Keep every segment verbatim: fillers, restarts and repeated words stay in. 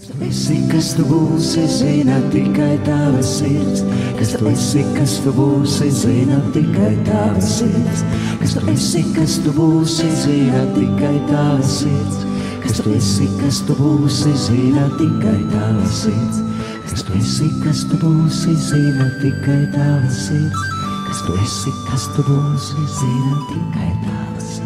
Tu esi, kas tu būsi, zina tikai tava sirds. Kas tu esi, kas tu būsi, zina tikai tava sirds. Kas tu esi, kas tu būsi, zina tikai tava sirds. Kas tu esi, kas tu būsi, zina tikai tava sirds. Kas tu esi, kas tu būsi, zina tikai tava sirds. Kas tu esi, kas tu būsi, zina tikai tava sirds.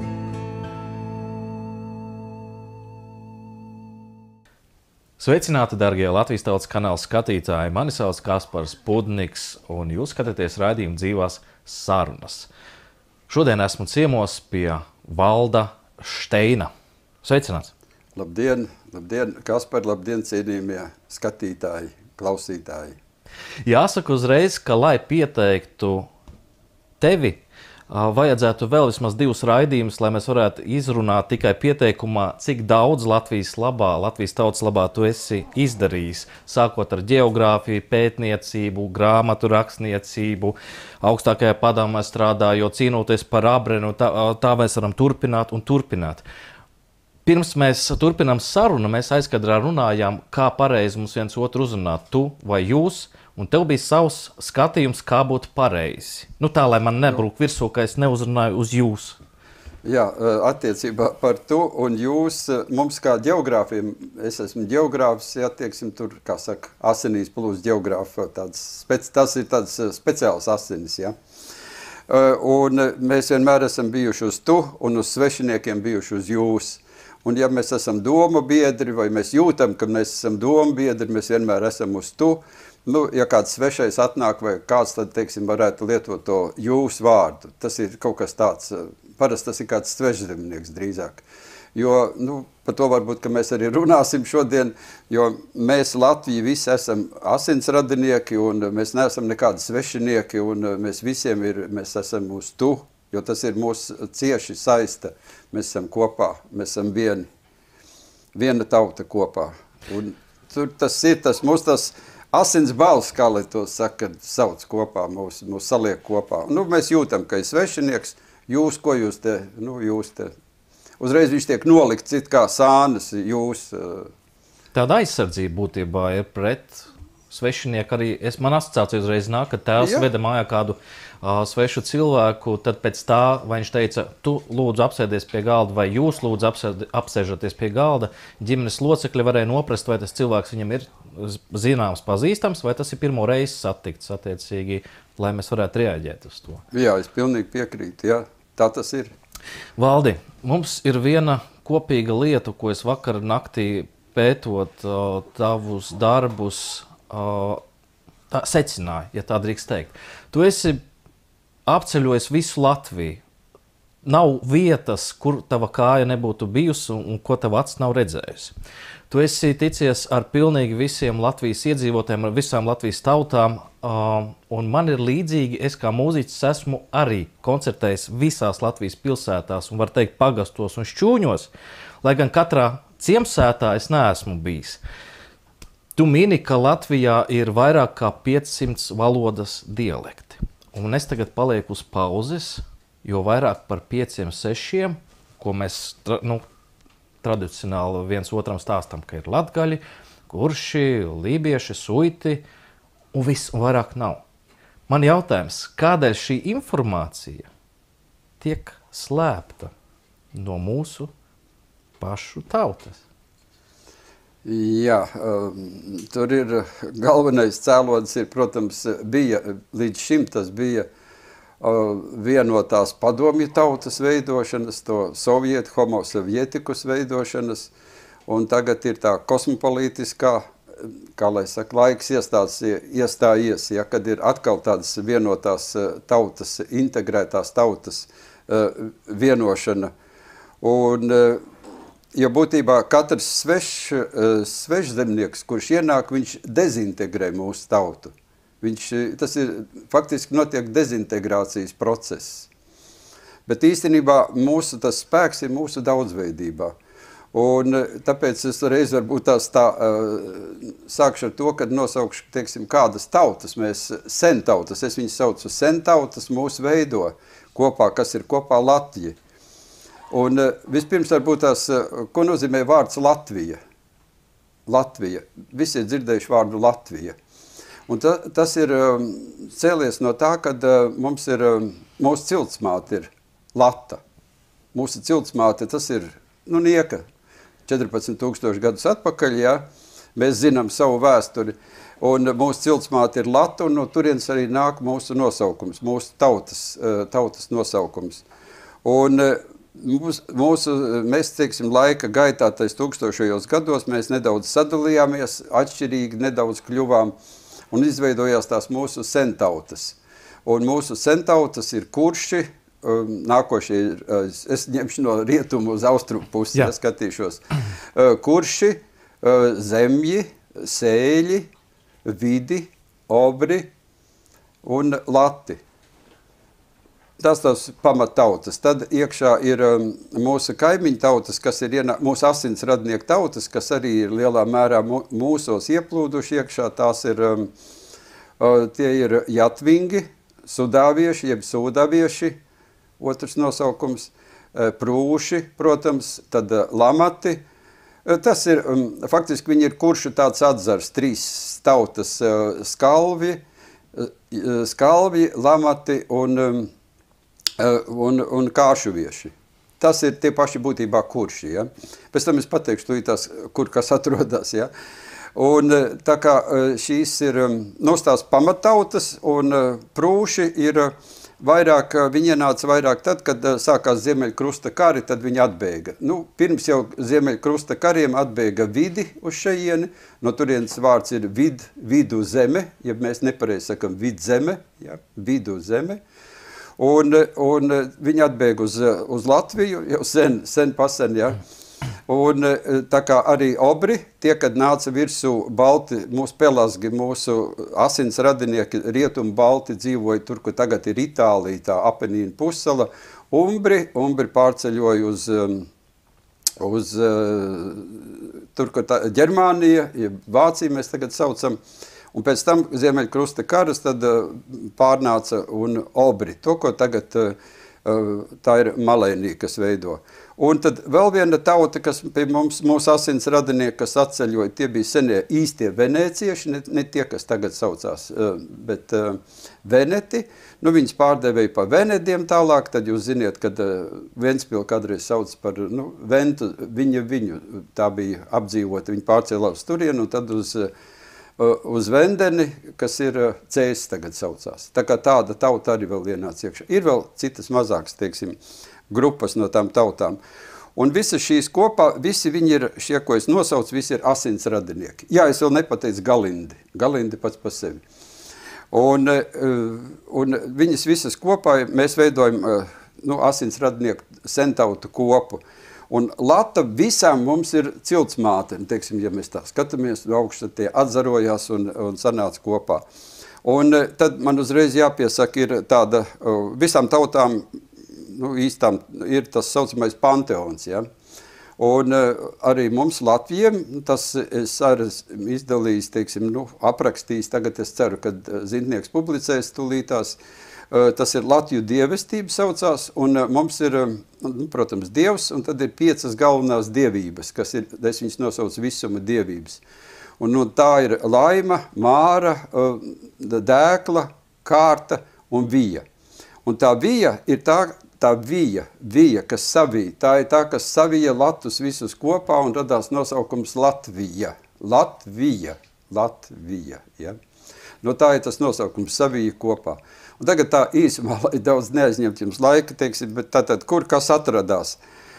Sveicināti, darbie Latvijas Tautas kanāla skatītāji! Mani sauc Kaspars Pudniks, un jūs skatāties raidījumu Dzīvās sarunas. Šodien esmu ciemos pie Valda Šteina. Sveicināts! Labdien, labdien, Kaspar, labdien, cienījamie skatītāji, klausītāji! Jāsaka uzreiz, ka, lai pieteiktu tevi, vajadzētu vēl vismaz divus raidījumus, lai mēs varētu izrunāt tikai pieteikumā, cik daudz Latvijas labā, Latvijas tautas labā tu esi izdarījis, sākot ar ģeogrāfiju, pētniecību, grāmatu rakstniecību, augstākajā padomē strādājot, cīnoties par abrenu, tā, tā mēs varam turpināt un turpināt. Pirms mēs turpinām sarunu, mēs aizkadrā runājām, kā pareizi mums viens otru uzrunāt, tu vai jūs, un tev bija savs skatījums, kā būtu pareizi. Nu tā, lai man nebrūk virsū, ka es neuzrunāju uz jūs. Jā, attiecībā par tu un jūs, mums kā ģeogrāfiem, es esmu ģeogrāfs, jā, tieksim, tur, kā saka, asinīs plus ģeogrāfa, tāds, tas ir tāds speciāls asinis, jā. Un mēs vienmēr esam bijuši uz tu un uz svešiniekiem bijuši uz jūs. Un ja mēs esam domu biedri vai mēs jūtam, ka mēs esam domu biedri, mēs vienmēr esam uz tu. Nu, ja kāds svešais atnāk vai kāds, tad, teiksim, varētu lietot to jūs vārdu. Tas ir kaut kas tāds, parasti tas ir kāds svešzemnieks drīzāk. Jo, nu, par to varbūt, ka mēs arī runāsim šodien, jo mēs Latvija visi esam asinsradinieki un mēs neesam nekādi svešinieki un mēs visiem ir, mēs esam uz tu, jo tas ir mūs cieši saista. Mēs esam kopā, mēs esam vieni, viena tauta kopā. Un tur tas ir, tas mūs tas asins bals, kā lai to saka, sauc kopā, mūs, mūs saliek kopā. Nu, mēs jūtam, ka ir svešinieks, jūs, ko jūs te, nu, jūs te. Uzreiz viņš tiek nolikts it kā sānas, jūs. Tāda aizsardzība būtībā ir pret svešinieku arī. Es, man asociācija uzreiz nāk, ka tēvs Jā. veda mājā kādu uh, svešu cilvēku, tad pēc tā, vai viņš teica, tu lūdzu apsēdies pie galda, vai jūs lūdzu apsēd, apsēžaties pie galda, ģimenes locekļi varēja noprast, vai tas cilvēks viņam ir zināms, pazīstams, vai tas ir pirmo reizi satikts, attiecīgi, lai mēs varētu reaģēt uz to. Jā, es pilnīgi piekrītu, jā, tā tas ir. Valdi, mums ir viena kopīga lieta, ko es vakar naktī pētot uh, tavus darbus, uh, tā secināju, ja tā drīkst teikt. Tu esi apceļojis visu Latviju. Nav vietas, kur tava kāja nebūtu bijusi un, un ko tava acis nav redzējusi. Tu esi ticies ar pilnīgi visiem Latvijas iedzīvotājiem, ar visām Latvijas tautām, uh, un man ir līdzīgi, es kā mūziķis esmu arī koncertējis visās Latvijas pilsētās, un var teikt pagastos un šķūņos, lai gan katrā ciemsētā es neesmu bijis. Tu mini, ka Latvijā ir vairāk kā piecsimt valodas dialekti, un es tagad palieku uz pauzes, jo vairāk par pieciem, sešiem, ko mēs, nu, tradicionāli viens otram stāstam, ka ir latgaļi, kurši, lībieši, suiti, un viss, un vairāk nav. Man jautājums, kādēļ šī informācija tiek slēpta no mūsu pašu tautas? Jā, um, tur ir galvenais cēlonis, ir, protams, bija, līdz šim tas bija uh, vienotās padomju tautas veidošanas, to sovietu, homo sovietikus veidošanas, un tagad ir tā kosmopolītiskā, kā lai saka, laiks iestāds, iestājies, ja, kad ir atkal tādas vienotās tautas, integrētās tautas uh, vienošana. Un uh, jo būtībā katrs sveš, svešzemnieks, kurš ienāk, viņš dezintegrē mūsu tautu. Viņš, tas ir, faktiski notiek dezintegrācijas process. Bet īstenībā mūsu tas spēks ir mūsu daudzveidībā. Un tāpēc es reiz varbūt tās tā sākšu ar to, kad nosaukšu, teiksim, kādas tautas, mēs sen tautas, es viņus saucu sen tautas, mūsu veido kopā, kas ir kopā Latvija. Un vispirms varbūt tās, ko nozīmē vārds Latvija? Latvija. Visi ir dzirdējuši vārdu Latvija. Un ta, tas ir um, cēlies no tā, kad uh, mums ir, um, mūsu ciltsmāte ir Lata. Mūsu ciltsmāte, tas ir, nu, nieka, četrpadsmit tūkstoši gadus atpakaļ, jā. Mēs zinām savu vēsturi. Un mūsu ciltsmāte ir Lata, un no turienes arī nāk mūsu nosaukums, mūsu tautas, uh, tautas nosaukums. Un uh, mūs, mūsu, mēs, teiksim, laika gaitā tais tūkstošajos gados mēs nedaudz sadalījāmies, atšķirīgi nedaudz kļuvām, un izveidojās tās mūsu sentautas. Un mūsu sentautas ir kurši, um, nākošie ir, es ņemšu no rietumu uz austrumu pusi, ja skatīšos. Uh, kurši, uh, zemji, sēļi, vidi, obri un lati. Tas tās pamattautas. Tad iekšā ir um, mūsu kaimiņu tautas, kas ir ienā, mūsu asins radnieku tautas, kas arī ir lielā mērā mūsos ieplūduši iekšā. Tās ir, um, uh, tie ir jatvingi, sudāvieši, jeb sūdavieši, otrs nosaukums, uh, prūši, protams, tad uh, lamati. Uh, tas ir, um, faktiski viņi ir kuršu tāds atzars, trīs tautas, uh, skalvi, uh, skalvi, lamati un um, Un, un kāšuvieši. Tas ir tie paši būtībā kurši, ja? Pēc tam es pateikšu tūlītās, kur kas atrodas, ja? Un tā kā šīs ir nostās pamattautas, un prūši ir vairāk, viņi ienāca vairāk tad, kad sākās Ziemeļkrusta kari, tad viņi atbēga. Nu, pirms jau Ziemeļkrusta kariem atbēga vidi uz šejieni, no turienes vārds ir vid, vidu zeme, ja mēs nepareizi sakam vidzeme, ja? Vidu zeme. Un, un viņi atbēga uz, uz Latviju jau sen, sen pasen, ja. Un tā kā arī obri, tie, kad nāca virsū balti, mūsu pelasgi, mūsu asins radinieki, rietumu balti dzīvoja tur, kur tagad ir Itālija, tā Apenīna pussala, umbri, umbri pārceļoja uz, uz tur, kur tā Ģermānija, ja Vācija mēs tagad saucam, un pēc tam Ziemeļkrusta karas tad uh, pārnāca un obri, to, ko tagad uh, tā ir Malēnija, kas veido. Un tad vēl viena tauta, kas pie mums, mūsu asins radinieki, kas atceļoja, tie bija senie īstie venēcieši, ne, ne tie, kas tagad saucās, uh, bet uh, veneti. Nu, viņas pārdevēja pa venediem tālāk, tad jūs ziniet, kad uh, Ventspili kādreiz sauc par, nu, Ventu, viņa viņu, tā bija apdzīvota, viņa pārcēlās turienu, un tad uz uh, uz Vendeni, kas ir Cēsis tagad saucās. Tā kā tāda tauta arī vēl ienāca iekšā. Ir vēl citas mazākas, teiksim, grupas no tām tautām. Un visas šīs kopā, visi viņi ir, šie, ko es nosaucu, visi ir asins radinieki. Jā, es vēl nepateicu Galindi. Galindi pats pa sevi. Un, un viņas visas kopā mēs veidojam, nu, asins radinieku sentautu kopu. Un Lata visām mums ir ciltsmāte, teiksim, ja mēs tā skatāmies, no augšas tie atzarojās un, un sanāca kopā. Un tad man uzreiz jāpiesaka, ir tāda, visām tautām, nu, īstām, ir tas saucamais panteons, ja. Un arī mums Latvijiem, tas es arī izdalījis, teiksim, nu, aprakstījis, tagad es ceru, kad zintnieks publicēs tūlītās. Tas ir Latviju dievestība saucās, un mums ir, nu, protams, dievs, un tad ir piecas galvenās dievības, kas ir, es viņas nosaucu visuma dievības. Un nu, tā ir Laima, Māra, Dēkla, Kārta un Vija. Un tā Vija ir tā, tā Vija, Vija, kas savīja, tā ir tā, kas savīja Latus visus kopā un radās nosaukums Latvija. Latvija, Latvija, ja. No tā ir tas nosaukums savīja kopā. Un tagad tā īsumā, lai daudz neaizņemt jums laika, teiksim, bet tātad, kur kas atradās?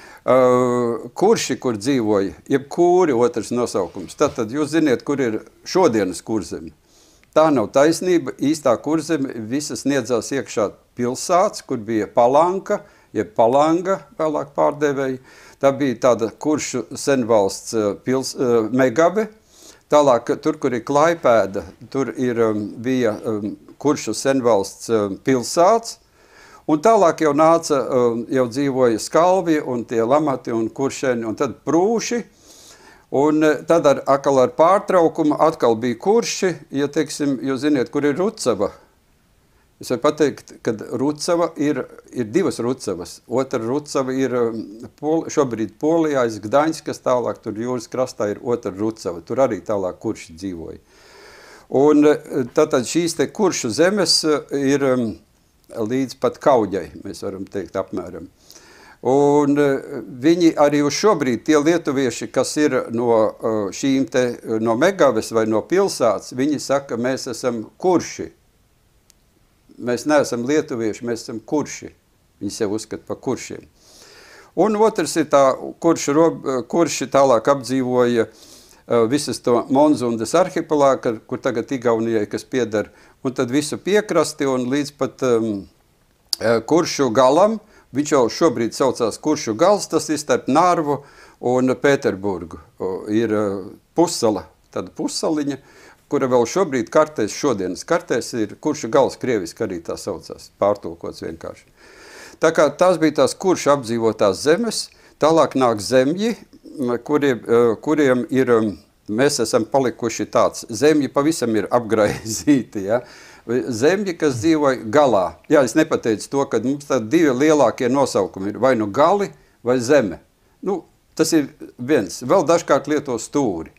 Uh, kurši, kur dzīvoja, jeb kūri otrs nosaukums. Tātad jūs ziniet, kur ir šodienas kurzemi. Tā nav taisnība, īstā kurzeme visas sniedzās iekšā pilsāts, kur bija Palanka, jeb Palanga, vēlāk pārdevēja. Tā bija tāda kuršu senvalsts pils, uh, Megave. Tālāk, tur, kur ir Klaipēda, tur ir, um, bija um, kuršu senvalsts um, pilsāts, un tālāk jau nāca, um, jau dzīvoja Skalvi un tie lamati un kuršeni, un tad prūši, un tad ar, atkal ar pārtraukumu atkal bija kurši, ja, teiksim, jūs ziniet, kur ir Rucava. Es varu pateikt, ka Rucava ir, ir divas Rucavas. Otra Rucava ir pol, šobrīd Polijā, iz Gdaņskas tālāk, tur jūras krastā ir otra Rucava. Tur arī tālāk kurši dzīvoja. Un tātad šīs te kuršu zemes ir līdz pat Kauģai, mēs varam teikt apmēram. Un viņi arī uz šobrīd, tie lietuvieši, kas ir no šīm te, no Megaves vai no pilsāts, viņi saka, mēs esam kurši. Mēs neesam lietuvieši, mēs esam kurši. Viņi sev uzskata par kuršiem. Un otrs ir tā, kurši, kurši tālāk apdzīvoja visas to Monzundas arhipelāgu, kur tagad Igaunijai, kas pieder, un tad visu piekrasti un līdz pat um, Kuršu galam. Viņš jau šobrīd saucās Kuršu gals, tas ir starp Narvu un Pēterburgu. Ir pussala, tāda pussaliņa, kura vēl šobrīd kartēs, šodienas kartēs ir Kuršu gals, krieviski arī tā saucās, pārtulkots vienkārši. Tā kā tās bija tās kuršu apdzīvotās zemes, tālāk nāk zemji, kuriem, kuriem ir, mēs esam palikuši tāds, zemji pavisam ir apgraizīti, ja? Zemji, kas dzīvoja galā. Jā, es nepateicu to, ka mums tādi divi lielākie nosaukumi ir vai nu gali vai zeme. Nu, tas ir viens, vēl dažkārt lieto stūri.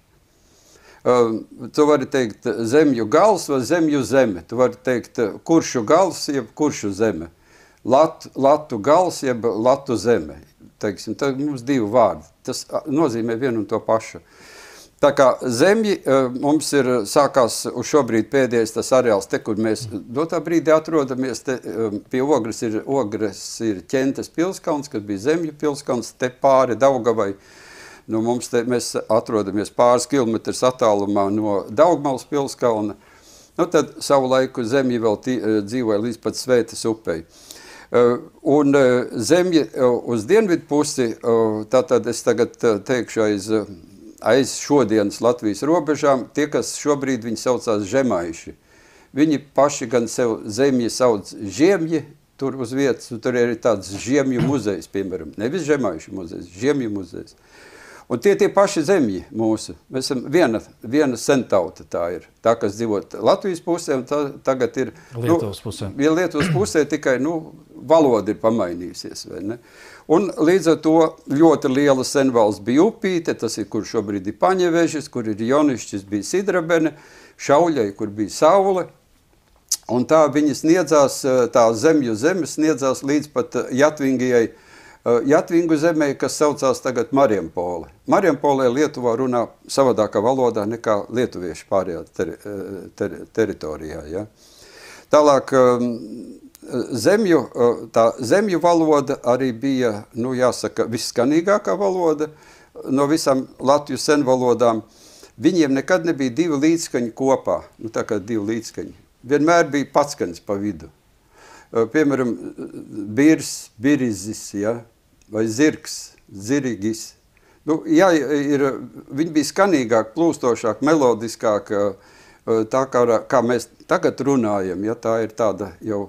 Uh, tu vari teikt zemju gals vai zemju zeme. Tu vari teikt kuršu gals, jeb kuršu zeme. Lat, latu gals, jeb latu zeme. Teiksim, tad mums divi vārdi. Tas nozīmē vienu un to pašu. Tā kā zemji uh, mums ir sākās uz šobrīd pēdējais tas areāls te, kur mēs dotā brīdī atrodamies. Te, um, pie Ogres ir, Ogres ir Ķentes pilskalns, kas bija zemju pilskalns, te pāri Daugavai. Nu, mums te, mēs atrodamies pāris kilometrus attālumā no Daugmals pilskalna. Nu, tad savu laiku zemji vēl tī, dzīvoja līdz pat Svētas upei. Uh, un uh, zemji uh, uz dienvidu pusi, uh, tātad es tagad uh, teikšu aiz, aiz šodienas Latvijas robežām, tie, kas šobrīd viņi saucās žemaiši. Viņi paši gan sev zemji sauc žiemji, tur uz vietas, tur ir tāds žiemju muzejs, piemēram. Nevis žemaišu muzejs, žiemju muzejs. Un tie tie paši zemji mūsu. Mēs esam viena, viena sentauta tā ir. Tā, kas dzīvot Latvijas pusē, un tā, tagad ir... Lietuvas pusē. Nu, Lietuvas pusē tikai, nu, valoda ir pamainījusies, vai ne? Un līdz ar to ļoti liela senvalsts bija Upīte, tas ir, kur šobrīd ir Paņevežis, kur ir Jonišķis, bija Sidrabene, Šauļai, kur bija Saule. Un tā viņi sniedzās, tā zemju zemes sniedzās līdz pat Jatvingijai, Jatvingu zemē, kas saucās tagad Marijampole. Marijampolē Lietuvā runā savādākā valodā nekā lietuvieši pārējā ter, ter, teritorijā. Ja? Tālāk zemju, tā zemju valoda arī bija, nu jāsaka, visskanīgākā valoda no visām Latvijas senvalodām. Viņiem nekad nebija divi līdzskaņi kopā, nu tā kā divi līdzskaņi. Vienmēr bija patskaņas pa vidu. Piemēram, birs, birizis, ja? Vai zirgs, zirigis. Nu, jā, ir, viņi bija skanīgāk, plūstošāk, melodiskāk, tā kā, kā mēs tagad runājam, ja tā ir tāda jau,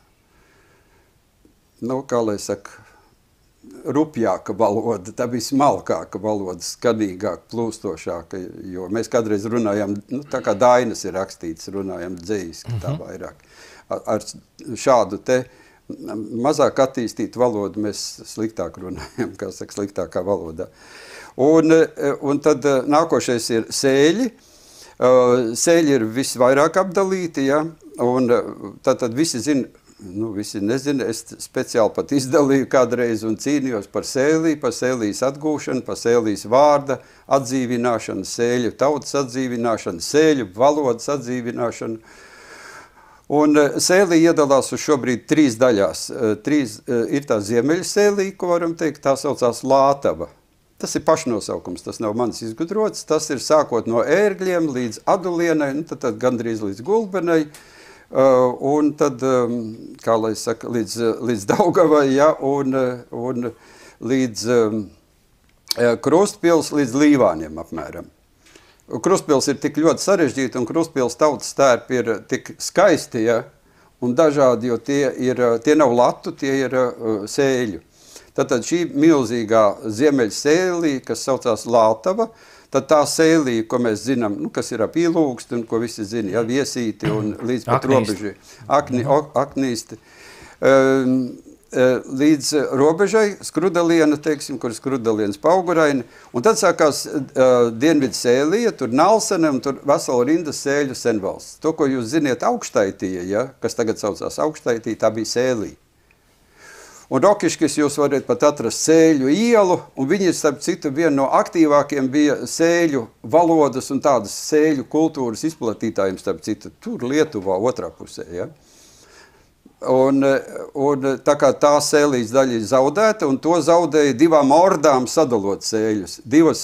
nu, kā lai saka, rupjāka valoda, tā bija smalkāka valoda, skanīgāk, plūstošāka, jo mēs kādreiz runājam, nu, tā kā dainas ir rakstīts, runājam dzējiski, tā vairāk. Ar, ar šādu te mazāk attīstītu valodu mēs sliktāk runājam, kā saka, sliktākā valodā. Un, un tad nākošais ir sēļi. Sēļi ir visvairāk apdalīti, ja? Un tad, tad visi zina, nu visi nezina, es speciāli pat izdalīju kādreiz un cīnījos par sēlī, par sēlīs atgūšanu, par sēlīs vārda atdzīvināšanu, sēļu tautas atdzīvināšanu, sēļu valodas atdzīvināšanu. Un sēlī iedalās uz šobrīd trīs daļās. Trīs, ir tā ziemeļa sēlī, ko varam teikt, tā saucās Lātava. Tas ir pašnosaukums, tas nav mans izgudrots, tas ir sākot no ērgļiem līdz Adulienai, nu, tad, tad gandrīz līdz Gulbenai, un tad, kā lai saka, līdz, līdz Daugavai, ja, un, un līdz Krustpils, līdz Līvāniem apmēram. Krustpils ir tik ļoti sarežģīti, un Krustpils tautas tērpi ir tik skaisti, ja, un dažādi, jo tie, ir, tie nav latu, tie ir uh, sēļu. Tātad šī milzīgā ziemeļa sēlī, kas saucās Lātava, tad tā sēlija, ko mēs zinām, nu, kas ir ap Ilūgsti un ko visi zina, ja, Viesīti un līdz pat robežai, akni, aknīsti, um, līdz robežai, Skrudaliena, teiksim, kur Skrudalienas Pauguraini, un tad sākās uh, Dienvidu sēlija, tur Nalsene un tur vesela rinda sēļu senvalsts. To, ko jūs ziniet Augštaitīja, ja, kas tagad saucās Augštaitīja, tā bija sēlija. Un Rokiškis jūs varat pat atrast sēļu ielu, un viņi, starp citu, viena no aktīvākiem bija sēļu valodas un tādas sēļu kultūras izplatītājiem, starp citu, tur Lietuvā otrā pusē, ja. Un, un tā kā tā sēlīs daļa ir zaudēta, un to zaudēja divām ordām sadalot sēļus. Divas,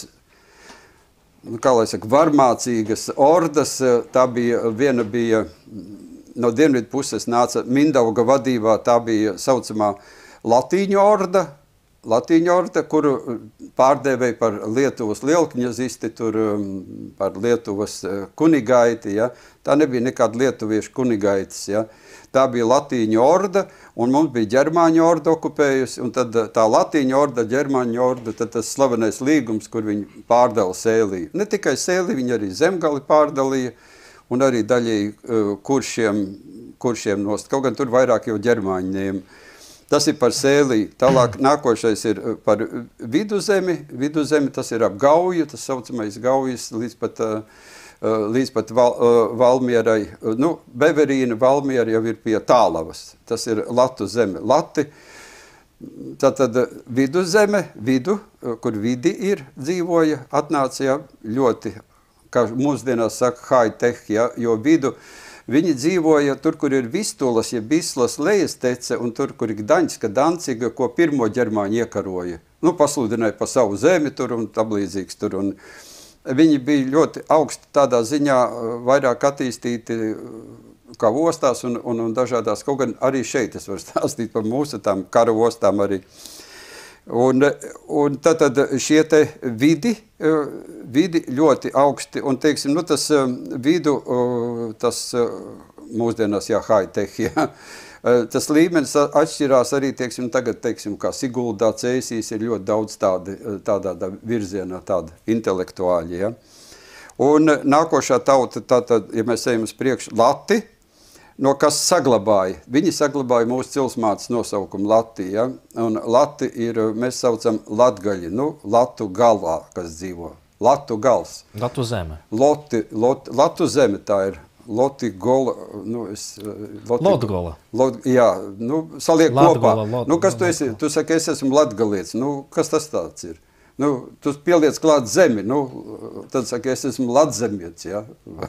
nu, kā lai saka, varmācīgas ordas, tā bija, viena bija, no dienvidu puses nāca Mindauga vadībā, tā bija saucamā Latīņu orda, Latīņu orda, kuru pārdēvēja par Lietuvas lielkņazisti, tur par Lietuvas kunigaiti, ja. Tā nebija nekāda lietuviešu kunigaitis, ja. Tā bija Latīņu orda, un mums bija ģermāņu orda okupējusi, un tad tā Latīņu orda, ģermāņu orda, tad tas slavenais līgums, kur viņi pārdala sēliju. Ne tikai sēliju, viņi arī zemgali pārdalīja, un arī daļēji kuršiem, kuršiem nost, kaut gan tur vairāk jau ģermāņi ņēma. Tas ir par sēliju. Tālāk nākošais ir par viduzemi. Viduzemi tas ir ap Gauju, tas saucamais Gaujas līdz pat, līdz pat Val, Valmierai. Nu, Beverīna, Valmiera jau ir pie Tālavas. Tas ir Latu zeme. Lati, tātad viduzeme, vidu, kur vidi ir, dzīvoja, atnāca ja, ļoti, kā mūsdienās saka, high-tech, ja, jo vidu viņi dzīvoja tur, kur ir Vistulas, ja Bislas lejastece, un tur, kur ir Gdaņska, Danciga, ko pirmo ģermāņi iekaroja. Nu, pasludināja pa savu zemi tur un tablīdzīgs tur. Un viņi bija ļoti augsti tādā ziņā vairāk attīstīti kā ostās un, un, un dažādās, kaut gan arī šeit es varu stāstīt par mūsu tām kara ostām arī. Un, un tad, tad šie te vidi, vidi ļoti augsti, un teiksim, nu tas vidu, tas mūsdienās, jā, high-tech, jā, tas līmenis atšķirās arī, teiksim, tagad, teiksim, kā Siguldā, Cēsīs ir ļoti daudz tādi, tādā virzienā, tāda intelektuāļi, jā. Un nākošā tauta, tātad, ja mēs ejam uz priekšu, Lati, no kas saglabāja. Viņi saglabāja mūsu cilsmātes nosaukumu Lati, ja? Un Lati ir, mēs saucam latgaļi, nu, Latu galā, kas dzīvo. Latu gals. Latu zeme. Loti, lot, Latu zeme tā ir. Loti gola, nu, es... Loti, Lotgola. Lot, jā, nu, saliek Latgola, kopā. Lot, nu, kas tu esi? Tu saki, es esmu latgalietis. Nu, kas tas tāds ir? Nu, tu pieliec klāt zemi, nu, tad saki, es esmu latzemietis, ja?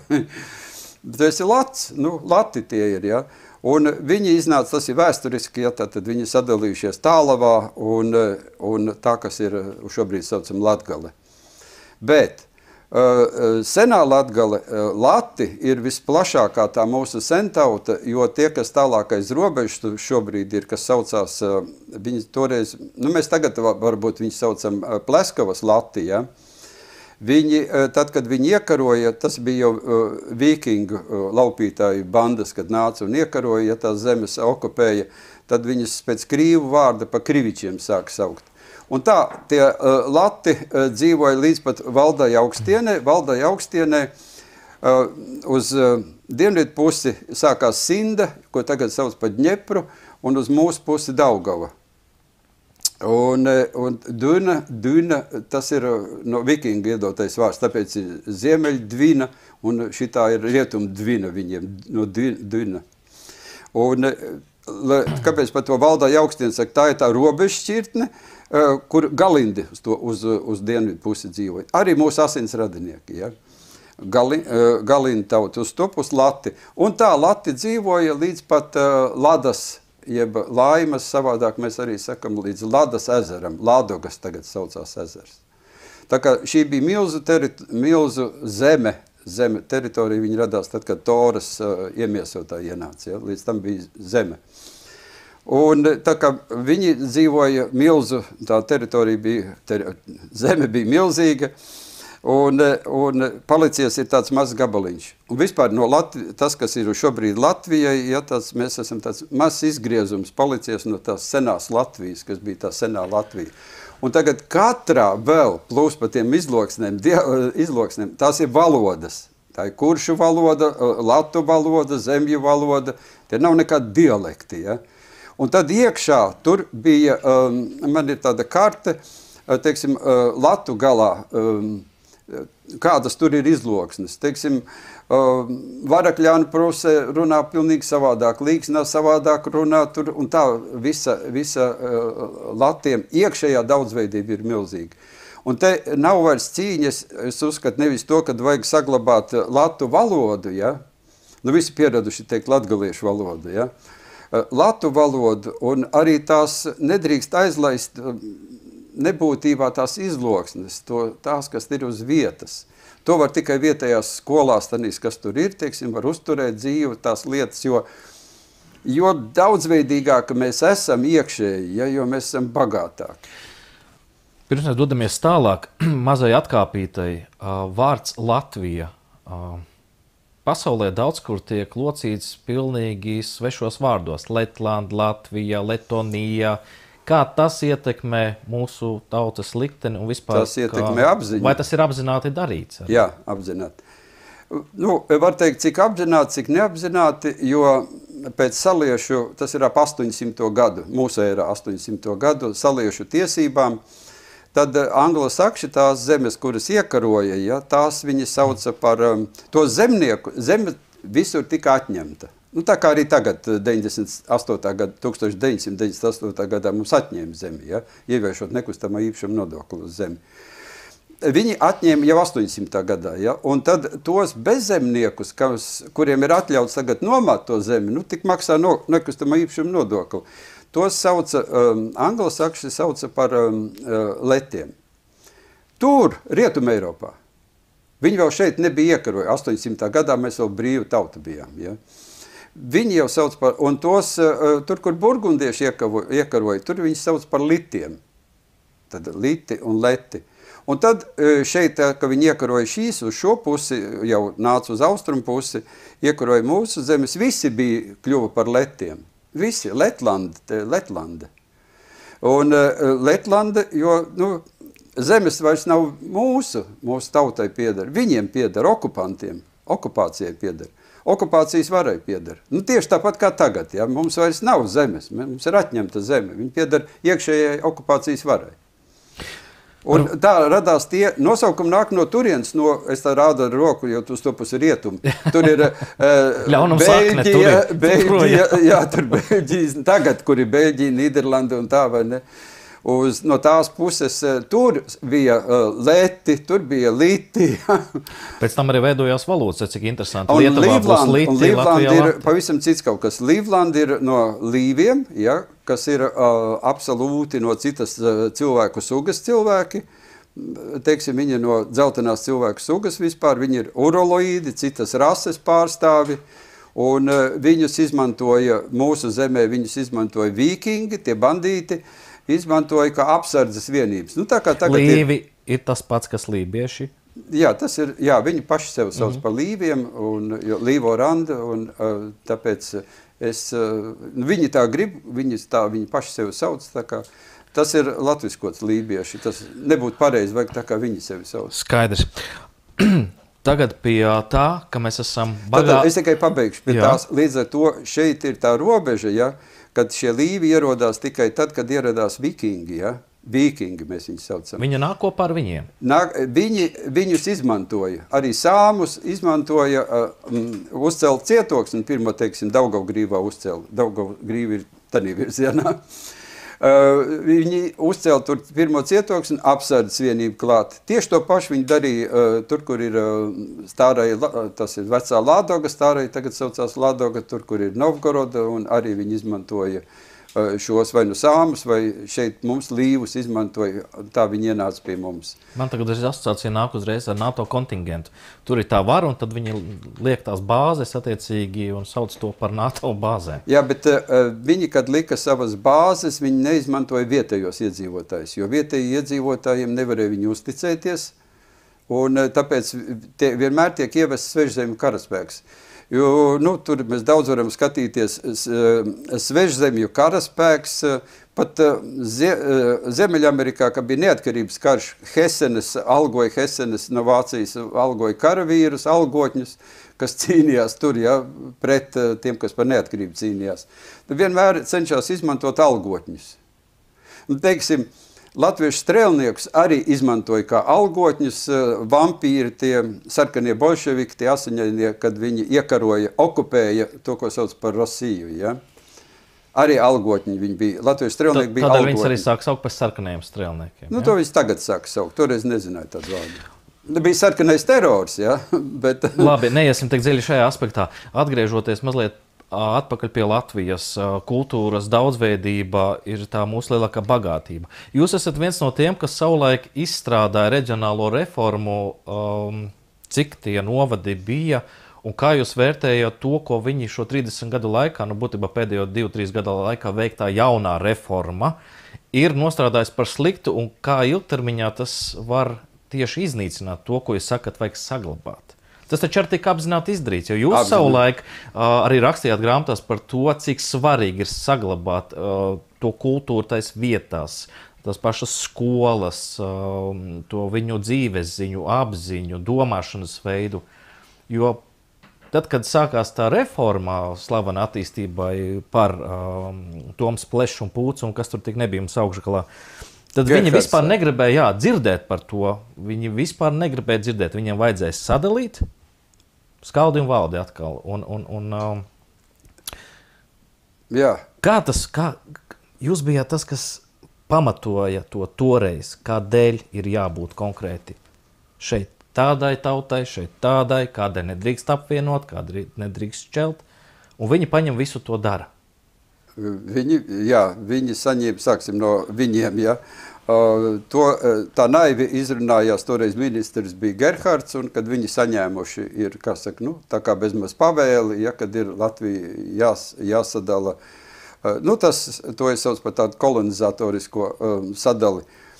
Tas ir lats, nu, lati tie ir, ja, un viņi iznāca, tas ir vēsturiski, ja, tad viņi sadalījušies Tālavā un, un tā, kas ir šobrīd saucam Latgale. Bet uh, senā Latgale, uh, Lati ir visplašākā tā mūsu sentauta, jo tie, kas tālākais robežs šobrīd ir, kas saucās, uh, viņi toreiz, nu, mēs tagad varbūt viņi saucam uh, Pleskavas Lati, ja, Viņi, tad, kad viņi iekaroja, tas bija jau uh, vikingu uh, laupītāju bandas, kad nāca un iekaroja, ja tās zemes okupēja, tad viņas pēc krīvu vārda pa krivičiem sāk saukt. Un tā, tie uh, Lati uh, dzīvoja līdz pat Valdai Augstienē, Valdai Augstienē uh, uz uh, dienvidu pusi sākās Sinda, ko tagad sauc pa Dņepru, un uz mūsu pusi Daugava. Un, un Duna, Duna, tas ir no vikingu iedotais vārds, tāpēc ir Ziemeļ Dvina, un šitā ir Rietum Dvina viņiem, no Duna. Un kāpēc par to Valdā Augstieni saka, tā ir tā robežšķirtne, kur Galindi uz, to, uz, uz dienvidu pusi dzīvoja. Arī mūsu asins radinieki, ja? Gali, Galindi tauta uz to pus Lati. Un tā Lati dzīvoja līdz pat uh, Ladas, jeb Laimas, savādāk mēs arī sakam līdz Ladas ezeram. Ladogas tagad saucās ezers. Tā kā šī bija milzu, terit, milzu zeme, zeme teritorija, viņa radās tad, kad Toras uh, iemiesotāji ienāca, ja? Līdz tam bija zeme. Un tā kā viņi dzīvoja milzu, tā teritorija bija, ter, zeme bija milzīga, un, un palicies ir tāds mazs gabaliņš. Un vispār no Latvi, tas, kas ir šobrīd Latvijai, ja, tāds, mēs esam tāds mazs izgriezums palicies no tās senās Latvijas, kas bija tā senā Latvija. Un tagad katrā vēl plus pa tiem izloksnēm, izloksnēm, tās ir valodas. Tā ir kuršu valoda, latu valoda, zemju valoda, tie nav nekādi dialekti, ja. Un tad iekšā tur bija, um, man ir tāda karte, teiksim, uh, latu galā, um, kādas tur ir izloksnes. Teiksim, uh, Varakļānu prusē runā pilnīgi savādāk, Līksnā savādāk runā, tur, un tā visa, visa uh, latiem iekšējā daudzveidība ir milzīga. Un te nav vairs cīņas, es uzskatu, nevis to, kad vajag saglabāt latu valodu, ja? Nu, visi pieraduši teikt latgaliešu valodu, ja? Latu valodu, un arī tās nedrīkst aizlaist nebūtībā tās izloksnes, to, tās, kas ir uz vietas. To var tikai vietējās skolās, tanīs, kas tur ir, teiksim, var uzturēt dzīvu tās lietas, jo, jo daudzveidīgāk mēs esam iekšēji, ja, jo mēs esam bagātāki. Pirms mēs dodamies tālāk, mazai atkāpītai, vārds Latvija. Pasaulē daudz kur tiek locīts pilnīgi svešos vārdos. Letlanda, Latvija, Letonija. Kā tas ietekmē mūsu tautas likteni un vispār? Tas ietekmē apziņu. Vai tas ir apzināti darīts? Arī? Jā, apzināti. Nu, var teikt, cik apzināti, cik neapzināti, jo pēc saliešu, tas ir ap astoņsimto gadu, mūsu ērā astoņsimto gadu, saliešu tiesībām, tad anglosakši tās zemes, kuras iekaroja, ja, tās viņi sauca par um, to zemnieku, zeme visur tika atņemta. Nu, tā kā arī tagad, deviņdesmit astotā gada, tūkstoš deviņsimt deviņdesmit astotā gadā mums atņēma zemi, ja, ieviešot nekustamā īpašuma nodokli uz zemi. Viņi atņēma jau astoņsimtā gadā, ja, un tad tos bezzemniekus, kas, kuriem ir atļauts tagad nomāt to zemi, nu, tik maksā no, nekustamā īpašuma nodokli. Tos sauca, um, anglosakši sauca par um, uh, letiem. Tur, Rietuma Eiropā, viņi vēl šeit nebija iekaroja. astoņsimtā gadā mēs vēl brīvu tauta bijām. Ja? Viņi jau sauc par, un tos, uh, tur, kur burgundieši iekavo, iekaroja, tur viņi sauc par litiem. Tad liti un leti. Un tad uh, šeit, ka viņi iekaroja šīs uz šo pusi, jau nāca uz austrumu pusi, iekaroja mūsu zemes, visi bija kļuva par letiem. Visi, Letlanda, Letlanda. Un uh, Letlanda, jo, nu, zemes vairs nav mūsu, mūsu tautai pieder, viņiem pieder, okupantiem, okupācijai pieder, okupācijas varai pieder. Nu, tieši tāpat kā tagad, ja, mums vairs nav zemes, mums ir atņemta zeme, viņi pieder iekšējai okupācijas varai. Un tā radās tie, nosaukumi nāk no turienes, no, es tā rādu ar roku, jo tu uz to pusi rietumi. Tur ir uh, Beļģija, Beļģija, jā, tur Beļģijas, tagad, kur ir Beļģija, Nīderlanda un tā, vai ne? Uz, no tās puses, tur bija uh, leti, tur bija liti. Pēc tam arī veidojās valodas, cik interesanti. Un Lietuvā būs liti, un Līvlanda Latvijā ir lati. pavisam cits kaut kas. Līvlanda ir no līviem, ja, kas ir uh, absolūti no citas uh, cilvēku sugas cilvēki. Teiksim, viņi no dzeltenās cilvēku sugas vispār, viņi ir uroloīdi, citas rases pārstāvi. Un uh, viņus izmantoja, mūsu zemē viņus izmantoja vīkingi, tie bandīti, izmantoja kā apsardzes vienības. Nu, tā kā tagad Līvi ir, ir tas pats, kas lībieši? Jā, tas ir, jā, viņi paši sev sauc mm-hmm. par līviem, un, jo līvo randa, un uh, tāpēc es, uh, viņi tā grib, viņi, tā, viņi paši sev sauc, tā kā tas ir latviskots lībieši, tas nebūtu pareizi, vajag tā kā viņi sevi sauc. Skaidrs. Tagad pie tā, ka mēs esam bagā... Tad es tikai pabeigšu pie jā. Tās, līdz ar to šeit ir tā robeža, ja, kad šie līvi ierodās tikai tad, kad ieradās vikingi, ja? Vīkingi mēs viņus saucam. Viņa nāk kopā ar viņiem? Nāk, viņi viņus izmantoja. Arī sāmus izmantoja uh, uzcelt cietoksni, pirmo, teiksim, Daugavgrīvā uzcelt. Daugavgrīva ir tanī virzienā. Uh, viņi uzcēla tur pirmo cietoksni, apsardzes vienību klāt. Tieši to pašu viņi darīja uh, tur, kur ir uh, stārai, tas ir vecā Lādoga, stārai tagad saucās Lādoga, tur, kur ir Novgoroda, un arī viņi izmantoja uh, šos vai nu sāmus, vai šeit mums līvus izmantoja, tā viņi ienāca pie mums. Man tagad ir asociācija nāk uzreiz ar NATO kontingentu. Tur ir tā vara, un tad viņi liek tās bāzes attiecīgi un sauc to par NATO bāzēm. Jā, bet uh, viņi, kad lika savas bāzes, viņi neizmantoja vietējos iedzīvotājus, jo vietēji iedzīvotājiem nevarēja viņu uzticēties, un uh, tāpēc tie, vienmēr tiek ievests svežzemju karaspēks. Jo, nu, tur mēs daudz varam skatīties svežzemju karaspēks, pat Zie, Ziemeļamerikā, kad bija neatkarības karš, Hesenes, algoja Hesenes no Vācijas, algoja karavīrus, algotņus, kas cīnījās tur, ja, pret tiem, kas par neatkarību cīnījās. Tad vienmēr cenšas izmantot algotņus. Un, teiksim, latviešu strēlniekus arī izmantoja kā algotņus, vampīri, tie sarkanie bolševiki, tie asiņainie, kad viņi iekaroja, okupēja to, ko sauc par Rosiju, ja. Arī algotņi viņi bija. Latviešu strēlnieki bija algotņi. Tādēļ viņas arī sāk saukt par sarkanajiem strēlniekiem. Nu, ja? to viņas tagad sāk saukt. Toreiz nezināju tādu vārdu. Bija sarkanais terors, ja, bet... Labi, neiesim tik dziļi šajā aspektā. Atgriežoties mazliet atpakaļ pie Latvijas, kultūras daudzveidība ir tā mūsu lielākā bagātība. Jūs esat viens no tiem, kas savulaik izstrādāja reģionālo reformu, um, cik tie novadi bija, un kā jūs vērtējat to, ko viņi šo trīsdesmit gadu laikā, nu būtībā pēdējo divu, trīs gadu laikā veiktā jaunā reforma, ir nostrādājis par sliktu, un kā ilgtermiņā tas var tieši iznīcināt to, ko jūs sakat, vajag saglabāt? Tas taču arī tika apzināti izdarīts, jo jūs savulaik uh, arī rakstījāt grāmatās par to, cik svarīgi ir saglabāt uh, to kultūru tais vietās, tās pašas skolas, uh, to viņu dzīvesziņu, apziņu, domāšanas veidu. Jo tad, kad sākās tā reforma slavena attīstībai par um, Toms Plešs un Pūts, un kas tur tik nebija mums augšgalā, tad Gerhards, viņi vispār negribēja jā, dzirdēt par to. Viņi vispār negribēja dzirdēt. Viņiem vajadzēja sadalīt skaldi un valdi atkal. Un, un, un, um, jā. Kā tas, kā, jūs bijāt tas, kas pamatoja to toreiz, kādēļ ir jābūt konkrēti šeit tādai tautai, šeit tādai, kādai nedrīkst apvienot, kādai nedrīkst šķelt, un viņi paņem visu to dara. Viņi, jā, viņi saņēma, sāksim no viņiem, ja, uh, to, tā naivi izrunājās, toreiz ministrs bija Gerhards, un kad viņi saņēmuši ir, kā saka, nu, tā kā bezmaz pavēli, ja, kad ir Latvija jās, jāsadala, uh, nu, tas, to es sauc par tādu kolonizatorisko um, sadali.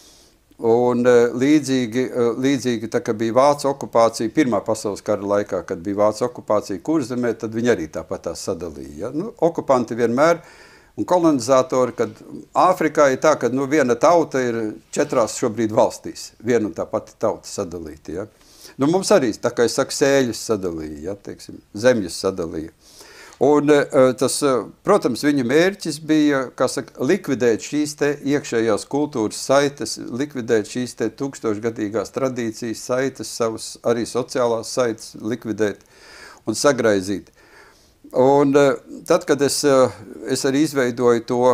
Un uh, līdzīgi, uh, līdzīgi, tā kā bija Vācu okupācija, Pirmā pasaules kara laikā, kad bija Vācu okupācija Kurzemē, tad viņi arī tāpat tās sadalīja. Ja? Nu, okupanti vienmēr, un kolonizatori, kad Āfrikā ir tā, ka nu, viena tauta ir četrās šobrīd valstīs, viena un tā pati tauta sadalīta. Ja? Nu, mums arī, tā kā es saku, sēļus sadalīja, ja? Teiksim, zemļus sadalīja. Un tas, protams, viņa mērķis bija, kā saka, likvidēt šīs te iekšējās kultūras saites, likvidēt šīs te tūkstošgadīgās tradīcijas saites, savas arī sociālās saites, likvidēt un sagraizīt. Un tad, kad es, es arī izveidoju to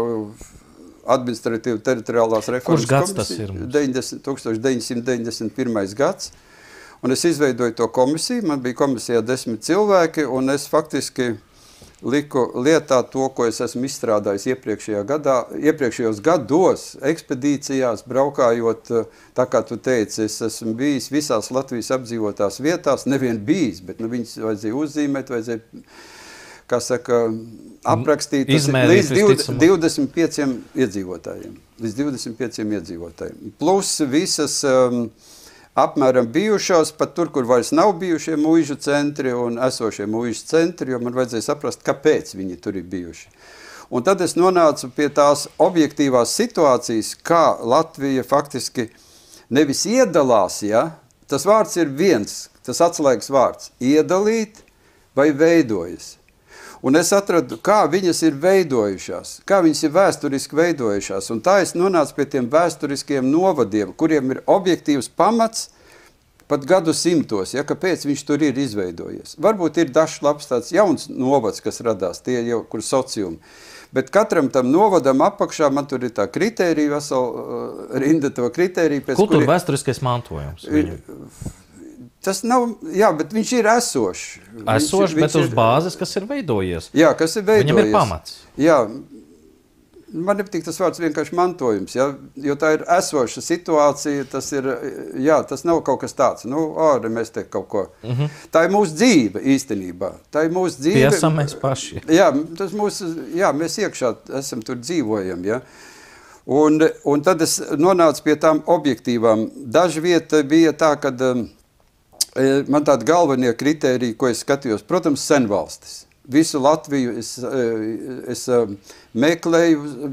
administratīvu teritoriālās reformas Kurš gads tas ir mums? tūkstoš deviņsimt deviņdesmit pirmais gads. Un es izveidoju to komisiju, man bija komisijā desmit cilvēki, un es faktiski liku lietā to, ko es esmu izstrādājis iepriekšējā gadā, iepriekšējos gados, ekspedīcijās, braukājot, tā kā tu teici, es esmu bijis visās Latvijas apdzīvotās vietās, nevien bijis, bet nu, viņas vajadzēja uzzīmēt, vajadzēja, kā saka, aprakstīt Izmērīt, līdz divdesmit pieciem iedzīvotājiem. Līdz divdesmit pieciem iedzīvotājiem. Plus visas... Um, apmēram bijušos, pat tur, kur vairs nav bijušie mūžu centri un esošie mūžu centri, jo man vajadzēja saprast, kāpēc viņi tur ir bijuši. Un tad es nonācu pie tās objektīvās situācijas, kā Latvija faktiski nevis iedalās, ja? Tas vārds ir viens, tas atslēgas vārds, iedalīt vai veidojas. Un es atradu, kā viņas ir veidojušās, kā viņas ir vēsturiski veidojušās. Un tā es nonācu pie tiem vēsturiskiem novadiem, kuriem ir objektīvs pamats pat gadu simtos, ja, kāpēc viņš tur ir izveidojies. Varbūt ir dažs labs tāds jauns novads, kas radās, tie jau kur sociumi. Bet katram tam novadam apakšā man tur ir tā kritērija, vesela uh, rinda to kritēriju. Kultūra kuri... vēsturiskais mantojums. Ir, tas nav, jā, bet viņš ir esošs. Esošs, viņš, bet viņš uz ir, bāzes, kas ir veidojies. Jā, kas ir veidojies. Viņam ir pamats. Jā, man nepatīk tas vārds vienkārši mantojums, ja? Jo tā ir esoša situācija, tas ir, jā, tas nav kaut kas tāds, nu, āri mēs te kaut ko. Mm-hmm. Tā ir mūsu dzīve īstenībā. Tā ir mūsu dzīve. Tiesam mēs paši. Jā, tas mūsu, jā, mēs iekšā esam tur dzīvojam, ja? Un, un tad es nonācu pie tām objektīvām. Dažvieta bija tā, kad um, man tādi galvenie kritēriji, ko es skatījos, protams, senvalstis. Visu Latviju es, es meklēju,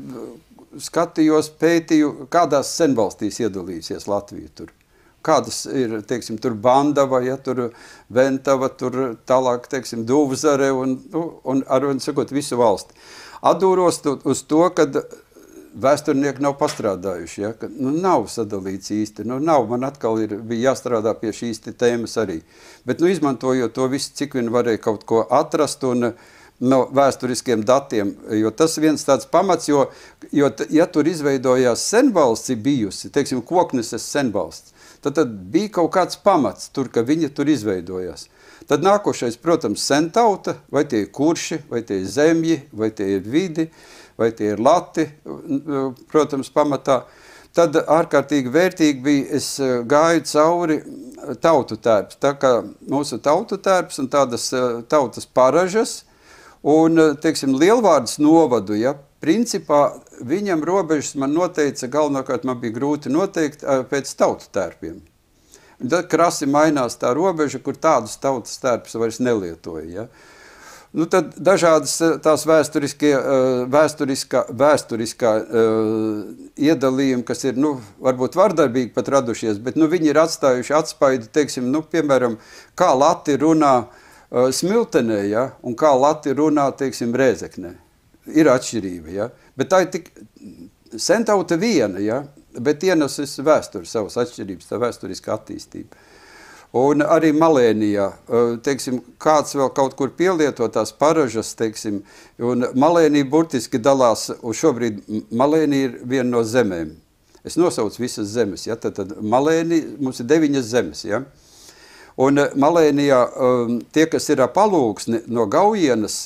skatījos, pētīju, kādās senvalstīs iedalīsies Latvija tur. Kādas ir, teiksim, tur Bandava, ja, tur Ventava, tur tālāk, teiksim, Duvzare un, un arvien sakot visu valsti. Atdūros uz to, kad vēsturnieki nav pastrādājuši, ja, ka nu, nav sadalīts īsti, nu nav, man atkal ir, bija jāstrādā pie šīs tēmas arī. Bet nu, izmantojot to visu, cik vien varēja kaut ko atrast un no vēsturiskiem datiem, jo tas viens tāds pamats, jo, jo ja tur izveidojās senvalsts ir bijusi, teiksim, Kokneses senvalsts, tad, tad bija kaut kāds pamats tur, ka viņa tur izveidojās. Tad nākošais, protams, sentauta, vai tie ir kurši, vai tie ir zemji, vai tie ir vidi, vai tie ir lati, protams, pamatā. Tad ārkārtīgi vērtīgi bija, es gāju cauri tautu tērps, tā kā mūsu tautu tērps un tādas tautas paražas, un, teiksim, Lielvārdas novadu, ja, principā viņam robežas man noteica, galvenokārt man bija grūti noteikt pēc tautu tērpiem. Tad krasi mainās tā robeža, kur tādus tautas tērpus vairs nelietoja. Ja. Nu, tad dažādas tās vēsturiskie, vēsturiskā, vēsturiskā uh, iedalījumi, kas ir, nu, varbūt vardarbīgi pat radušies, bet, nu, viņi ir atstājuši atspaidu, teiksim, nu, piemēram, kā lati runā uh, Smiltenē, ja, un kā lati runā, teiksim, Rēzeknē. Ir atšķirība, ja, bet tā ir tik sentauta viena, ja, bet ienesis vēsturi savas atšķirības, tā vēsturiskā attīstība. Un arī Malēnijā, teiksim, kāds vēl kaut kur pielietotās paražas, teiksim, un Malēnija burtiski dalās, un šobrīd Malēnija ir viena no zemēm. Es nosaucu visas zemes, ja, tad, tad Malēnija, mums ir deviņas zemes, ja. Un Malēnijā tie, kas ir palūksni no Gaujienas,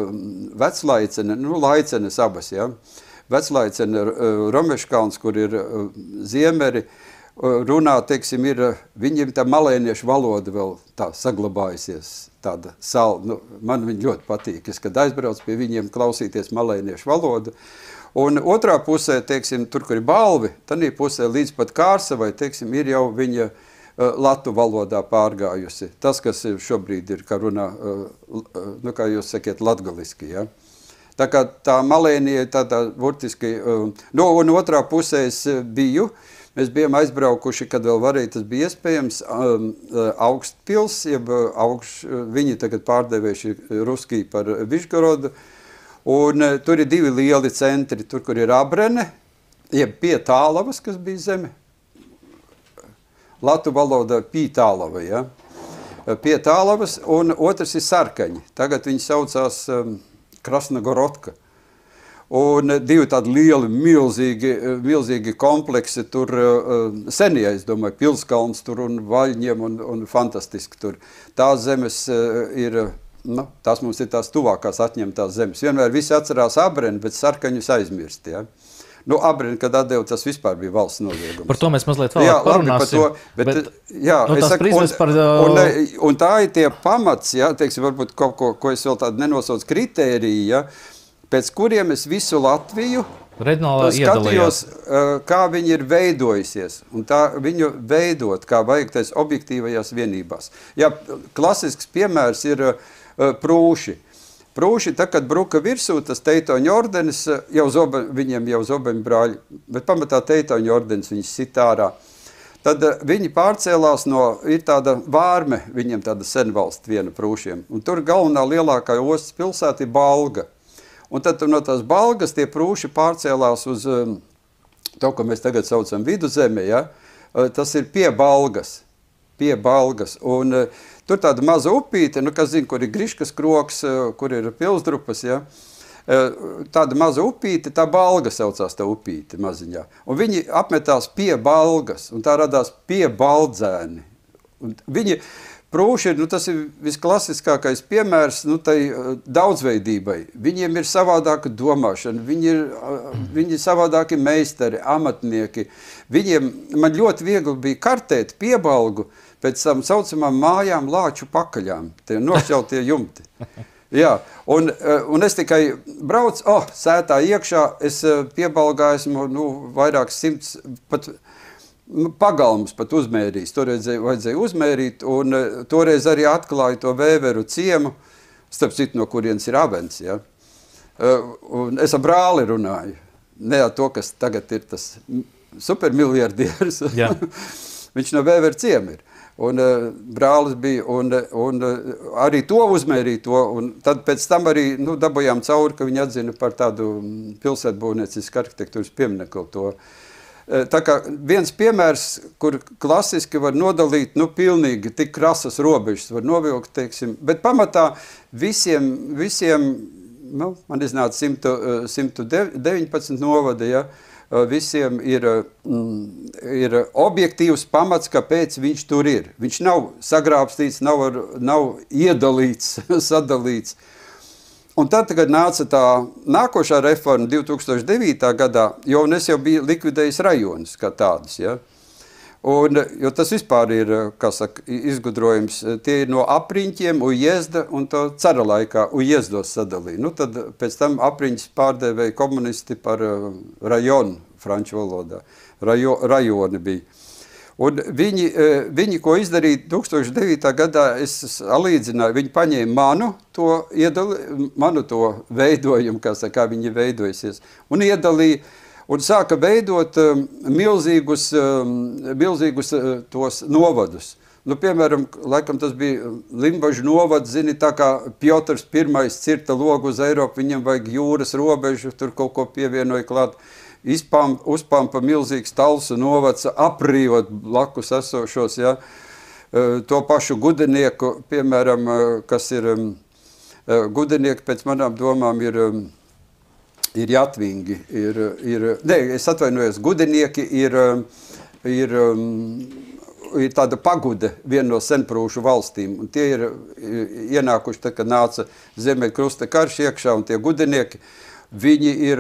Veclaicene, nu, Laicenes abas, ja, Veclaicene, Romeškalns, kur ir ziemeri, runā, teiksim, ir, viņiem tā malēniešu valoda vēl tā saglabājusies, tāda sal, nu, man viņi ļoti patīk, es, kad aizbrauc pie viņiem klausīties malēniešu valodu, un otrā pusē, teiksim, tur, kur ir Balvi, tanī pusē līdz pat Kārsavai, teiksim, ir jau viņa uh, latu valodā pārgājusi, tas, kas šobrīd ir, kā runā, uh, nu, kā jūs sakiet, latgaliski, ja. Tā kā tā Malēnija, tā tā burtiski, uh, no, un otrā pusē es biju, mēs bijām aizbraukuši, kad vēl varēja, tas bija iespējams, um, Augstpils, jeb augš, viņi tagad pārdevējuši Ruskī par Višgorodu, un uh, tur ir divi lieli centri, tur, kur ir Abrene, jeb Pietālavas, kas bija zeme, latu valodā Pītālava, ja, Pietālavas, un otrs ir Sarkaņi, tagad viņi saucās um, Krasnogorotka. Un divi tādi lieli, milzīgi, milzīgi kompleksi tur, uh, senie, es domāju, Pilskalns tur un Vaļņiem un, un fantastiski tur. Tās zemes uh, ir, nu, tās mums ir tās tuvākās atņemtās zemes. Vienmēr visi atcerās Abreni, bet Sarkaņus aizmirst, ja. Nu, Abreni, kad atdeva, tas vispār bija valsts noziegums. Par to mēs mazliet vēlāk jā, parunāsim. Labi, par to, bet, bet, jā, nu, es saku, un, par... un, un, un tā ir tie pamats, ja, teiksim, varbūt kaut ko, ko es vēl tādu nenosaucu kritēriju, ja, pēc kuriem es visu Latviju skatījos, kā viņi ir veidojusies, un tā viņu veidot, kā vajag tais objektīvajās vienībās. Jā, klasisks piemērs ir prūši. Prūši, tā, kad bruka virsū, tas Teitoņa ordenis, jau zobe, viņiem jau zobeņu brāļi, bet pamatā Teitoņa ordenis viņus sit ārā. Tad viņi pārcēlās no, ir tāda Vārme, viņiem tāda senvalsts viena prūšiem, un tur galvenā lielākā ostas pilsēta ir Balga. Un tad no tās Balgas tie prūši pārcēlās uz um, to, ko mēs tagad saucam Viduzeme, ja? Tas ir pie Balgas, pie Balgas. Un uh, tur tāda maza upīte, nu, kas zina, kur ir Griškas kroks, uh, kur ir Pilsdrupas, ja? uh, tāda maza upīte, tā Balga saucās tā upīte maziņā. Un viņi apmetās pie Balgas, un tā radās pie Baldzēni. Un viņi... Prūši, nu, tas ir visklasiskākais piemērs, nu, tai daudzveidībai. Viņiem ir savādāka domāšana, viņi ir, viņi ir savādāki meistari, amatnieki. Viņiem, man ļoti viegli bija kartēt Piebalgu pēc tam saucamām mājām lāču pakaļām, tie nošķeltie jumti. Jā, un, un es tikai braucu, oh, sētā iekšā, es Piebalgā esmu, nu, vairāk simts, pat... pagalmus pat uzmērījis. Toreiz vajadzēja uzmērīt, un toreiz arī atklāja to Vēveru ciemu, starp citu, no kurienes ir Avens. Ja? Un es ar brāli runāju. Ne ar to, kas tagad ir tas supermiljardieris. Ja. Viņš no Vēveru ciema ir. Un uh, brālis bija, un, un uh, arī to uzmērīja to, un tad pēc tam arī nu, dabujām cauri, ka viņi atzina par tādu pilsētbūvniecisku arhitektūras pieminekli to. Uh, tā kā viens piemērs, kur klasiski var nodalīt, nu, pilnīgi tik krasas robežas var novilkt, teiksim, bet pamatā visiem, visiem, nu, man iznāca simt deviņpadsmit novadi, ja, visiem ir, mm, ir objektīvs pamats, kāpēc viņš tur ir. Viņš nav sagrābstīts, nav, nav iedalīts, sadalīts. Un tad, kad nāca tā nākošā reforma divi tūkstoši devītā gadā, jo es jau biju likvidējis rajonus kā tādus, ja? Un, jo tas vispār ir, kā saka, izgudrojums, tie ir no apriņķiem, ujezda un to cara laikā ujezdos sadalīja. Nu, tad pēc tam apriņķis pārdevēja komunisti par uh, rajonu, franču valodā. Rajo, rajoni bija. Un viņi, uh, viņi, ko izdarīja tūkstoš devītā gadā, es salīdzināju, viņi paņēma manu to, iedali, manu to veidojumu, kā, saka, kā viņi veidojusies, un iedalīja, un sāka veidot um, milzīgus, um, milzīgus uh, tos novadus. Nu, piemēram, laikam tas bija Limbažu novads, zini, tā kā Piotrs pirmais cirta logu uz Eiropu, viņam vajag jūras robežu, tur kaut ko pievienoja klāt, izpam, uzpampa milzīgs Talsu novads, aprīvot blakus esošos, ja, uh, to pašu Gudenieku, piemēram, uh, kas ir, um, uh, Gudenieki pēc manām domām ir, um, ir Jatvingi, ir, ir, ne, es atvainojos, Gudenieki ir, ir, ir tāda pagude viena no senprūšu valstīm, un tie ir ienākuši, tad, kad nāca Ziemeļkrusta karš iekšā, un tie Gudenieki, viņi ir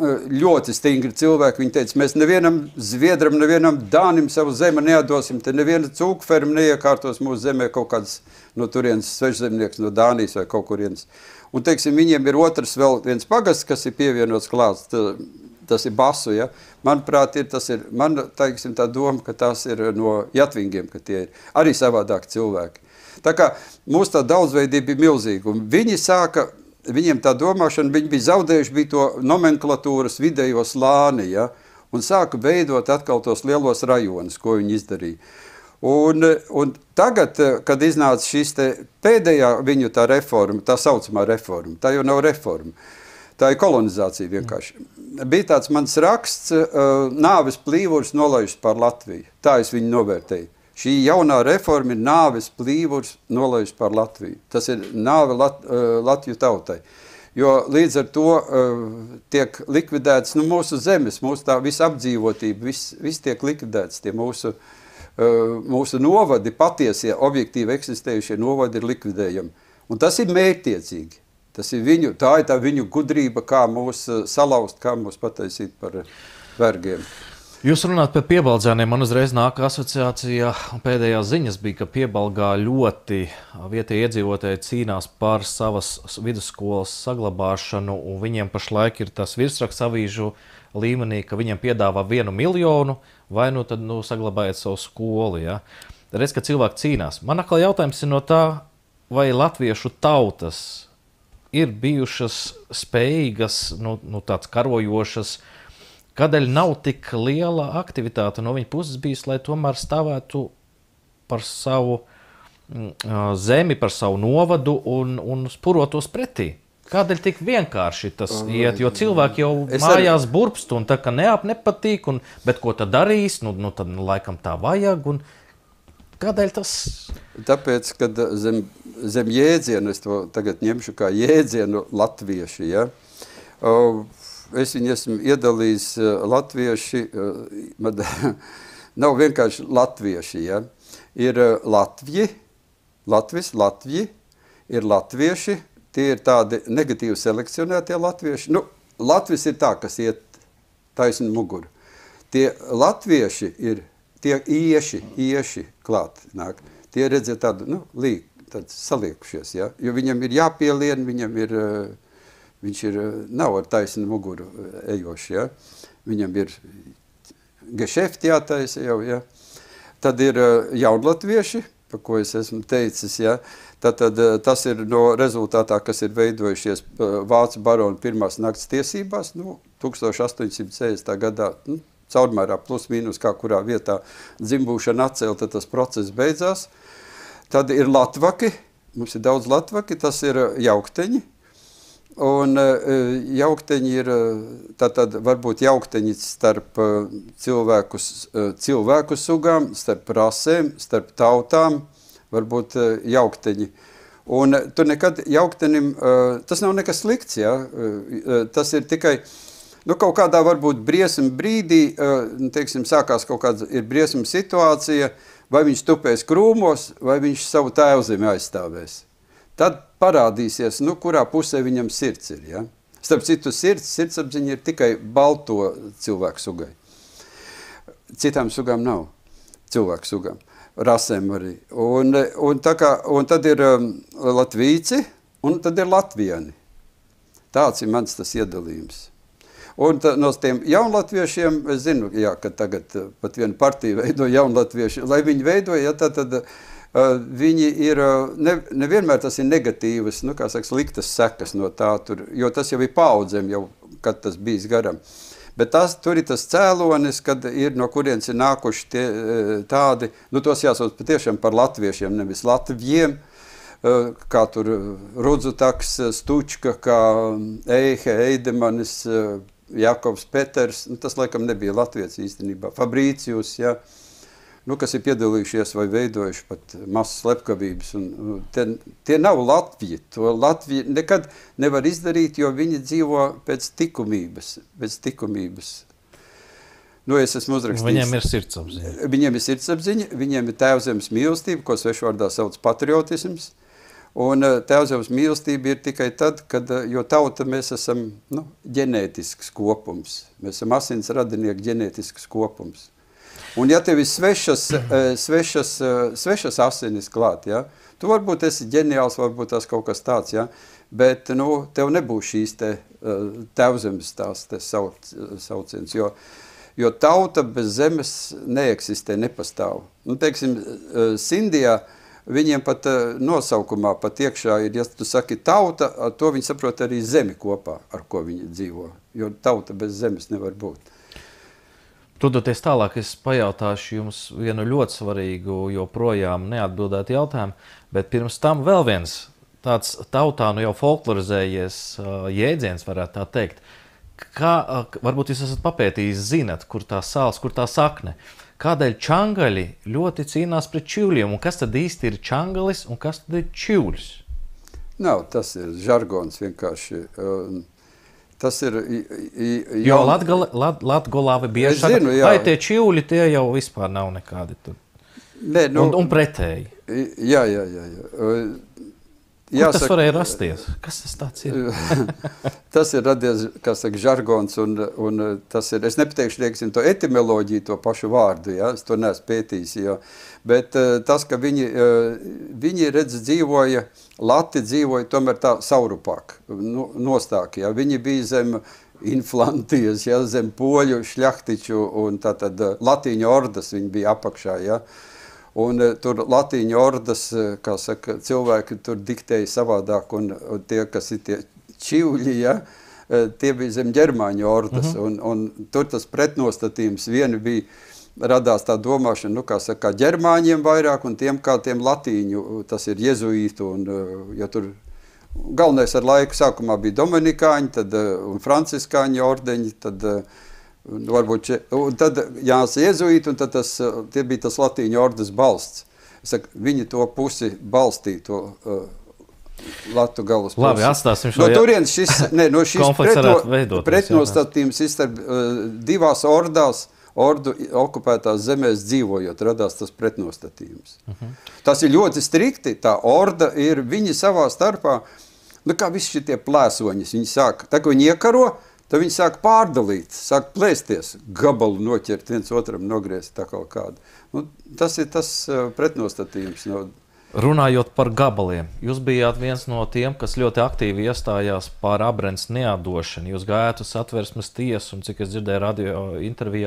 ļoti stingri cilvēki, viņi teica, mēs nevienam Zviedram, nevienam Dānim savu zemi neatdosim, te neviena cūkferma neiekārtos mūsu zemē kaut kāds no turienes svešzemnieks no Dānijas vai kaut kurienes. Un, teiksim, viņiem ir otrs vēl viens pagasts, kas ir pievienots klāts, tas ir Basu, ja. Manuprāt, ir, tas ir, man, teiksim, tā doma, ka tās ir no Jatvingiem, ka tie ir arī savādāk cilvēki. Tā kā mūsu tā daudzveidība bija milzīga, un viņi sāka, viņiem tā domāšana, viņi bija zaudējuši, bija to nomenklatūras vidējo slāni, ja, un sāka veidot atkal tos lielos rajonus, ko viņi izdarīja. Un, un tagad, kad iznāca šīs te pēdējā viņu tā reforma, tā saucamā reforma, tā jau nav reforma, tā ir kolonizācija vienkārši. Bija tāds mans raksts, uh, nāves plīvurs nolaižas pār Latviju. Tā es viņu novērtēju. Šī jaunā reforma ir nāves plīvurs nolaižas pār Latviju. Tas ir nāve Lat, uh, Latviju tautai. Jo līdz ar to uh, tiek likvidēts nu, mūsu zemes, mūsu tā visa apdzīvotība, viss vis tiek likvidēts, tie mūsu Uh, mūsu novadi, patiesie, objektīvi eksistējušie novadi ir likvidējami. Un tas ir mērķtiecīgi. Tas ir viņu, tā ir tā viņu gudrība, kā mūs uh, salauzt, kā mūs pataisīt par uh, vergiem. Jūs runāt par Piebaldzēniem, man uzreiz nāk asociācija, pēdējās ziņas bija, ka Piebalgā ļoti vietējie iedzīvotāji cīnās par savas vidusskolas saglabāšanu, un viņiem pašlaik ir tas virsraksts avīžu līmenī, ka viņiem piedāvā vienu miljonu, vai nu tad nu, saglabājiet savu skolu. Ja? Redz, ka cilvēki cīnās. Man atkal jautājums ir no tā, vai latviešu tautas ir bijušas spējīgas, nu, nu tāds karojošas, kādēļ nav tik liela aktivitāte no viņa puses bijis, lai tomēr stāvētu par savu uh, zemi, par savu novadu un, un spurotos pretī? Kādēļ tik vienkārši tas iet, jo cilvēki jau es mājās arī burpst un tā, ka neap nepatīk, un, bet ko tad darīs, nu, nu tad nu, laikam tā vajag, un kādēļ tas? Tāpēc, kad zem, zem jēdzienu, es to tagad ņemšu kā jēdzienu latvieši, ja, es viņu esmu iedalījis latvieši, man nav vienkārši latvieši, ja, ir Latvji, Latvis, Latvji, ir latvieši, tie ir tādi negatīvi selekcionētie latvieši. Nu, Latvis ir tā, kas iet taisni muguru. Tie latvieši ir tie ieši, ieši klāt nāk. Tie redziet tādu, nu, līk, tādi saliekušies, ja? Jo viņam ir jāpielien, viņam ir, viņš ir, nav ar taisni muguru ejoši, ja? Viņam ir gešefti jātaisa jau, ja. Tad ir uh, jaunlatvieši, par ko es esmu teicis, ja. Tātad uh, tas ir no rezultātā, kas ir veidojušies uh, Vācu baronu pirmās nakts tiesībās, nu, tūkstoš astoņsimt sešdesmitā gadā, nu, caurmērā plus mīnus, kā kurā vietā dzimbūšana atcelta, tas process beidzās. Tad ir latvaki, mums ir daudz latvaki, tas ir uh, jaukteņi. Un uh, jaukteņi ir, tātad varbūt jaukteņi starp uh, cilvēkus, uh, cilvēku sugām, starp rasēm, starp tautām, varbūt uh, jaukteņi. Un uh, tur nekad jauktenim, uh, tas nav nekas slikts, ja? uh, tas ir tikai, nu kaut kādā varbūt briesma brīdī, uh, teiksim, sākās kaut kāda ir briesma situācija, vai viņš tupēs krūmos, vai viņš savu tēvzemi aizstāvēs. Tad parādīsies, nu, kurā pusē viņam sirds ir, ja? Starp citu, sirds, sirdsapziņa ir tikai balto cilvēku sugai. Citām sugām nav cilvēku sugām, rasēm arī. Un, un, tā kā, un tad ir um, latvīci, un tad ir latvieni. Tāds ir mans tas iedalījums. Un tā, no tiem jaunlatviešiem, es zinu, jā, ka tagad pat viena partija veido jaunlatvieši, lai viņi veido, ja, tad, tad Uh, viņi ir, uh, ne, nevienmēr tas ir negatīvas, nu, kā saka, sliktas sekas no tā, tur, jo tas jau ir paudzēm, jau, kad tas bijis garam. Bet tas, tur ir tas cēlonis, kad ir no kurienes ir nākuši tie, tādi, nu, tos jāsauc patiešām par latviešiem, nevis latviem, uh, kā tur Rudzutaks, Stučka, kā Eihe, Eidemanis, uh, Jakobs Peters, nu, tas laikam nebija latvietis īstenībā, Fabrīcijus, ja, nu, kas ir piedalījušies vai veidojuši pat masas slepkavības. Un, te, tie nav Latviji. To Latviju nekad nevar izdarīt, jo viņi dzīvo pēc tikumības. Pēc tikumības. Nu, es esmu uzrakstījis. Viņiem ir sirdsapziņa. Viņiem ir sirdsapziņa, viņiem ir tēvzemes mīlestība, ko svešvārdā sauc patriotisms. Un tēvzemes mīlestība ir tikai tad, kad, jo tauta mēs esam, nu, ģenētisks kopums. Mēs esam asins radinieku ģenētisks kopums. Un ja tev ir svešas, svešas, svešas asinis klāt, ja, tu varbūt esi ģeniāls, varbūt tas kaut kas tāds, ja, bet, nu, tev nebūs šīs te tēvzemes tās te sauc, sauciens, jo, jo tauta bez zemes neeksistē, nepastāv. Nu, teiksim, Sindijā viņiem pat nosaukumā pat iekšā ir, ja tu saki tauta, to viņi saprot arī zemi kopā, ar ko viņi dzīvo, jo tauta bez zemes nevar būt. Tudoties tālāk, es pajautāšu jums vienu ļoti svarīgu, joprojām neatbildētu jautājumu, bet pirms tam vēl viens tāds tautā nu jau folklorizējies uh, jēdziens, varētu tā teikt. Kā, uh, varbūt jūs esat papētījis, zinat, kur tā sāls, kur tā sakne. Kādēļ čangaļi ļoti cīnās pret čivļiem, un kas tad īsti ir čangalis un kas tad ir čivļs? Nav, tas ir žargons vienkārši. Uh, Tas ir... I, i, jo Latgale, Lat, Latgolāve bieži saka, zinu, jā. vai tie čivļi, tie jau vispār nav nekādi tur. Nē, nu, un, un pretēji. Jā, jā, jā. jā. Kur Jāsaka, tas varēja rasties? Kas tas tāds ir? Tas ir radies, kā saka, žargons, un, un tas ir, es nepateikšu, teiksim, to etimoloģiju, to pašu vārdu, ja? Es to neesmu pētījis, jo, bet tas, ka viņi, viņi redz, dzīvoja, Lati dzīvoja tomēr tā saurupāk, nu, nostāk, ja? Viņi bija zem Inflantijas, ja? Zem poļu, šļahtiču, un tātad latīņu ordas viņi bija apakšā, ja? Un tur latīņu ordas, kā saka, cilvēki tur diktēja savādāk, un, un tie, kas ir tie čivļi, ja, tie bija zem ģermāņu ordas, mm-hmm. un, un tur tas pretnostatījums vieni bija, radās tā domāšana, nu, kā saka, ģermāņiem vairāk, un tiem kā tiem latīņu, tas ir jezuītu, un, ja tur galvenais ar laiku sākumā bija dominikāņi, tad, un franciskāņi ordeņi, tad, varbūt, un tad jās jezuīti, un tad tas, tie bija tas latīņu ordas balsts. Es saku, viņi to pusi balstīja, to uh, Latu galus pusi. Labi, atstāsim šo no turienes šis, ne, no šis pretno, pretnostatījums izstarp uh, divās ordās, ordu okupētās zemēs dzīvojot, radās tas pretnostatījums. Uh-huh. Tas ir ļoti strikti, tā orda ir, viņi savā starpā, nu kā visi šitie plēsoņas, viņi sāk, tā kā viņi iekaro, tad viņi sāk pārdalīt, sāk plēsties, gabalu noķert, viens otram nogriezt tā kaut kādu. Nu, tas ir tas uh, pretnostatījums. No... Runājot par gabaliem, jūs bijāt viens no tiem, kas ļoti aktīvi iestājās par Abrens neatdošanu. Jūs gājāt uz Satversmes tiesu, un cik es dzirdēju radio intervijā,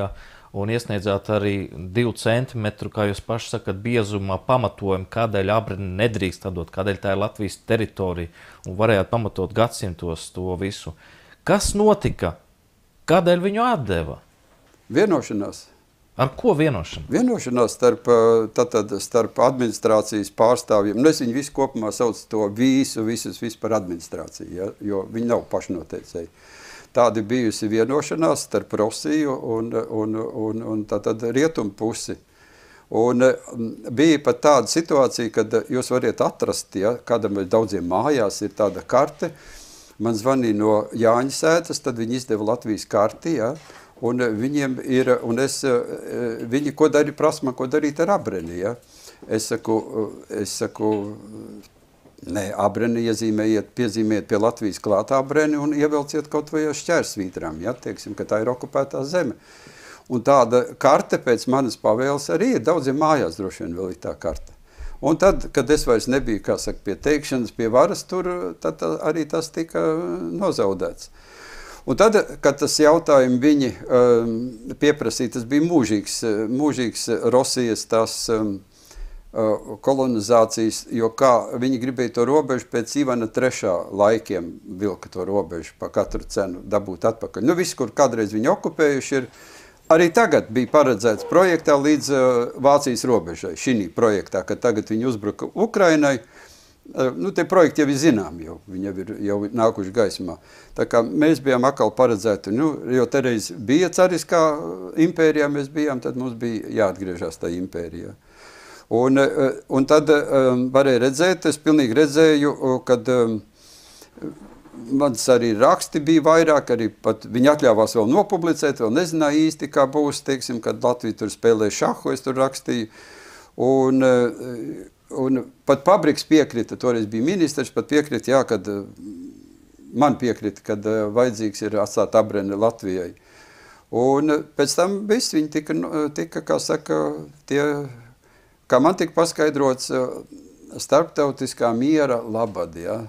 un iesniedzāt arī divu centimetru, kā jūs paši sakat, biezumā pamatojumu, kādēļ Abreni nedrīkst atdot, kādēļ tā ir Latvijas teritorija, un varējāt pamatot gadsimtos to visu. Kas notika? Kādēļ viņu atdeva? Vienošanās. Ar ko vienošanās? Vienošanās starp, tātad, starp administrācijas pārstāvjiem. Nu, es viņu visu kopumā saucu to visu, visus, visu par administrāciju, ja? Jo viņi nav pašnoteicēji. Tāda bijusi vienošanās starp Rosiju un, un, un, un tātad rietumu pusi. Un bija pat tāda situācija, kad jūs variet atrast, ja, kādam daudziem mājās ir tāda karte. Man zvanīja no Jāņa sētas, tad viņi izdeva Latvijas karti, ja. Un viņiem ir, un es, viņi, ko darīja, prasa man, ko darīt ar Abreni, ja? Es saku, es saku, nē, Abreni iezīmējiet, piezīmējiet pie Latvijas klāt Abreni un ievelciet kaut vai šķērsvītrām, ja? Teiksim, ka tā ir okupētā zeme. Un tāda karte pēc manas pavēles arī ir, daudziem mājās droši vien vēl ir tā karte. Un tad, kad es vairs nebiju, kā saka, pie teikšanas, pie varas, tur tad arī tas tika nozaudēts. Un tad, kad tas jautājumi viņi um, pieprasīja, tas bija mūžīgs, mūžīgs Rosijas tās um, uh, kolonizācijas, jo kā viņi gribēja to robežu pēc Ivana trešā laikiem vilka to robežu pa katru cenu dabūt atpakaļ. Nu, viss, kur kādreiz viņi okupējuši ir, arī tagad bija paredzēts projektā līdz uh, Vācijas robežai, šī projektā, kad tagad viņi uzbruka Ukrainai. Nu, tie projekti jau ir zinām, jau, viņi jau ir jau nākuši gaismā. Tā kā mēs bijām atkal paredzēti, nu, jo tereiz bija cariskā impērijā, mēs bijām, tad mums bija jāatgriežās tā impērijā. Un, un tad um, varēja redzēt, es pilnīgi redzēju, kad um, mans arī raksti bija vairāk, arī pat viņi atļāvās vēl nopublicēt, vēl nezināja īsti, kā būs, teiksim, kad Latvija tur spēlē šahu, es tur rakstīju. Un, uh, Un pat Pabriks piekrita, toreiz bija ministrs, pat piekrita, jā, kad man piekrita, kad vajadzīgs ir atstāt Abreni Latvijai. Un pēc tam viss viņi tika, tika, kā saka, tie, kā man tika paskaidrots, starptautiskā miera labad, jā.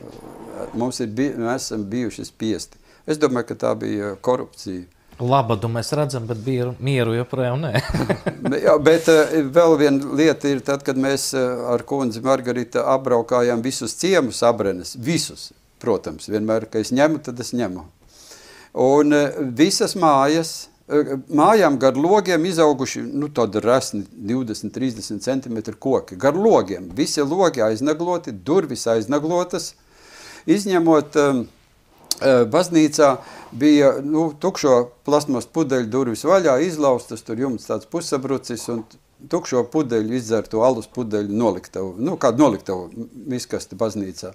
Mums ir, mēs esam bijuši spiesti. Es domāju, ka tā bija korupcija. Labadu mēs redzam, bet bija mieru joprojām nē. Jā, bet uh, vēl viena lieta ir tad, kad mēs uh, ar kundzi Margarita apbraukājām visus ciemus Abrenes, visus, protams, vienmēr, ka es ņemu, tad es ņemu. Un uh, visas mājas, uh, mājām gar logiem izauguši, nu, tāda resni divdesmit trīsdesmit centimetru koki, gar logiem, visi logi aiznagloti, durvis aiznaglotas, izņemot um, baznīcā bija nu, tukšo plasmas pudeļu durvis vaļā, izlaustas, tur jumts tāds pusabrucis un tukšo pudeļu izdzerto alus pudeļu noliktavu, nu kādu noliktavu miskasti baznīcā.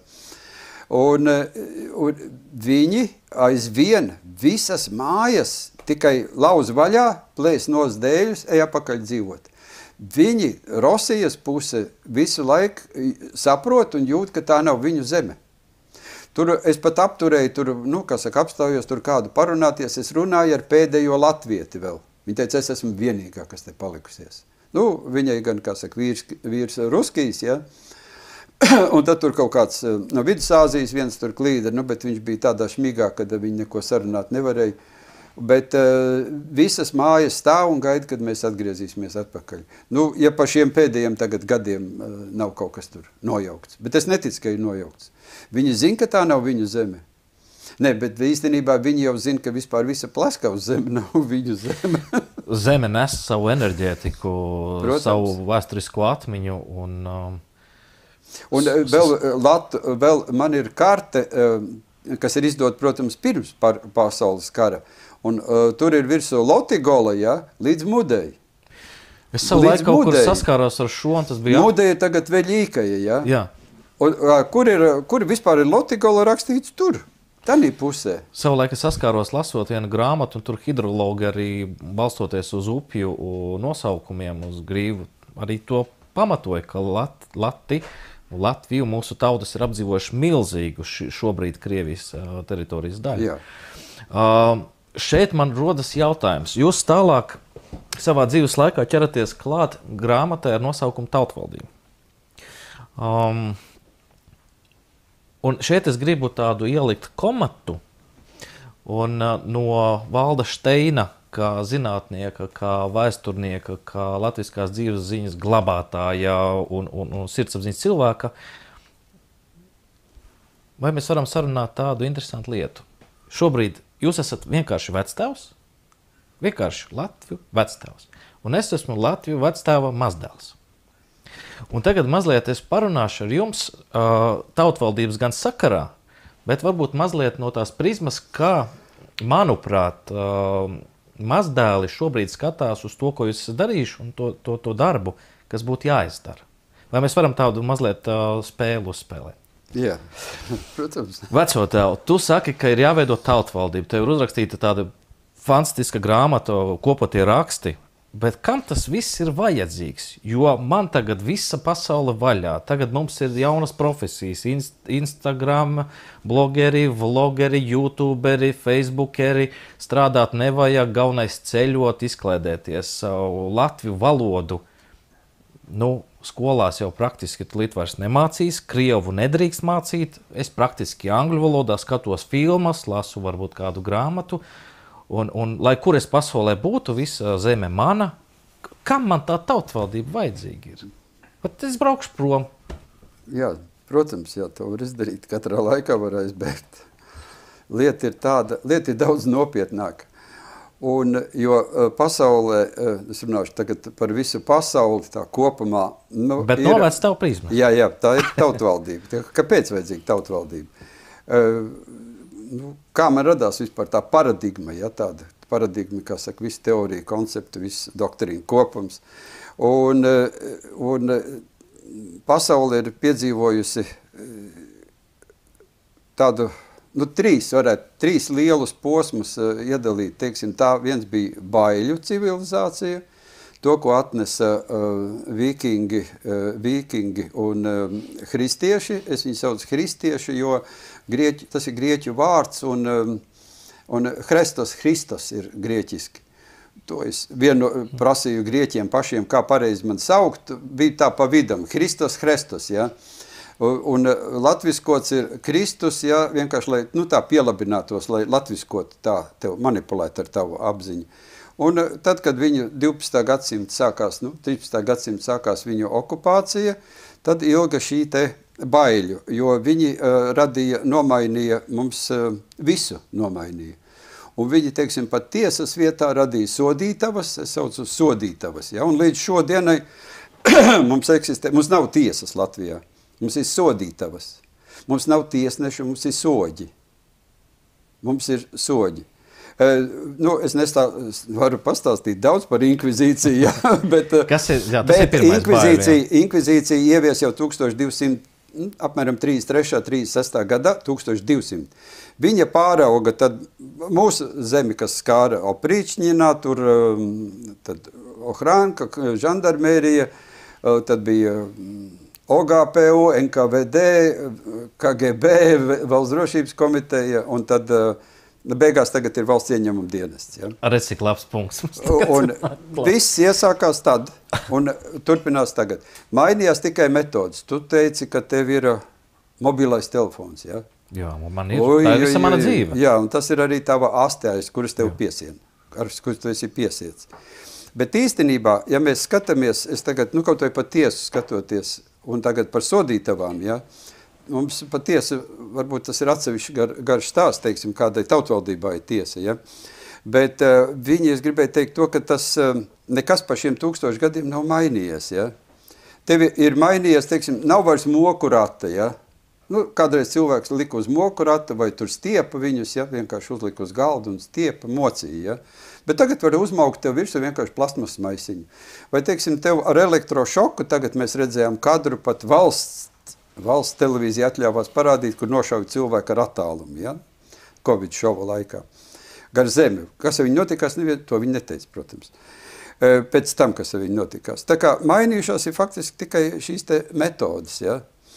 Un, un viņi aizvien visas mājas tikai lauz vaļā, plēs nos dēļus, ej apakaļ dzīvot. Viņi, Rosijas puse, visu laiku saprot un jūt, ka tā nav viņu zeme. Tur es pat apturēju, tur, nu, kā saka, apstājos tur kādu parunāties, es runāju ar pēdējo latvieti vēl. Viņa teica, es esmu vienīgā, kas te palikusies. Nu, viņai gan, kā saka, vīrs, vīrs ruskijs, ja. Un tad tur kaut kāds no Vidusāzijas viens tur klīda, nu, bet viņš bija tādā šmīgā, kad viņi neko sarunāt nevarēja. Bet uh, visas mājas stāv un gaida, kad mēs atgriezīsimies atpakaļ. Nu, ja pa šiem pēdējiem tagad gadiem uh, nav kaut kas tur nojaukts. Bet es neticu, ka ir nojaukts. Viņi zina, ka tā nav viņu zeme. Nē, bet īstenībā viņi jau zina, ka vispār visa Plaskavas zeme nav viņu zeme. Zeme nes savu enerģētiku, Protams. Savu vēsturisko atmiņu. Un, um, un vēl, Lat, vēl man ir karte, uh, kas ir izdot, protams, pirms par pasaules kara. Un uh, tur ir virsū Lotigola, ja, līdz Mudei. Es savu laiku kaut kur saskāros ar šo, un tas bija... Mudei tagad Veļīkaja, ja? Jā. Un, kur, ir, kur vispār ir Lotigola rakstīts tur? Tanī pusē. Savu laiku lasot lasot vienu grāmatu, un tur hidrologi arī balstoties uz upju nosaukumiem, uz grīvu, arī to pamatoja, ka Lat, Lati, Latviju mūsu tautas ir apdzīvojuši milzīgu šobrīd Krievijas teritorijas daļu. Jā. Uh, šeit man rodas jautājums. Jūs tālāk savā dzīves laikā ķeraties klāt grāmatai ar nosaukumu Tautvaldība. Um, un šeit es gribu tādu ielikt komatu un uh, no Valda Steina kā zinātnieka, kā vēsturnieka, kā latviskās dzīves ziņas glabātāja un, un, un sirdsapziņas cilvēka, vai mēs varam sarunāt tādu interesantu lietu? Šobrīd jūs esat vienkārši vectēvs, vienkārši Latviju vectēvs, un es esmu Latviju vectēva mazdēls. Un tagad mazliet es parunāšu ar jums uh, tautvaldības gan sakarā, bet varbūt mazliet no tās prizmas, kā, manuprāt, uh, mazdēli šobrīd skatās uz to, ko jūs esat darījuši, un to, to, to darbu, kas būtu jāizdara. Vai mēs varam tādu mazliet uh, spēli uzspēlēt? Jā, protams. Veco tēvu, tu saki, ka ir jāveido tautvaldība. Tev ir uzrakstīta tāda fantastiska grāmata, kopotie raksti. Bet kam tas viss ir vajadzīgs? Jo man tagad visa pasaule vaļā. Tagad mums ir jaunas profesijas. Inst Instagram, blogeri, vlogeri, youtuberi, facebookeri. Strādāt nevajag, galvenais ceļot, izklēdēties. Latviju valodu. Nu, skolās jau praktiski tulīt vairs nemācīs. Krievu nedrīkst mācīt. Es praktiski angļu valodā skatos filmas, lasu varbūt kādu grāmatu. Un, un, lai kur es pasaulē būtu, visa zeme mana, kam man tā tautvaldība vajadzīga ir? Pat es braukšu prom. Jā, protams, jā, to var izdarīt. Katrā laikā var aizbēgt. Lieta ir tāda, lieta ir daudz nopietnāka. Un, jo pasaulē, es runāšu tagad par visu pasauli, tā kopumā. Nu, Bet ir, novēc tavu prizmu. Jā, jā, tā ir tautvaldība. Kāpēc vajadzīga tautvaldība? Uh, Nu, kā man radās vispār tā paradigma, ja, tāda paradigma, kā saka, visu teoriju, konceptu, visu doktrīnu kopums. Un, un pasaule ir piedzīvojusi tādu, nu, trīs, varētu, trīs lielus posmus iedalīt. Teiksim, tā viens bija baiļu civilizācija, to, ko atnesa uh, vikingi, uh, vikingi un uh, kristieši. Es viņu saucu kristieši, jo grieķi, tas ir grieķu vārds, un, um, un Hristos, Hristos ir grieķiski. To es vienu prasīju grieķiem pašiem, kā pareizi man saukt, bija tā pa vidam, Hristos, Hristos, ja. Un, un latviskots ir Kristus, ja, vienkārši, lai, nu, tā pielabinātos, lai latviskot tā tev manipulēt ar tavu apziņu. Un tad, kad viņu divpadsmitā gadsimta sākās, nu, trīspadsmitā gadsimta sākās viņu okupācija, tad ilga šī te baiļu, jo viņi uh, radīja, nomainīja mums uh, visu nomainīja. Un viņi, teiksim, pat tiesas vietā radīja sodītavas, es saucu sodītavas, ja, un līdz šodienai mums eksistē, mums nav tiesas Latvijā, mums ir sodītavas, mums nav tiesneši, mums ir soģi, mums ir soģi. Uh, nu, es nestā, varu pastāstīt daudz par inkvizīciju, ja, bet, Kas ir, jā, tas bet ir pirmais inkvizīcija, baivi, inkvizīcija ievies jau tūkstoš divsimt, apmēram trīsdesmit trešā, trīsdesmit sestā gadā, tūkstoš divsimt. Viņa pārauga tad mūsu zemi, kas skāra Oprīčņinā, tur tad Ohrānka, žandarmērija, tad bija O G P U, N K V D, K G B, Valsts drošības komiteja, un tad beigās tagad ir valsts ieņemuma dienests. Ja? Arī cik labs punkts. Un viss iesākās tad, un turpinās tagad. Mainījās tikai metodas. Tu teici, ka tev ir mobilais telefons, ja? Jā, man ir. Oi, tā ir visa mana dzīve. Jā, un tas ir arī tava astējas, kuras tev piesien, ar kuras tu esi piesiets. Bet īstenībā, ja mēs skatāmies, es tagad, nu kaut vai par tiesu skatoties, un tagad par sodītavām, ja, mums patiesi, varbūt tas ir atsevišķi gar, garš stāsts, teiksim, kādai tautvaldībā ir tiesa, ja? Bet uh, viņi, es gribēju teikt to, ka tas uh, nekas pa šiem tūkstošu gadiem nav mainījies, ja? Tevi ir mainījies, teiksim, nav vairs moku rata, ja? Nu, kādreiz cilvēks lika uz moku rata vai tur stiepa viņus, ja? Vienkārši uzlika uz galdu un stiepa mocīja, ja? Bet tagad var uzmaukt tev virsū vienkārši plasmas maisiņu. Vai, teiksim, tev ar elektrošoku, tagad mēs redzējām kadru pat valsts, valsts televīzija atļāvās parādīt, kur nošauja cilvēku ar attālumu, ja? Covid šova laikā. Gar zemi. Kas ar viņu notikās, nevien, to viņi neteica, protams. Pēc tam, kas ar viņu notikās. Tā kā mainījušās ir faktiski tikai šīs te metodas, ja?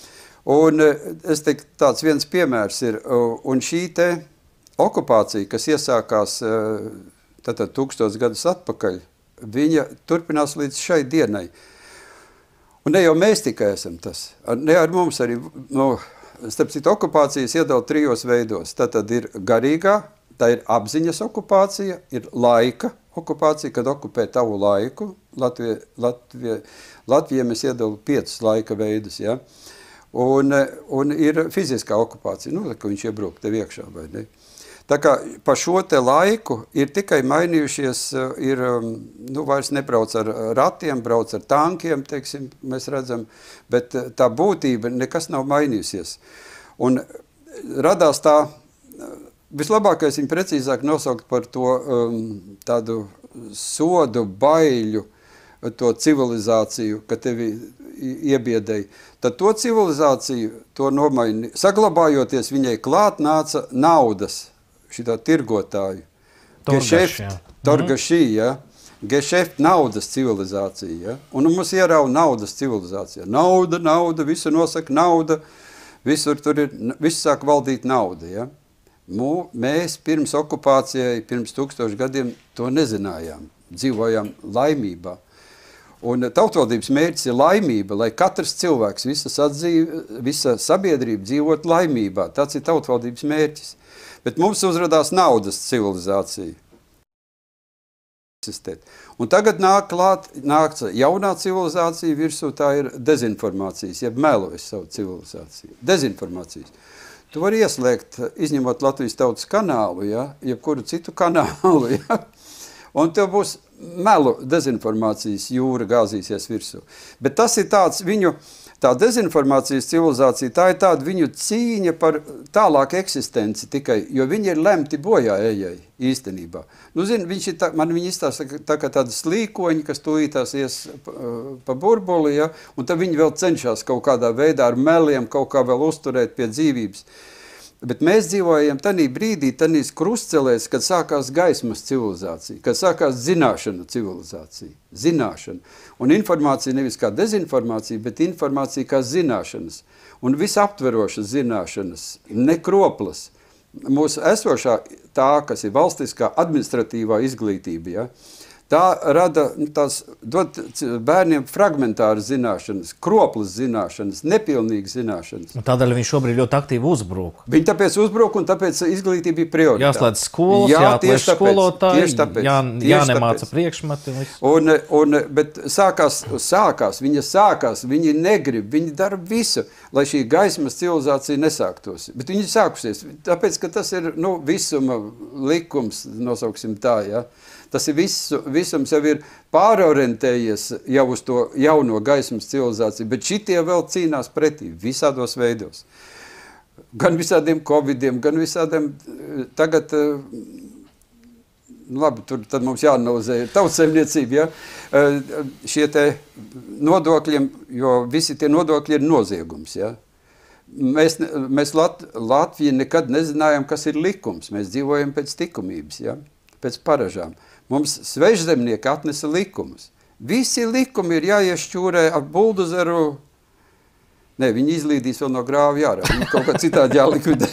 Un es teiktu, tāds viens piemērs ir, un šī te okupācija, kas iesākās tātad tūkstotis gadus atpakaļ, viņa turpinās līdz šai dienai. Un ne jau mēs tikai esam tas. Ne ar mums arī, nu, starp citu, okupācijas iedala trijos veidos. Tātad ir garīgā, tā ir apziņas okupācija, ir laika okupācija, kad okupē tavu laiku. Latvija, Latvija, Latvijai mēs iedalu piecus laika veidus, ja? Un, un ir fiziskā okupācija, nu, ka viņš iebruk tev iekšā, vai ne? Tā kā pa šo te laiku ir tikai mainījušies, ir, nu, vairs nebrauc ar ratiem, brauc ar tankiem, teiksim, mēs redzam, bet tā būtība nekas nav mainījusies. Un radās tā, vislabākais viņu precīzāk nosaukt par to um, tādu sodu, baiļu, to civilizāciju, ka tevi iebiedēja. Tad to civilizāciju, to nomaini, saglabājoties viņai klāt nāca naudas, šitā tirgotāju. Gešeft, torgašī, ja? Gešeft naudas civilizācija, ja? Un mums ierauj naudas civilizācija. Nauda, nauda, visu nosaka nauda, visur tur ir, viss sāk valdīt nauda, ja? Mū, mēs pirms okupācijai, pirms tūkstošu gadiem to nezinājām, dzīvojām laimībā. Un tautvaldības mērķis ir laimība, lai katrs cilvēks, visa, sadzīve, visa sabiedrība dzīvot laimībā. Tas ir tautvaldības mērķis. Bet mums uzradās naudas civilizācija. Un tagad nāk klāt, nāk jaunā civilizācija virsū, tā ir dezinformācijas, jeb melojas savu civilizāciju. Dezinformācijas. Tu vari ieslēgt, izņemot Latvijas tautas kanālu, ja, jebkuru citu kanālu, ja, un tev būs melu dezinformācijas jūra gāzīsies virsū. Bet tas ir tāds viņu, tā dezinformācijas civilizācija, tā ir tāda viņu cīņa par tālāku eksistenci tikai, jo viņi ir lemti bojā ejai īstenībā. Nu, zini, viņš ir tā, man viņi izstāsta tā kā tāda slīkoņi, kas tūlītās ies pa, pa burbuli, ja, un tad viņi vēl cenšas kaut kādā veidā ar meliem kaut kā vēl uzturēt pie dzīvības. Bet mēs dzīvojam tanī brīdī, tanīs krustcelēs, kad sākās gaismas civilizācija, kad sākās zināšana civilizācija, zināšana. Un informācija nevis kā dezinformācija, bet informācija kā zināšanas. Un visaptverošas zināšanas, nekroplas. Mūsu esošā tā, kas ir valstiskā administratīvā izglītība, ja, tā rada, tās dod bērniem fragmentāras zināšanas, kroplas zināšanas, nepilnīgas zināšanas. Tādēļ viņš šobrīd ļoti aktīvi uzbruk. Viņi tāpēc uzbruk un tāpēc izglītība ir prioritāte. Jāslēdz skolas, jā, jāatliež skolotāji, jā, jānemāca priekšmeti. Un, un, bet sākās, sākās, viņa sākās, viņi negrib, viņi dara visu, lai šī gaismas civilizācija nesāktos. Bet viņi sākusies, tāpēc, ka tas ir, nu, visuma likums, nosauksim tā, ja. Tas ir visu, visums jau ir pārorientējies jau uz to jauno gaismas civilizāciju, bet šitie vēl cīnās pretī visādos veidos. Gan visādiem covidiem, gan visādiem tagad, labi, tur tad mums jāanalizē tautsaimniecība, ja, šie te nodokļiem, jo visi tie nodokļi ir noziegums, ja. Mēs, mēs Lat, Latvija nekad nezinājām, kas ir likums, mēs dzīvojam pēc likumības, ja, pēc paražām. Mums svežzemnieki atnesa likumus. Visi likumi ir jāiešķūrē ar buldozeru. Nē, viņi izlīdīs vēl no grāva jārā. Viņi kaut kā citādi jālikvidē.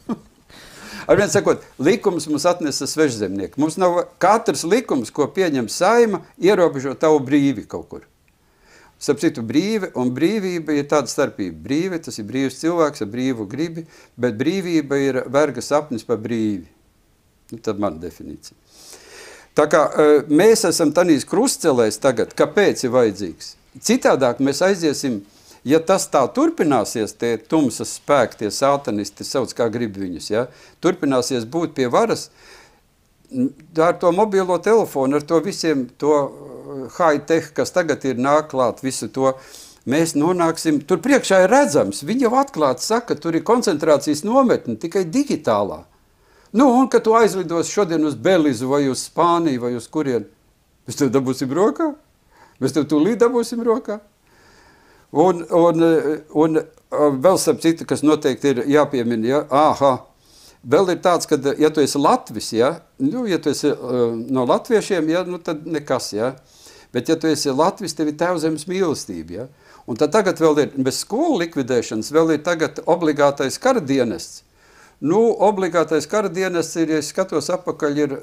Ar vien sakot, likums mums atnesa svežzemnieki. Mums nav katrs likums, ko pieņem saima, ierobežo tavu brīvi kaut kur. Starp citu, brīve un brīvība ir tāda starpība. Brīve, tas ir brīvs cilvēks ar brīvu gribi, bet brīvība ir verga sapnis par brīvi. Nu, tad mana definīcija. Tā kā mēs esam tanīs krustcelēs tagad, kāpēc ir vajadzīgs? Citādāk mēs aiziesim, ja tas tā turpināsies, tie tumsas spēki, tie sātanisti, sauc kā grib viņus, ja, turpināsies būt pie varas, ar to mobilo telefonu, ar to visiem, to high-tech, kas tagad ir nāklāt, visu to, mēs nonāksim, tur priekšā ir redzams, viņi jau atklāt saka, tur ir koncentrācijas nometni, tikai digitālā. Nu, un, kad tu aizlidos šodien uz Belizu vai uz Spāniju vai uz kurien, mēs tev dabūsim rokā, mēs tev tūlīt dabūsim rokā. Un, un, un vēl starp citu, kas noteikti ir jāpiemina, ja, aha, vēl ir tāds, kad, ja tu esi Latvis, ja, nu, ja tu esi uh, no latviešiem, ja, nu, tad nekas, ja, bet ja tu esi Latvis, tev ir tēvzemes mīlestība, ja, un tad tagad vēl ir, bez skolu likvidēšanas, vēl ir tagad obligātais kara dienests. Nu, obligātais kara dienests ir, ja es skatos apakaļ, ir,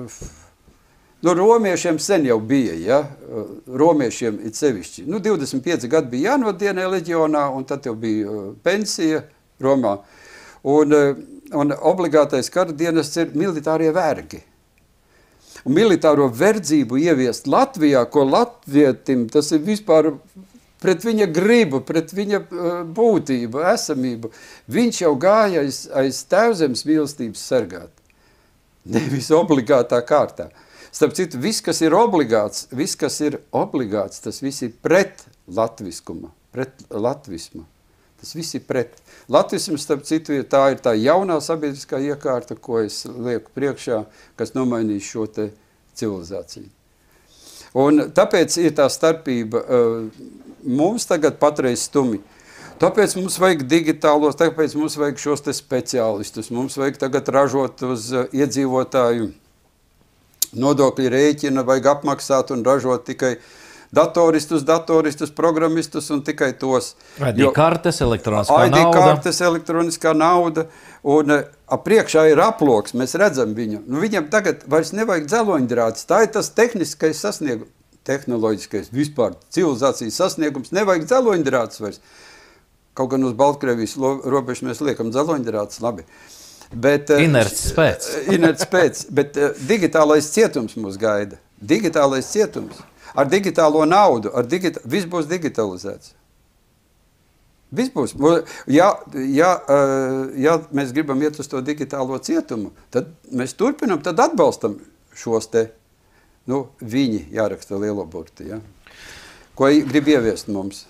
nu, romiešiem sen jau bija, ja, romiešiem ir sevišķi. Nu, divdesmit pieci gadi bija jānodienē leģionā, un tad jau bija pensija Romā. Un, un obligātais kara dienests ir militārie vergi. un militāro verdzību ieviest Latvijā, ko latvietim, tas ir vispār pret viņa gribu, pret viņa būtību, esamību. Viņš jau gāja aiz, aiz tēvzemes mīlestības sargāt. Nevis obligātā kārtā. Starp citu, viss, kas ir obligāts, viss, kas ir obligāts, tas viss ir pret latviskuma, pret latvismu. Tas viss ir pret. Latvisms, starp citu, tā ir tā jaunā sabiedriskā iekārta, ko es lieku priekšā, kas nomainīs šo te civilizāciju. Un tāpēc ir tā starpība, mums tagad patreiz stumi. Tāpēc mums vajag digitālos, tāpēc mums vajag šos te speciālistus, mums vajag tagad ražot uz iedzīvotāju nodokļu rēķina, vajag apmaksāt un ražot tikai datoristus, datoristus, programmistus un tikai tos. I D kartes, elektroniskā I D nauda. kartes, elektroniskā nauda, un priekšā ir aploks, mēs redzam viņu. Nu, viņam tagad vairs nevajag dzeloņdrāts, tā ir tas tehniskais sasniegums, tehnoloģiskais, vispār civilizācijas sasniegums, nevajag dzeloņdrāts vairs. Kaut gan uz Baltkrievijas robežu mēs liekam dzeloņdrāts, labi. Bet, Inerts spēc. Inerts spēc, bet digitālais cietums mūs gaida. Digitālais cietums. Ar digitālo naudu, ar digita... viss būs digitalizēts. Viss būs. Ja, ja, ja mēs gribam iet uz to digitālo cietumu, tad mēs turpinam, tad atbalstam šos te, nu, viņi jāraksta lielo burti, ja? Ko grib ieviest mums.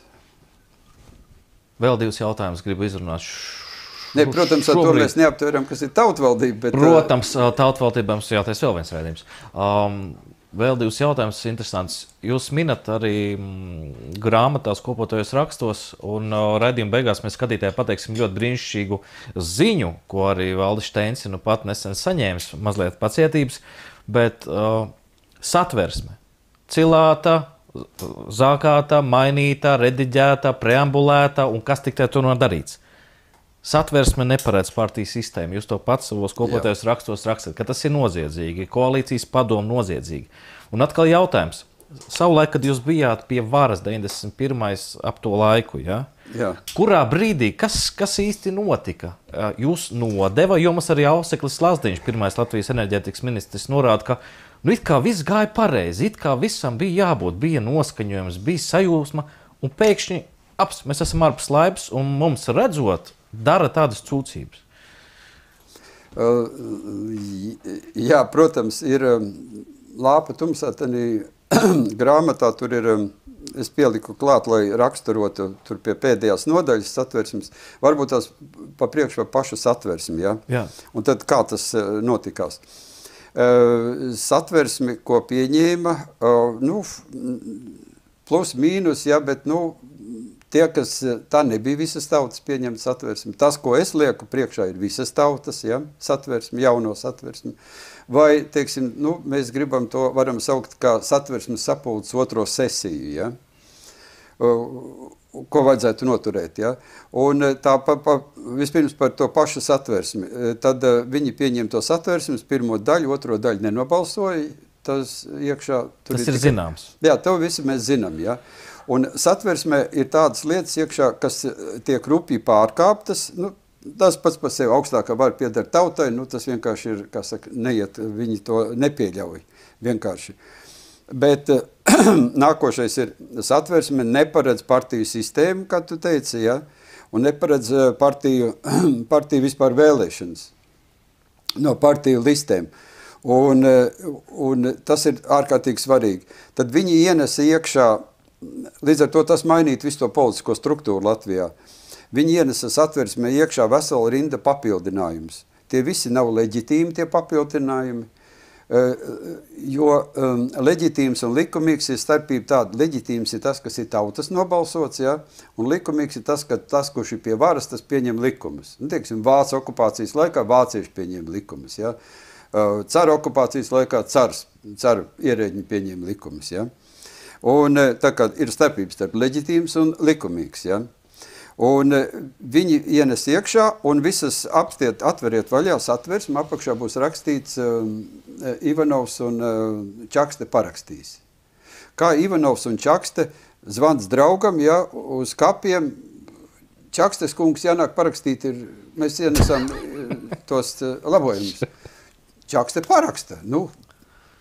Vēl divus jautājumus gribu izrunāt. Ne, protams, ar to mēs neaptveram, kas ir tautvaldība, bet... Protams, tautvaldībām jātais vēl viens raidījums. Um, vēl divus jautājumus interesants. Jūs minat arī mm, grāmatās kopotajos rakstos, un uh, raidījuma beigās mēs skatītāji pateiksim ļoti brīnišķīgu ziņu, ko arī Valdis Steinsi nu pat nesen saņēmis, mazliet pacietības, bet uh, satversme, cilāta, zākāta, mainīta, rediģēta, preambulēta un kas tik te tur no darīts. Satversme neparedz partijas sistēmu. Jūs to pats savos kopotajos rakstos rakstat, ka tas ir noziedzīgi, koalīcijas padomu noziedzīgi. Un atkal jautājums. Savulaik, kad jūs bijāt pie varas deviņdesmit pirmais ap to laiku, ja? Jā. Kurā brīdī, kas, kas īsti notika? Jūs nodeva, jo mums arī Auseklis Lazdiņš, pirmais Latvijas enerģētikas ministrs, norāda, ka nu, it kā viss gāja pareizi, it kā visam bija jābūt, bija noskaņojums, bija sajūsma, un pēkšņi aps, mēs esam ārpus laipas, un mums redzot, dara tādas cūcības. Uh, jā, protams, ir um, lāpa tumsā, tanī grāmatā tur ir, um, es pieliku klāt, lai raksturotu tur pie pēdējās nodaļas satversmes, varbūt tās pa priekšu pa pašu satversmi, ja? Jā. Un tad kā tas uh, notikās. Uh, satversmi, ko pieņēma, uh, nu, plus mīnus, ja, bet, nu, tie, kas tā nebija visas tautas pieņemt satversmi. Tas, ko es lieku priekšā, ir visas tautas, ja, satversmi, jauno satversmi. Vai, teiksim, nu, mēs gribam to, varam saukt kā satversmes sapulces otro sesiju, ja, ko vajadzētu noturēt, ja. Un tā, pa, pa, vispirms par to pašu satversmi. Tad viņi pieņem to satversmes, pirmo daļu, otro daļu nenobalsoja, tas iekšā. Tur tas ir, ir zināms. Jā, to visi mēs zinām, ja. Un satversmē ir tādas lietas iekšā, kas tiek rupji pārkāptas, nu, tas pats par sevi augstākā var pieder tautai, nu, tas vienkārši ir, kā saka, neiet, viņi to nepieļauj, vienkārši. Bet nākošais ir satversme neparedz partiju sistēmu, kā tu teici, ja, un neparedz partiju, partiju vispār vēlēšanas no partiju listēm. Un, un tas ir ārkārtīgi svarīgi. Tad viņi ienesa iekšā, līdz ar to tas mainīt visu to politisko struktūru Latvijā. Viņi ienesa satversmē iekšā vesela rinda papildinājums. Tie visi nav leģitīmi, tie papildinājumi, jo um, leģitīms un likumīgs ir starpība tāda. Leģitīms ir tas, kas ir tautas nobalsots, ja? Un likumīgs ir tas, ka tas, kurš ir pie varas, tas pieņem likumus. Nu, teiksim, Vācu okupācijas laikā vācieši pieņem likumus, ja? Uh, caru okupācijas laikā cars, caru ierēģi pieņem likumus, ja? Un tā kā ir starpības starp leģitīms un likumīgs, ja? Un viņi ienes iekšā un visas apstiet, atveriet vaļā satversmi, apakšā būs rakstīts um, Ivanovs un uh, Čakste parakstīs. Kā Ivanovs un Čakste zvans draugam, ja, uz kapiem, Čakstes kungs jānāk parakstīt, ir, mēs ienesam tos uh, labojumus. Čakste paraksta, nu,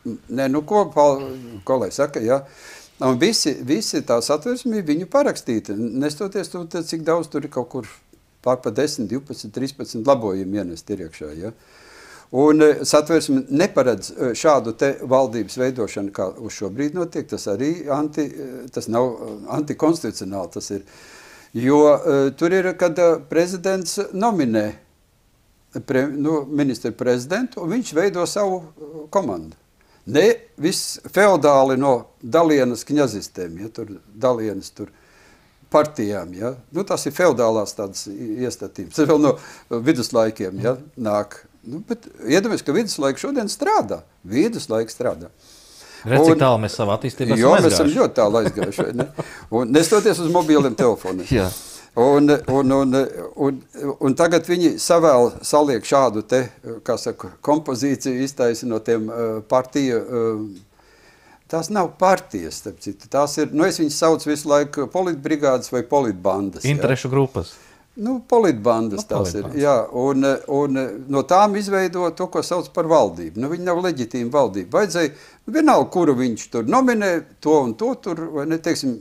Nē, nu, ko, ko lai saka, jā. Un visi, visi tā satversmi viņu parakstīti. Nestoties tu, cik daudz tur ir kaut kur pār pa desmit, divpadsmit, trīspadsmit labojumi ienest ir iekšā, jā. Un satversmi neparedz šādu te valdības veidošanu, kā uz šo brīdi notiek. Tas arī anti, tas nav antikonstitucionāli, tas ir. Jo uh, tur ir, kad uh, prezidents nominē pre, nu, ministru prezidentu, un viņš veido savu uh, komandu. Ne viss feodāli no dalienas kņazistēm, ja, tur dalienas tur partijām, ja. Nu, tas ir feodālās tādas iestatījums. Tas vēl no viduslaikiem, ja, nāk. Nu, bet iedomājies, ka viduslaika šodien strādā. Viduslaika strādā. Redz, cik tālu mēs savā attīstībā jo, esam mēs esam ļoti tālu aizgājuši. Ne? Un nestoties uz mobiliem telefoniem. Jā. Un, un, un, un, un tagad viņi savēl saliek šādu te, kā saka, kompozīciju iztaisi no tiem uh, partiju. Uh, tās nav partijas, starp citu. Tās ir, nu es viņus sauc visu laiku politbrigādes vai politbandas. Interešu jā. Grupas. Nu, politbandas no, tās politbandas. ir, jā. Un, un no tām izveido to, ko sauc par valdību. Nu, viņi nav leģitīma valdība. Vajadzēja, vienalga, kuru viņš tur nominē, to un to tur, vai ne, teiksim,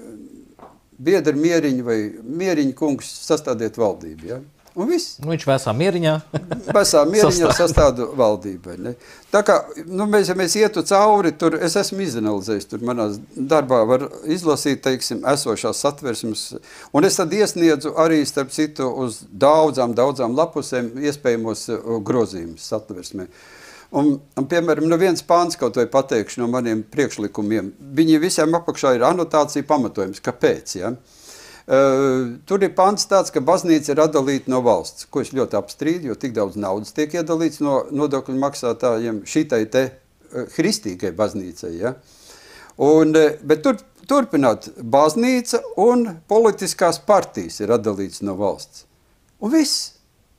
biedri mieriņi vai mieriņi kungs sastādiet valdību, ja? Un viss. Nu, viņš vēsā mieriņā. Vēsā mieriņā sastādu valdību, ne? Tā kā, nu, mēs, ja mēs ietu cauri, tur, es esmu izanalizējis, tur manā darbā var izlasīt, teiksim, esošās satversmes, un es tad iesniedzu arī, starp citu, uz daudzām, daudzām lapusēm iespējamos grozījumus satversmē. Un, un, piemēram, nu viens pāns kaut vai pateikšu no maniem priekšlikumiem, viņi visiem apakšā ir anotācija pamatojums, kāpēc, ja? Uh, tur ir pants tāds, ka baznīca ir atdalīta no valsts, ko es ļoti apstrīdu, jo tik daudz naudas tiek iedalīts no nodokļu maksātājiem šitai te uh, kristīgai baznīcai, ja? Un, uh, bet tur, turpināt, baznīca un politiskās partijas ir atdalīts no valsts. Un viss.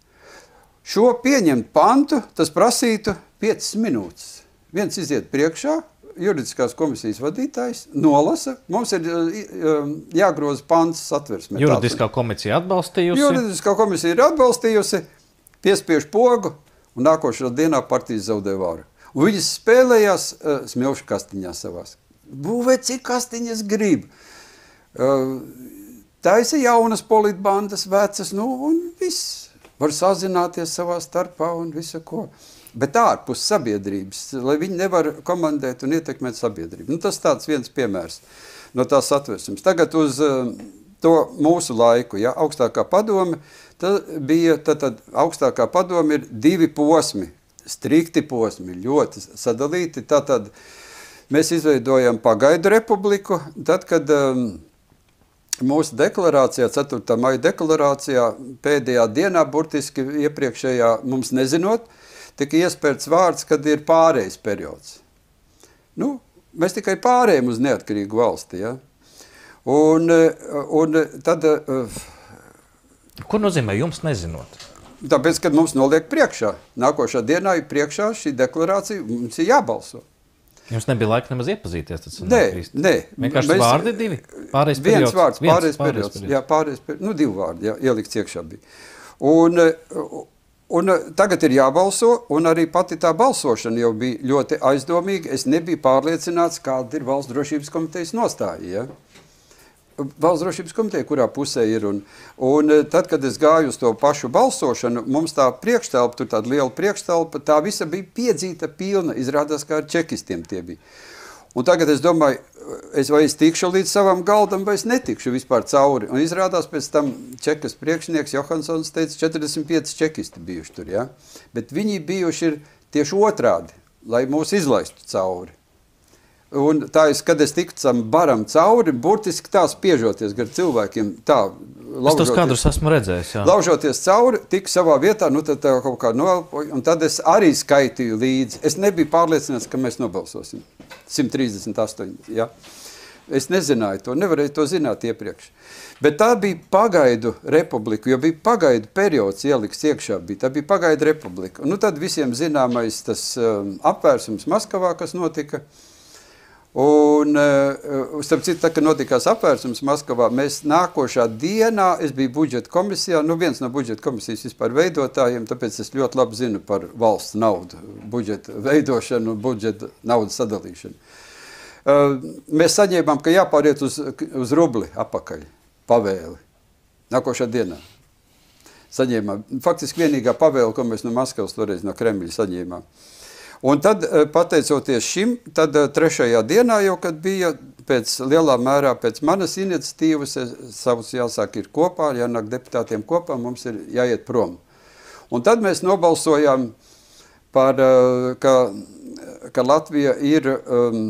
Šo pieņemt pantu, tas prasītu piecas minūtes. Viens iziet priekšā, juridiskās komisijas vadītājs, nolasa, mums ir jāgroza pants satversmē. Juridiskā komisija atbalstījusi. Juridiskā komisija ir atbalstījusi, piespiež pogu, un nākošā dienā partijas zaudē vāru. Un viņas spēlējās uh, smilšu kastiņā savās. Būvē, cik kastiņas grib. Uh, taisa jaunas politbandas, vecas, nu, un viss. Var sazināties savā starpā un visu ko. Bet ārpus sabiedrības, lai viņi nevar komandēt un ietekmēt sabiedrību. Nu, tas tāds viens piemērs no tās satversmes. Tagad uz uh, to mūsu laiku, ja, augstākā padome, tad bija, tad, tad augstākā padome ir divi posmi, strikti posmi, ļoti sadalīti. Tātad mēs izveidojam pagaidu republiku, tad, kad um, mūsu deklarācijā, ceturtā maija deklarācijā, pēdējā dienā, burtiski iepriekšējā mums nezinot, tika iespērts vārds, kad ir pārējais periods. Nu, mēs tikai pārējam uz neatkarīgu valsti, ja? Un, un tad... Ko nozīmē jums nezinot? Tāpēc, kad mums noliek priekšā, nākošā dienā ir priekšā šī deklarācija, mums ir jābalso. Jums nebija laika nemaz iepazīties? Tad nē, nē. Vienkārši mēs, vārdi divi? Pārējais viens periods? Vārds, viens pārējais pārējais periods. periods. Jā, pārējais periods. Nu, divi vārdi, jā, ielikts iekšā bija. Un... Un tagad ir jābalso, un arī pati tā balsošana jau bija ļoti aizdomīga. Es nebiju pārliecināts, kāda ir Valsts drošības komitejas nostāja. Ja? Valsts drošības komiteja, kurā pusē ir. Un, un tad, kad es gāju uz to pašu balsošanu, mums tā priekštelpa, tur tāda liela priekštelpa, tā visa bija piedzīta pilna. Izrādās, kā ar čekistiem tie bija. Un tagad es domāju, es vai es tikšu līdz savam galdam, vai es netikšu vispār cauri. Un izrādās pēc tam čekas priekšnieks Johansons teica, četrdesmit pieci čekisti bijuši tur, ja? Bet viņi bijuši ir tieši otrādi, lai mūs izlaistu cauri. Un tā, es, kad es tiktu tam baram cauri, burtiski tā spiežoties gar cilvēkiem, tā, es tos kadrus esmu redzējis, jā. Laužoties cauri, tiku savā vietā, nu tad tā kaut kā noelpoju, un tad es arī skaitīju līdzi. Es nebiju pārliecināts, ka mēs nobalsosim. simt trīsdesmit astoņi, ja. Es nezināju to, nevarēju to zināt iepriekš. Bet tā bija pagaidu republika, jo bija pagaidu periods ieliks iekšā, bija, tā bija pagaidu republika. Un nu tad visiem zināmais tas um, apvērsums Maskavā, kas notika. Un, uh, starp citu, tā, ka notikās apvērsums Maskavā, mēs nākošā dienā, es biju budžeta komisijā, nu viens no budžeta komisijas vispār veidotājiem, tāpēc es ļoti labi zinu par valsts naudu, budžeta veidošanu un budžeta naudas sadalīšanu. Uh, mēs saņēmām, ka jāpāriet uz, uz rubli apakaļ, pavēli, nākošā dienā. Saņēmām. Faktiski vienīgā pavēle, ko mēs no Maskavas toreiz no Kremļa saņēmām. Un tad, pateicoties šim, tad trešajā dienā jau, kad bija pēc lielā mērā pēc manas iniciatīvas, savus jāsāk ir kopā, jānāk deputātiem kopā, mums ir jāiet prom. Un tad mēs nobalsojām par, ka, ka Latvija ir, um,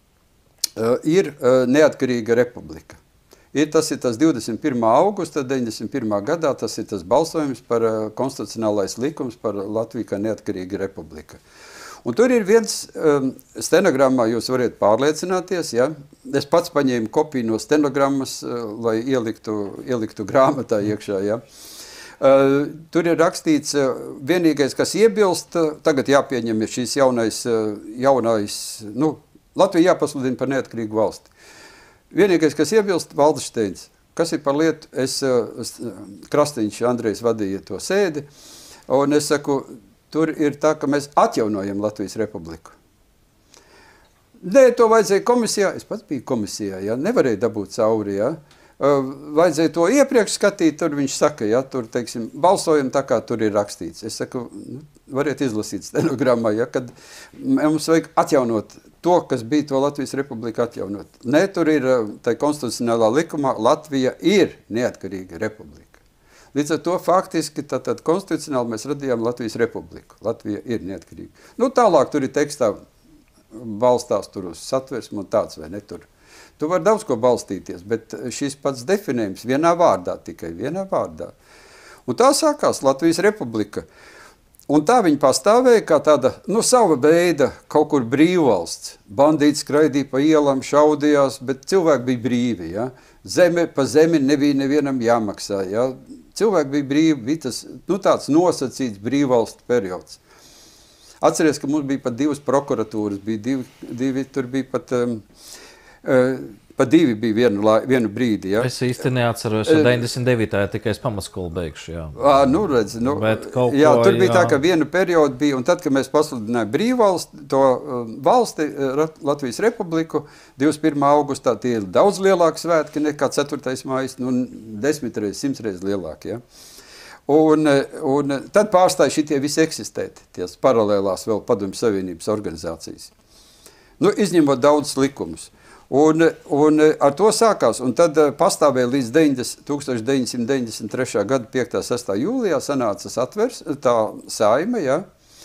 ir neatkarīga republika. Ir, tas ir tas divdesmit pirmā augusta deviņdesmit pirmā gadā, tas ir tas balsojums par konstitucionālais likums par Latviju kā neatkarīga republika. Un tur ir viens um, stenogrammā, jūs varat pārliecināties, ja? Es pats paņēmu kopiju no stenogrammas, uh, lai ieliktu, ieliktu grāmatā iekšā, ja? Uh, tur ir rakstīts, uh, vienīgais, kas iebilst, uh, tagad jāpieņem ir šīs jaunais, uh, jaunais, nu, Latvija jāpasludina par neatkarīgu valsti. Vienīgais, kas iebilst, Valdešteins. Kas ir par lietu? Es, uh, Krastiņš Andrejs vadīja to sēdi, un es saku, tur ir tā, ka mēs atjaunojam Latvijas republiku. Nē, to vajadzēja komisijā, es pats biju komisijā, ja, nevarēja dabūt cauri, ja. Uh, vajadzēja to iepriekš skatīt, tur viņš saka, ja, tur, teiksim, balsojam tā, kā tur ir rakstīts. Es saku, nu, variet izlasīt stenogrammā, ja, kad mums vajag atjaunot to, kas bija to Latvijas republiku atjaunot. Nē, tur ir, tai konstitucionālā likumā, Latvija ir neatkarīga republika. Līdz ar to faktiski tātad konstitucionāli mēs radījām Latvijas republiku. Latvija ir neatkarīga. Nu, tālāk tur ir tekstā balstās tur uz satversmu un tāds vai ne tur. Tu var daudz ko balstīties, bet šis pats definējums vienā vārdā, tikai vienā vārdā. Un tā sākās Latvijas republika. Un tā viņa pastāvēja kā tāda, nu, sava veida kaut kur brīvvalsts. Bandīti skraidīja pa ielām, šaudījās, bet cilvēki bija brīvi, ja. Zeme pa zemi nebija nevienam jāmaksā, ja. Cilvēki bija brīvi, bija tas, nu, tāds nosacīts brīvvalstu periods. Atceries, ka mums bija pat divas prokuratūras, bija divi, divi tur bija pat, um, uh, pat divi bija vienu, lai, vienu brīdi, ja. Es īsti neatceros, jo deviņdesmit devītajā tikai es pamatskolu beigšu, jā. À, nu, redz, nu, ko, jā, tur bija jā. tā, ka vienu periodu bija, un tad, kad mēs pasludinājām brīvvalsti, to uh, valsti, uh, Latvijas republiku, divdesmit pirmā augustā tie ir daudz lielāki svētki nekā ceturtais mājas, nu, desmit reiz, simts reiz lielāki, ja. Un, un tad pārstāja šitie visi eksistēt, ties paralēlās vēl Padomju Savienības organizācijas. Nu, izņemot daudz likumus. Un, un ar to sākās, un tad pastāvēja līdz tūkstoš deviņsimt deviņdesmit trešā gada piektā sestā jūlijā sanāca atvers, tā saime, ja,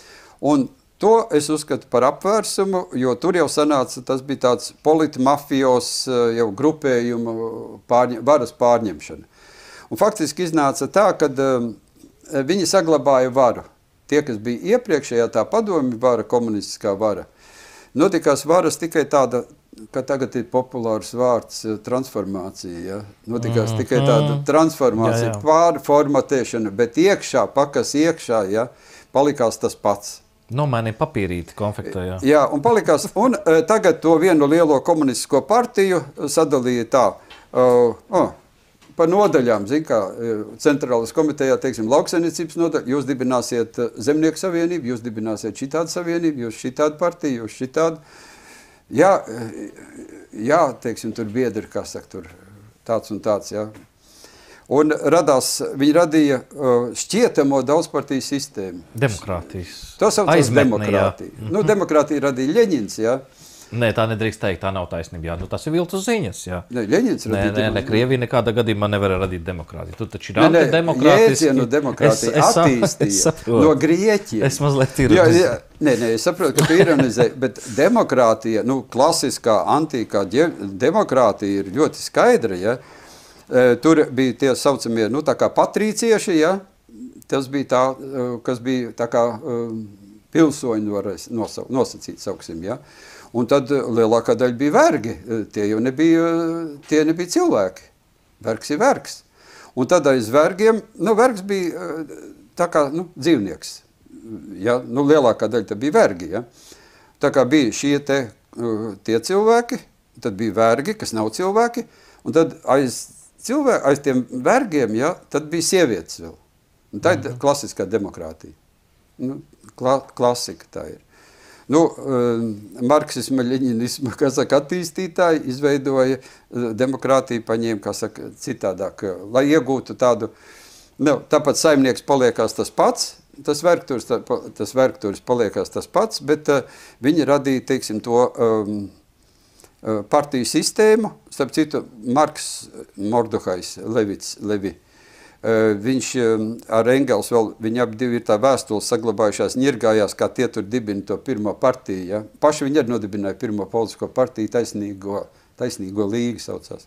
un to es uzskatu par apvērsumu, jo tur jau sanāca, tas bija tāds politmafijos jau grupējumu pārņem, varas pārņemšana. Un faktiski iznāca tā, kad um, viņi saglabāja varu. Tie, kas bija iepriekšējā tā padomju vara, komunistiskā vara, notikās varas tikai tāda, ka tagad ir populārs vārds transformācija, ja? Notikās mm, tikai tāda transformācija, jā, jā. Pārformatēšana, bet iekšā, pakas iekšā, ja, palikās tas pats. Nomainīja papīrīti konfektē, jā. Jā, un palikās, un uh, tagad to vienu lielo komunistisko partiju sadalīja tā, uh, oh, par nodaļām, zin kā, centrālas komitejā, teiksim, lauksaimniecības nodaļa, jūs dibināsiet Zemnieku savienību, jūs dibināsiet šitādu savienību, jūs šitādu partiju, jūs šitādu. Jā, jā, teiksim, tur biedri, kā saka, tur tāds un tāds, jā. Un radās, viņi radīja šķietamo daudzpartiju sistēmu. Demokrātijas. To saucās demokrātija. Jā. Nu, demokrātija radīja Ļeņins, jā. Nē, tā nedrīkst teikt, tā nav taisnība, jā. Nu, tas ir viltus ziņas, jā. Nē, Ļeņins radīja demokrātiju. Nē, nē, Krievija nekādā gadījumā nevar radīt demokrātiju. Tu taču ir antidemokrātiski. Jēdzienu demokrātija es, es, attīstīja es no Grieķiem. Es mazliet ironizēju. Jā, jā, nē, nē, es saprotu, ka tu ironizēji, bet demokrātija, nu, klasiskā, antīkā demokrātija ir ļoti skaidra, ja. Tur bija tie saucamie, nu, tā kā patrīcieši, ja. Tas bija tā, kas bija tā kā pilsoņu varēs nosacīt, sauksim, ja. Un tad lielākā daļa bija vergi, tie jau nebija, tie nebija cilvēki. Vergs ir vergs. Un tad aiz vergiem, nu, vergs bija tā kā, nu, dzīvnieks. Ja? Nu, lielākā daļa tā bija vergi, ja? Tā kā bija šie te tie cilvēki, tad bija vergi, kas nav cilvēki, un tad aiz, cilvēki, aiz tiem vergiem, ja, tad bija sievietes vēl. Un tā ir klasiskā demokrātija. Nu, kla, klasika tā ir. Nu, marksisma, ļeņinisma, kā saka, attīstītāji izveidoja demokrātiju, paņēma, kā saka, citādāk, lai iegūtu tādu, nu, tāpat saimnieks paliekās tas pats, tas vergturs, tas vergturs paliekās tas pats, bet uh, viņi radīja, teiksim, to um, partiju sistēmu, starp citu, Marks Mordehais Levits, Levi, Uh, viņš uh, ar Engels vēl, viņi ap divi ir tā vēstules saglabājušās, ņirgājās, kā tie tur dibina to pirmo partiju. Ja? Paši viņi arī nodibināja pirmo politisko partiju, taisnīgo, taisnīgo līgu saucās.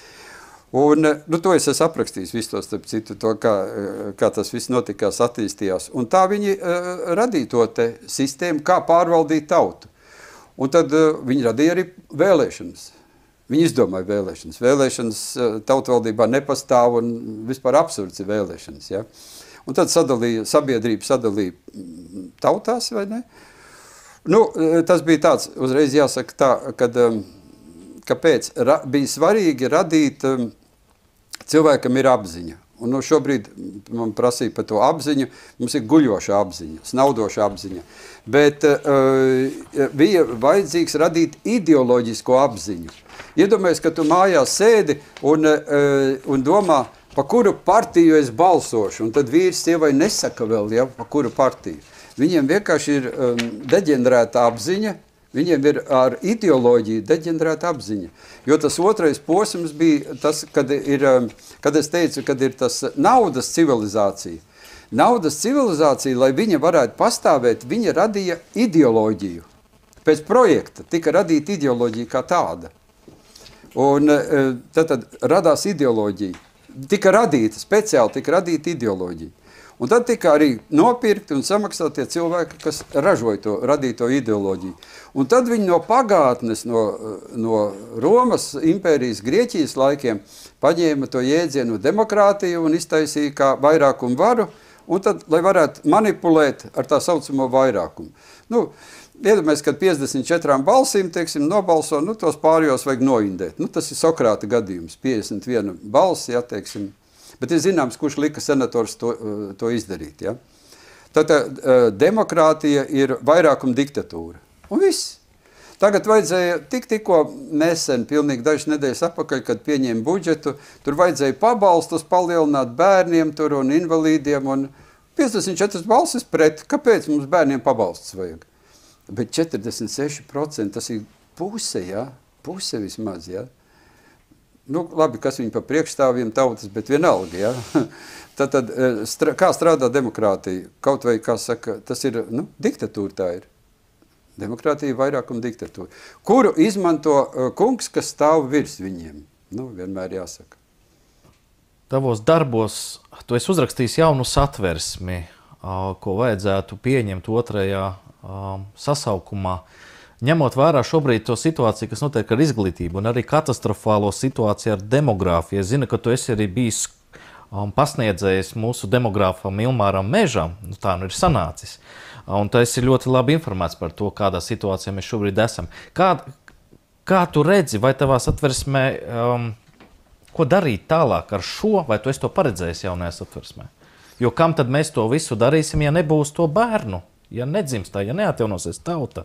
Un, uh, nu, to es esmu aprakstījis visu to, starp citu, to, kā, uh, kā tas viss notikās, attīstījās. Un tā viņi uh, radīja to te sistēmu, kā pārvaldīt tautu. Un tad uh, viņi radīja arī vēlēšanas. Viņi izdomāja vēlēšanas. Vēlēšanas tautvaldībā nepastāv un vispār absurds ir vēlēšanas. Ja? Un tad sadalīja, sabiedrība sadalīja tautās, vai ne? Nu, tas bija tāds, uzreiz jāsaka tā, kad, kāpēc ra, bija svarīgi radīt cilvēkam ir apziņa. Un nu, šobrīd man prasīja par to apziņu, mums ir guļoša apziņa, snaudoša apziņa. Bet uh, bija vajadzīgs radīt ideoloģisko apziņu. Iedomājies, ka tu mājās sēdi un, uh, un domā, pa kuru partiju es balsošu, un tad vīrs sievai nesaka vēl, ja, pa kuru partiju. Viņiem vienkārši ir um, deģenerēta apziņa, viņiem ir ar ideoloģiju deģenerēta apziņa. Jo tas otrais posms bija tas, kad, ir, kad es teicu, kad ir tas naudas civilizācija. Naudas civilizācija, lai viņa varētu pastāvēt, viņa radīja ideoloģiju. Pēc projekta tika radīta ideoloģija kā tāda. Un tad, tad radās ideoloģija. Tika radīta, speciāli tika radīta ideoloģija. Un tad tika arī nopirkti un samaksāti tie cilvēki, kas ražoja to, radīja to ideoloģiju. Un tad viņi no pagātnes, no, no Romas impērijas, Grieķijas laikiem paņēma to jēdzienu demokrātiju un iztaisīja kā vairākumu varu, un tad, lai varētu manipulēt ar tā saucamo vairākumu. Nu, iedomājies, kad piecdesmit četrām balsīm, teiksim, nobalso, nu, tos pārējos vajag noindēt. Nu, tas ir Sokrāta gadījums, piecdesmit viena balss, ja, teiksim. Bet ir zināms, kurš lika senators to, to izdarīt, ja. Tātad demokrātija ir vairākuma diktatūra. Un viss. Tagad vajadzēja tik tikko nesen, pilnīgi dažas nedēļas atpakaļ, kad pieņēma budžetu, tur vajadzēja pabalstus palielināt bērniem tur un invalīdiem un piecdesmit četras balsis pret. Kāpēc mums bērniem pabalstus vajag? Bet četrdesmit seši procenti, tas ir puse, ja? Puse vismaz, ja? Nu, labi, kas viņi pa priekšstāviem tautas, bet vienalga, ja? Tad, tad stra, kā strādā demokrātija? Kaut vai, kā saka, tas ir, nu, diktatūra tā ir. Demokrātija ir vairākuma diktatūra. Kuru izmanto uh, kungs, kas stāv virs viņiem? Nu, vienmēr jāsaka. Tavos darbos tu esi uzrakstījis jaunu satversmi, uh, ko vajadzētu pieņemt otrajā uh, sasaukumā. Ņemot vērā šobrīd to situāciju, kas notiek ar izglītību un arī katastrofālo situāciju ar demogrāfiju. Es zinu, ka tu esi arī bijis um, pasniedzējis mūsu demogrāfam Ilmāram Mežam, nu, tā nu ir sanācis. Un tas ir ļoti labi informēts par to, kādā situācijā mēs šobrīd esam. Kā, kā tu redzi, vai tavā satversmē, um, ko darīt tālāk ar šo, vai tu esi to paredzējis jaunajā satversmē? Jo kam tad mēs to visu darīsim, ja nebūs to bērnu, ja nedzimstā, ja neatjaunosies tauta?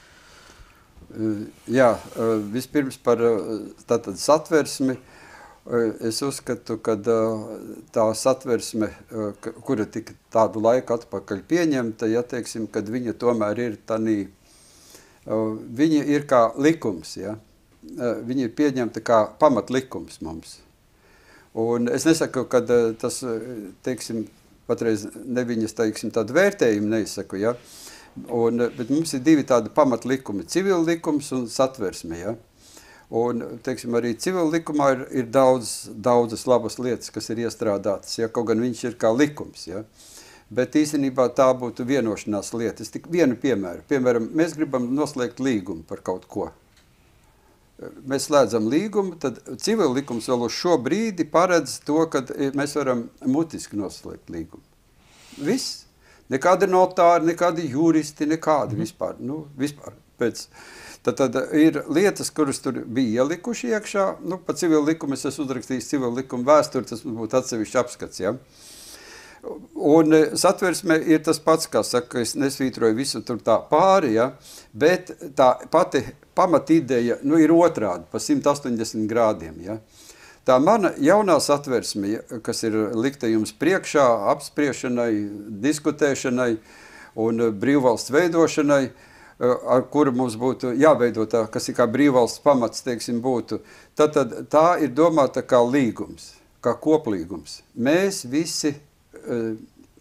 Jā, vispirms par tātad satversmi. Es uzskatu, ka tā satversme, kura tika tādu laiku atpakaļ pieņemta, ja teiksim, kad viņa tomēr ir tanī, viņa ir kā likums, ja? Viņa ir pieņemta kā pamatlikums mums. Un es nesaku, ka tas, teiksim, patreiz neviņas, teiksim, tādu vērtējumu neizsaku, ja? Un, bet mums ir divi tādi pamatlikumi, civil likums un satversme, ja? Un, teiksim, arī civil likumā ir, ir daudz, daudzas labas lietas, kas ir iestrādātas, ja, kaut gan viņš ir kā likums, ja. Bet īstenībā tā būtu vienošanās lieta. Es tik vienu piemēru. Piemēram, mēs gribam noslēgt līgumu par kaut ko. Mēs slēdzam līgumu, tad civil likums vēl uz šo brīdi paredz to, ka mēs varam mutiski noslēgt līgumu. Viss. Nekādi notāri, nekādi juristi, nekādi vispār. Nu, vispār. pēc... Tad, tad ir lietas, kuras tur bija ielikuši iekšā. Nu, pa civilu likumu es esmu uzrakstījis civilu likumu vēsturi, tas būtu atsevišķi apskats, ja. Un satversmē ir tas pats, kā saka, es nesvītroju visu tur tā pāri, ja, bet tā pati pamatideja, nu, ir otrādi, pa simt astoņdesmit grādiem, ja. Tā mana jaunā satversme, kas ir likta jums priekšā, apspriešanai, diskutēšanai un brīvvalsts veidošanai, ar kuru mums būtu jāveido tā, kas ir kā brīvvalsts pamats, teiksim, būtu, tad, tad tā ir domāta kā līgums, kā koplīgums. Mēs visi uh,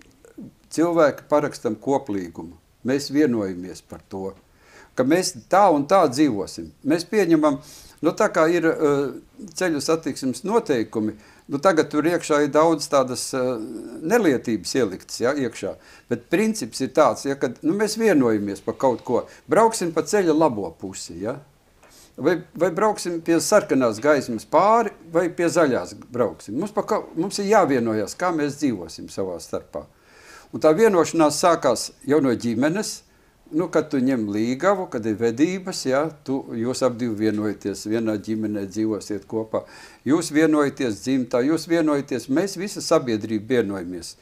cilvēki parakstam koplīgumu. Mēs vienojamies par to, ka mēs tā un tā dzīvosim. Mēs pieņemam, nu tā kā ir uh, ceļu satiksmes noteikumi, nu tagad tur iekšā ir daudz tādas uh, nelietības ieliktas, ja, iekšā. Bet princips ir tāds, ja, kad nu, mēs vienojamies par kaut ko. Brauksim pa ceļa labo pusi, ja? vai, vai brauksim pie sarkanās gaismas pāri, vai pie zaļās brauksim. Mums, pa, mums ir jāvienojas, kā mēs dzīvosim savā starpā. Un tā vienošanās sākās jau no ģimenes, nu, kad tu ņem līgavu, kad ir vedības, ja, tu, jūs ap divi vienojaties, vienā ģimenē dzīvosiet kopā, jūs vienojaties dzimtā, jūs vienojaties, mēs visa sabiedrība vienojamies.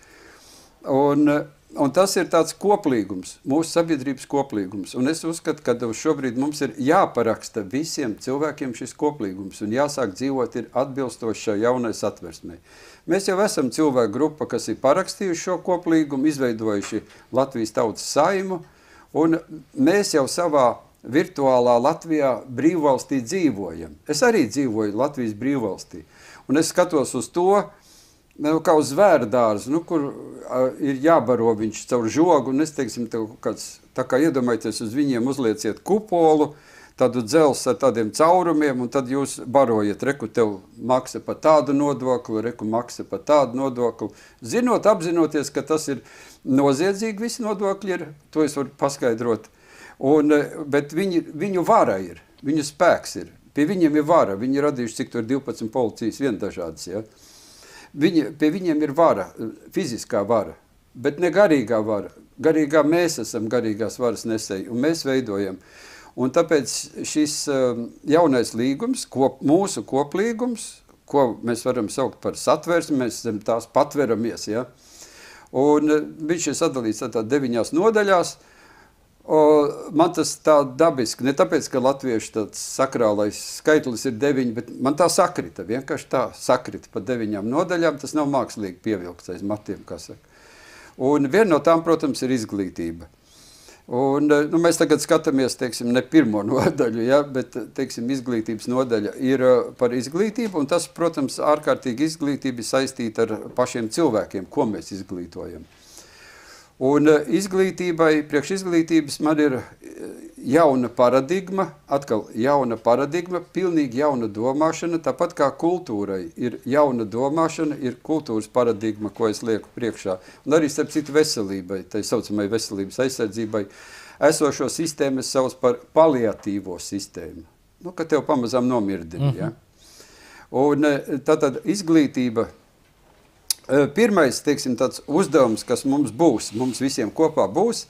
Un, un tas ir tāds koplīgums, mūsu sabiedrības koplīgums. Un es uzskatu, ka šobrīd mums ir jāparaksta visiem cilvēkiem šis koplīgums un jāsāk dzīvot ir atbilstoši šai jaunai satversmei. Mēs jau esam cilvēku grupa, kas ir parakstījuši šo koplīgumu, izveidojuši Latvijas tautas saimu, un mēs jau savā virtuālā Latvijā brīvvalstī dzīvojam. Es arī dzīvoju Latvijas brīvvalstī. Un es skatos uz to, kā uz zvērdārzu, nu, kur uh, ir jābaro viņš caur žogu, un es teiksim, tev kāds, tā kā iedomājieties, uz viņiem uzlieciet kupolu, tādu dzels ar tādiem caurumiem, un tad jūs barojiet, reku tev maksa pa tādu nodokli, reku maksa pa tādu nodokli. Zinot, apzinoties, ka tas ir noziedzīgi, visi nodokļi ir, to es varu paskaidrot. Un, bet viņi, viņu vara ir, viņu spēks ir, pie viņiem ir vara, viņi ir radījuši, cik tur divpadsmit policijas vien dažādas, ja. Viņi, pie viņiem ir vara, fiziskā vara, bet ne garīgā vara. Garīgā mēs esam garīgās varas nesēji, un mēs veidojam. Un tāpēc šis um, jaunais līgums, kop, mūsu koplīgums, ko mēs varam saukt par satversmi, mēs zem tās patveramies, ja. Un viņš ir sadalīts tā deviņās nodaļās. O, man tas tā dabiski, ne tāpēc, ka latviešu tāds sakrālais skaitlis ir deviņi, bet man tā sakrita, vienkārši tā sakrita pa deviņām nodaļām, tas nav mākslīgi pievilkts aiz matiem, kā saka. Un viena no tām, protams, ir izglītība. Un, nu, mēs tagad skatāmies, teiksim, ne pirmo nodaļu, ja, bet, teiksim, izglītības nodaļa ir par izglītību, un tas, protams, ārkārtīgi izglītība ir saistīta ar pašiem cilvēkiem, ko mēs izglītojam. Un izglītībai, priekš izglītības man ir jauna paradigma, atkal jauna paradigma, pilnīgi jauna domāšana, tāpat kā kultūrai ir jauna domāšana, ir kultūras paradigma, ko es lieku priekšā. Un arī, starp citu, veselībai, tai saucamai veselības aizsardzībai, esošo sistēmu es sauc par paliatīvo sistēmu. Nu, ka tev pamazām nomirdina, mm-hmm. ja. Un tātad izglītība, pirmais, teiksim, tāds uzdevums, kas mums būs, mums visiem kopā būs,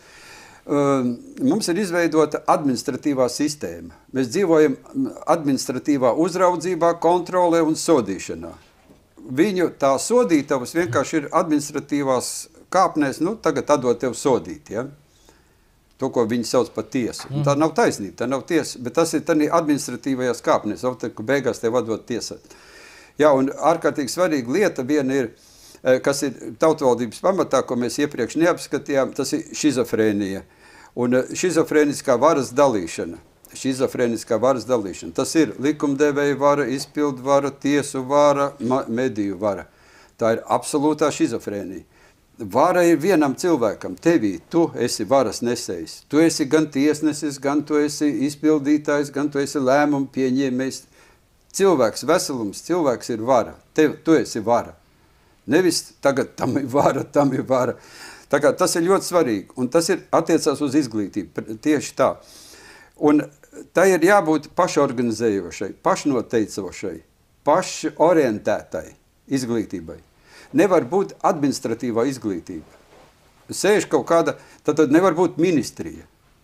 mums ir izveidota administratīvā sistēma. Mēs dzīvojam administratīvā uzraudzībā, kontrolē un sodīšanā. Viņu tā sodītavas vienkārši ir administratīvās kāpnēs, nu, tagad atdot tev sodīt, ja? To, ko viņi sauc par tiesu. Mm. Tā nav taisnība, tā nav tiesa, bet tas ir tādā administratīvajās kāpnēs, ka beigās tev atdot tiesā. Jā, un ārkārtīgi svarīga lieta viena ir, kas ir tautvaldības pamatā, ko mēs iepriekš neapskatījām, tas ir šizofrēnija. Un šizofrēniskā varas dalīšana. Šizofrēniskā varas dalīšana. Tas ir likumdevēja vara, izpildu vara, tiesu vara, mediju vara. Tā ir absolūtā šizofrēnija. Vara ir vienam cilvēkam, tevī, tu esi varas nesējs. Tu esi gan tiesnesis, gan tu esi izpildītājs, gan tu esi lēmumu pieņēmējs. Cilvēks, veselums, cilvēks ir vara. Tev, tu esi vara. Nevis tagad tam ir vara, tam ir vara. Tā kā tas ir ļoti svarīgi, un tas ir attiecās uz izglītību, tieši tā. Un tā ir jābūt pašorganizējošai, pašnoteicošai, pašorientētai izglītībai. Nevar būt administratīvā izglītība. Sēž kaut kāda, tad, tad nevar būt ministrija.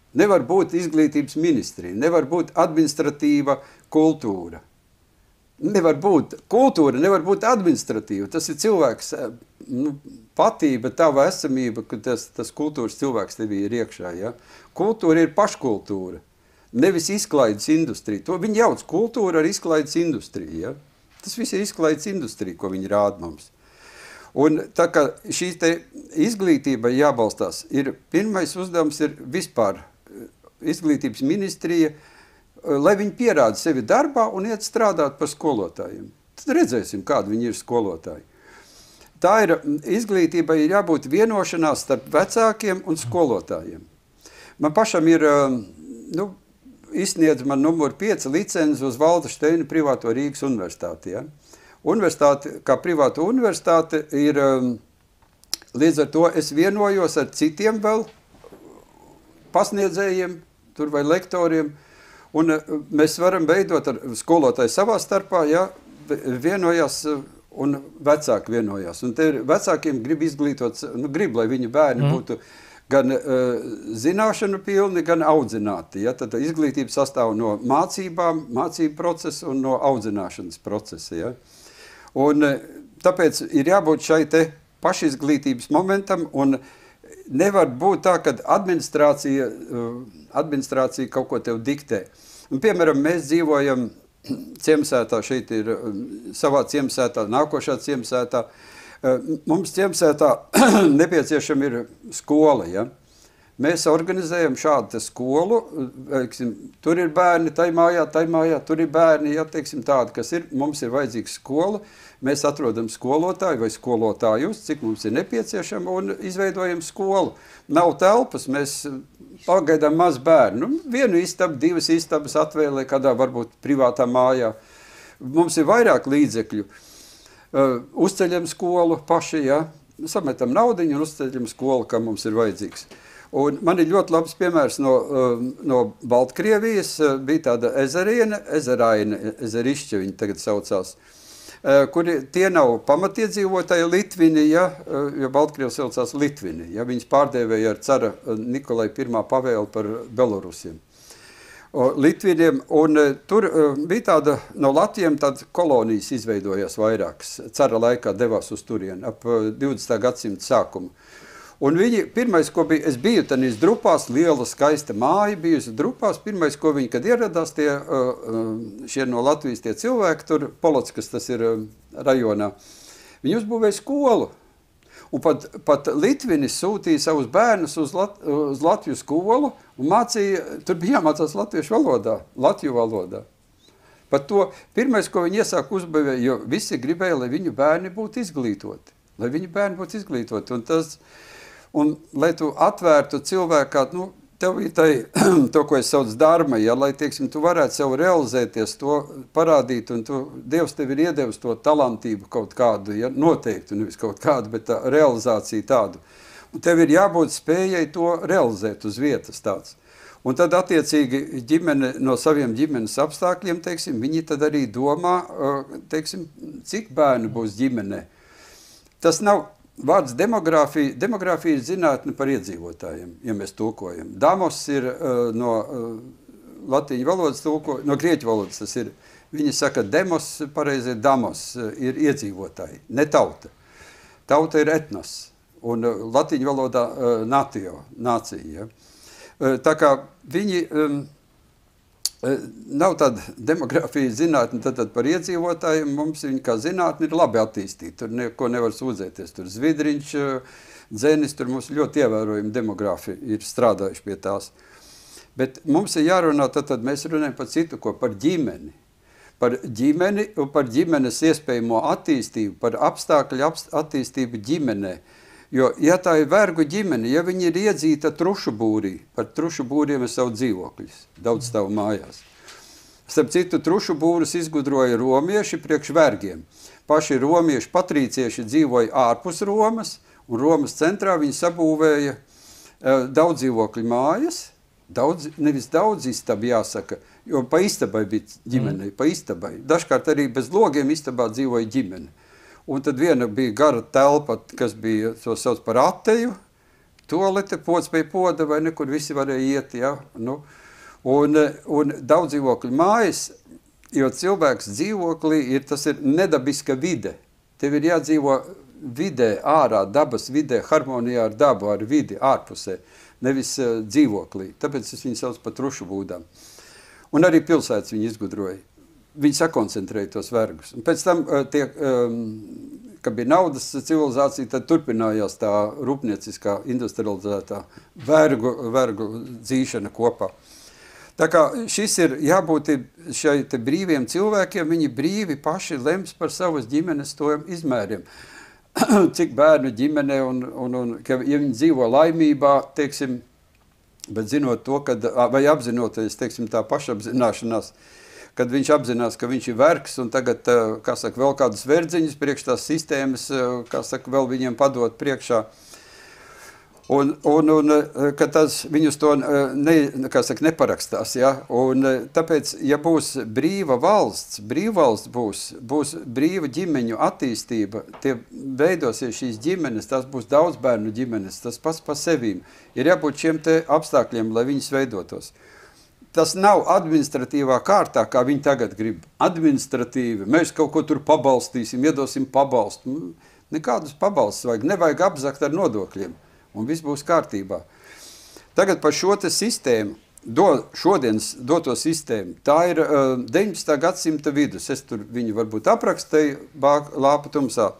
nevar būt izglītības ministrija, nevar būt administratīva kultūra. Nevar būt kultūra, nevar būt administratīva. Tas ir cilvēks, nu, patība, tava esamība, ka tas, tas kultūras cilvēks tevī ir iekšā. Ja? Kultūra ir paškultūra, nevis izklaides industrija. To viņi jauc kultūra ar izklaides industriju. Ja? Tas viss ir izklaides industrija, ko viņi rāda mums. Un tā kā šī te izglītība jābalstās, ir pirmais uzdevums ir vispār izglītības ministrija, lai viņi pierāda sevi darbā un iet strādāt par skolotājiem. Tad redzēsim, kādi viņi ir skolotāji. Tā ir izglītība, ir jābūt vienošanās starp vecākiem un skolotājiem. Man pašam ir, nu, izsniedz man numur pieci licenci uz Valda Šteina privāto Rīgas universitāti. Ja? Universitāte, kā privāta universitāte, ir, līdz ar to es vienojos ar citiem vēl pasniedzējiem, tur vai lektoriem, un mēs varam veidot ar skolotāju savā starpā, ja, vienojās un vecāki vienojās. Un te vecākiem grib izglītot, nu, grib, lai viņu bērni mm. būtu gan uh, zināšanu pilni, gan audzināti. Ja? Tad izglītība sastāv no mācībām, mācību procesa un no audzināšanas procesa. Ja? Un uh, tāpēc ir jābūt šai te pašizglītības momentam, un nevar būt tā, ka administrācija, uh, administrācija kaut ko tev diktē. Un, piemēram, mēs dzīvojam ciemsētā, šeit ir uh, savā ciemsētā, nākošā ciemsētā. Uh, mums ciemsētā nepieciešama ir skola, ja? Mēs organizējam šādu te skolu, veiksim, tur ir bērni, tai mājā, tai mājā, tur ir bērni, ja, teiksim, tādi, kas ir, mums ir vajadzīga skola, mēs atrodam skolotāju vai skolotājus, cik mums ir nepieciešama, un izveidojam skolu. Nav telpas, mēs pagaidām maz bērnu, nu, vienu istabu, divas istabas atvēlē kādā varbūt privātā mājā. Mums ir vairāk līdzekļu, uh, uzceļam skolu paši, ja, sametam naudiņu un uzceļam skolu, kam mums ir vajadzīgs. Un man ir ļoti labs piemērs no, no Baltkrievijas, bija tāda ezeriene, ezeraine, ezerišķa viņi tagad saucās, kuri tie nav pamatiedzīvotāji Litvini, ja, jo Baltkrievs saucās Litvini, ja, viņas pārdēvēja ar cara Nikolai pirmā pavēli par Belorusiem. Litviniem, un tur bija tāda, no Latvijiem tāda kolonijas izveidojās vairākas, cara laikā devās uz turieni, ap divdesmitā gadsimta sākumu. Un viņi, pirmais, ko bija, es biju tanīs drupās, liela, skaista māja bijusi drupās, pirmais, ko viņi, kad ieradās tie, šie no Latvijas tie cilvēki, tur Polockas, tas ir rajonā, viņi uzbūvēja skolu. Un pat, pat Litvinis sūtīja savus bērnus uz, Lat, uz Latviju skolu un mācīja, tur bija jāmācās latviešu valodā, Latviju valodā. Pat to, pirmais, ko viņi iesāk uzbūvēja, jo visi gribēja, lai viņu bērni būtu izglītoti, lai viņu bērni būtu izglītoti, un tas... Un, lai tu atvērtu cilvēkā, nu, tev ir tai, to, ko es sauc darma, ja, lai, teiksim, tu varētu sev realizēties, to parādīt, un tu, Dievs tev ir iedevis to talantību kaut kādu, ja, noteikti, nevis kaut kādu, bet tā realizācija tādu. Un tev ir jābūt spējai to realizēt uz vietas tāds. Un tad, attiecīgi, ģimene, no saviem ģimenes apstākļiem, teiksim, viņi tad arī domā, teiksim, cik bērnu būs ģimenē. Tas nav... Vārds demogrāfija, demogrāfija ir zinātne par iedzīvotājiem, ja mēs tulkojam. Damos ir uh, no uh, latīņu valodas tulko, no grieķu valodas tas ir, viņi saka demos, pareizi ir damos, uh, ir iedzīvotāji, ne tauta. Tauta ir etnos, un uh, latīņu valodā uh, natio, nācija. Ja? Uh, tā kā viņi... Um, Nav tāda demogrāfija zinātne tad, tad par iedzīvotājiem, mums viņi kā zinātne ir labi attīstīta, tur neko nevar sūdzēties, tur Zvidriņš, Dzenis, tur mums ļoti ievērojami demogrāfi ir strādājuši pie tās. Bet mums ir jārunā, tad, tad mēs runājam par citu, ko par ģimeni. Par ģimeni un par ģimenes iespējamo attīstību, par apstākļu attīstību ģimenē. Jo, ja tā ir vergu ģimene, ja viņi ir iedzīta trušu būrī, par trušu būriem ir savu dzīvokļus, daudz stāvu mājās. Starp citu, trušu būrus izgudroja romieši priekš vergiem. Paši romieši, patrīcieši dzīvoja ārpus Romas, un Romas centrā viņi sabūvēja uh, daudz dzīvokļu mājas, daudz, nevis daudz istabi jāsaka, jo pa istabai bija ģimenei, mm. pa istabai. Dažkārt arī bez logiem istabā dzīvoja ģimene. Un tad viena bija gara telpa, kas bija, to sauc par ateju, Toalete, pods pie poda vai nekur visi varēja iet, ja? Nu, un, un daudz dzīvokļu mājas, jo cilvēks dzīvoklī ir, tas ir nedabiska vide. Tev ir jādzīvo vidē, ārā, dabas vidē, harmonijā ar dabu, ar vidi, ārpusē, nevis uh, dzīvoklī. Tāpēc es viņu sauc par trušu būdām. Un arī pilsētas viņi izgudroja. Viņi sakoncentrēja tos vergus. Un pēc tam, uh, tie, um, kad bija naudas civilizācija, tad turpinājās tā rūpnieciskā, industrializētā vergu, vergu dzīšana kopā. Tā kā šis ir jābūt šai te brīviem cilvēkiem, viņi brīvi paši lems par savas ģimenes tojiem izmēriem. Cik bērnu ģimene un, un, un ka, ja viņi dzīvo laimībā, teiksim, bet zinot to, kad, vai apzinoties, teiksim, tā pašapzināšanās, kad viņš apzinās, ka viņš ir vergs un tagad, kā saka, vēl kādus verdziņus priekš tās sistēmas, kā saka, vēl viņiem padot priekšā. Un, un, un ka tas viņus to ne, kā saka, neparakstās, ja? Un tāpēc, ja būs brīva valsts, brīva valsts būs, būs brīva ģimeņu attīstība, tie veidosies šīs ģimenes, tas būs daudz bērnu ģimenes, tas pats pa sevīm. Ir jābūt šiem te apstākļiem, lai viņas veidotos. Tas nav administratīvā kārtā, kā viņi tagad grib. Administratīvi, mēs kaut ko tur pabalstīsim, iedosim pabalstu. Nekādus pabalstus vajag, nevajag apzakt ar nodokļiem. Un viss būs kārtībā. Tagad par šo te sistēmu, do, šodienas doto sistēmu, tā ir uh, deviņpadsmitā gadsimta vidus. Es tur viņu varbūt aprakstēju Lāpa tumsā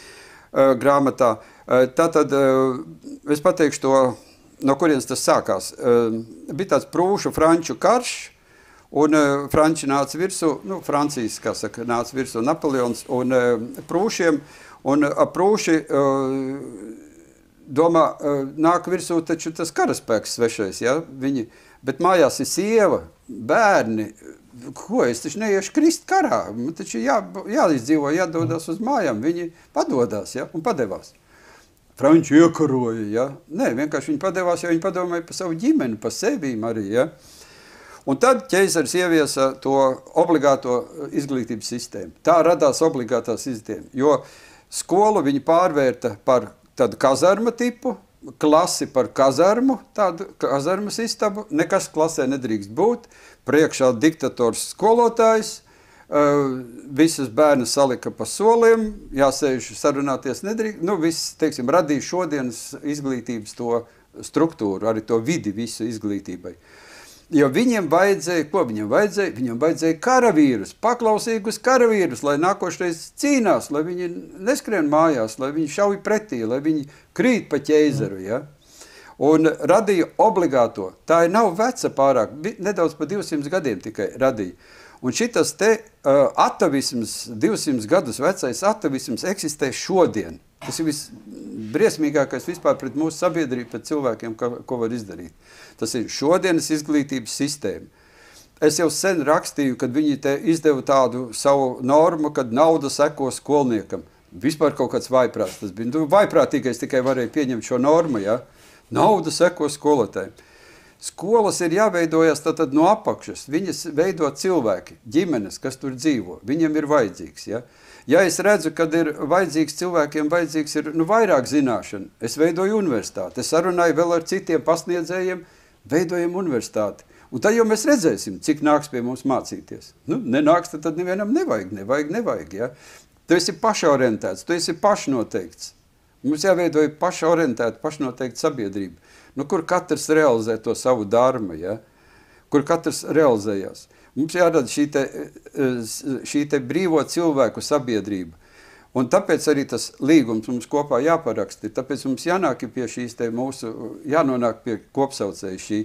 uh, grāmatā. Uh, tātad uh, es pateikšu to, no kurienes tas sākās. Uh, bija tāds prūšu franču karš, un uh, franči nāca virsū, nu, Francijas, kā saka, nāca virsū Napoleons, un uh, prūšiem, un uh, prūši... Uh, domā, nāk virsū taču tas karaspēks svešais, ja? Viņi, bet mājās ir sieva, bērni, ko es taču neiešu krist karā, man taču jā, jāizdzīvo, jādodas uz mājām, viņi padodās, ja? Un padevās. Franči iekaroja, ja? Nē, vienkārši viņi padevās, jo viņi padomāja par savu ģimeni, par sevīm arī, ja? Un tad ķeizars ieviesa to obligāto izglītības sistēmu. Tā radās obligātā sistēma, jo skolu viņi pārvērta par tādu kazarma tipu, klasi par kazarmu, tādu kazarmas istabu, nekas klasē nedrīkst būt, priekšā diktators skolotājs, uh, visas bērnas salika pa soliem, jāsēž sarunāties nedrīkst, nu viss, teiksim, radīja šodienas izglītības to struktūru, arī to vidi visu izglītībai. Jo viņiem vajadzēja, ko viņiem vajadzēja? Viņiem vajadzēja karavīrus, paklausīgus karavīrus, lai nākošreiz cīnās, lai viņi neskrien mājās, lai viņi šauj pretī, lai viņi krīt pa ķeizaru, ja? Un radīja obligāto. Tā ir nav veca pārāk, nedaudz pa divsimt gadiem tikai radīja. Un šitas te uh, atavisms, divsimt gadus vecais atavisms eksistē šodien. Tas ir visbriesmīgākais vispār pret mūsu sabiedrību, pret cilvēkiem, ko, ko var izdarīt. Tas ir šodienas izglītības sistēma. Es jau sen rakstīju, kad viņi te izdeva tādu savu normu, kad nauda seko skolniekam. Vispār kaut kāds vaiprāts tas bija. Nu, vaiprātīgais tikai varēja pieņemt šo normu, ja? Nauda seko skolotājiem. Skolas ir jāveidojas tātad no apakšas. Viņas veido cilvēki, ģimenes, kas tur dzīvo. Viņiem ir vajadzīgs, ja? Ja es redzu, kad ir vajadzīgs cilvēkiem, vajadzīgs ir nu, vairāk zināšana, es veidoju universitāti, es sarunāju vēl ar citiem pasniedzējiem, veidojam universitāti. Un tad jau mēs redzēsim, cik nāks pie mums mācīties. Nu, nenāks, tad, tad nevienam nevajag, nevajag, nevajag, ja? Tu esi pašorientēts, tu esi pašnoteikts. Mums jāveidoja pašorientēta, pašnoteikta sabiedrība, nu, kur katrs realizē to savu darbu, ja? Kur katrs realizējās. Mums jārada šī te, šī te brīvo cilvēku sabiedrība. Un tāpēc arī tas līgums mums kopā jāparaksta. Tāpēc mums jānāk pie šīs te mūsu, jānonāk pie kopsaucēja šī.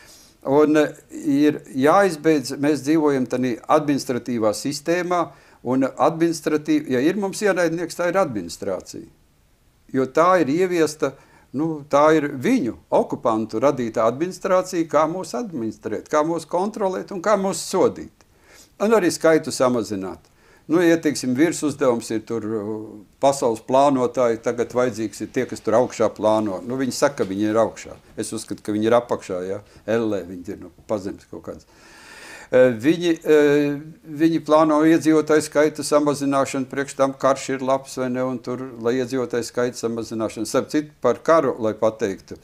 Un ir jāizbeidz, mēs dzīvojam tādā administratīvā sistēmā, un administratīva, ja ir mums ienaidnieks, tā ir administrācija. Jo tā ir ieviesta, nu, tā ir viņu okupantu radīta administrācija, kā mūs administrēt, kā mūs kontrolēt un kā mūs sodīt. Un arī skaitu samazināt. Nu, ja, teiksim, virs uzdevums ir tur pasaules plānotāji, tagad vajadzīgs ir tie, kas tur augšā plāno. Nu, viņi saka, ka viņi ir augšā. Es uzskatu, ka viņi ir apakšā, ja, ellē, viņi ir no pazemes kaut kāds. Viņi, viņi plāno iedzīvotāju skaita samazināšanu, priekš tam karš ir labs vai ne, un tur, lai iedzīvotāju skaita samazināšanu. Starp citu par karu, lai pateiktu.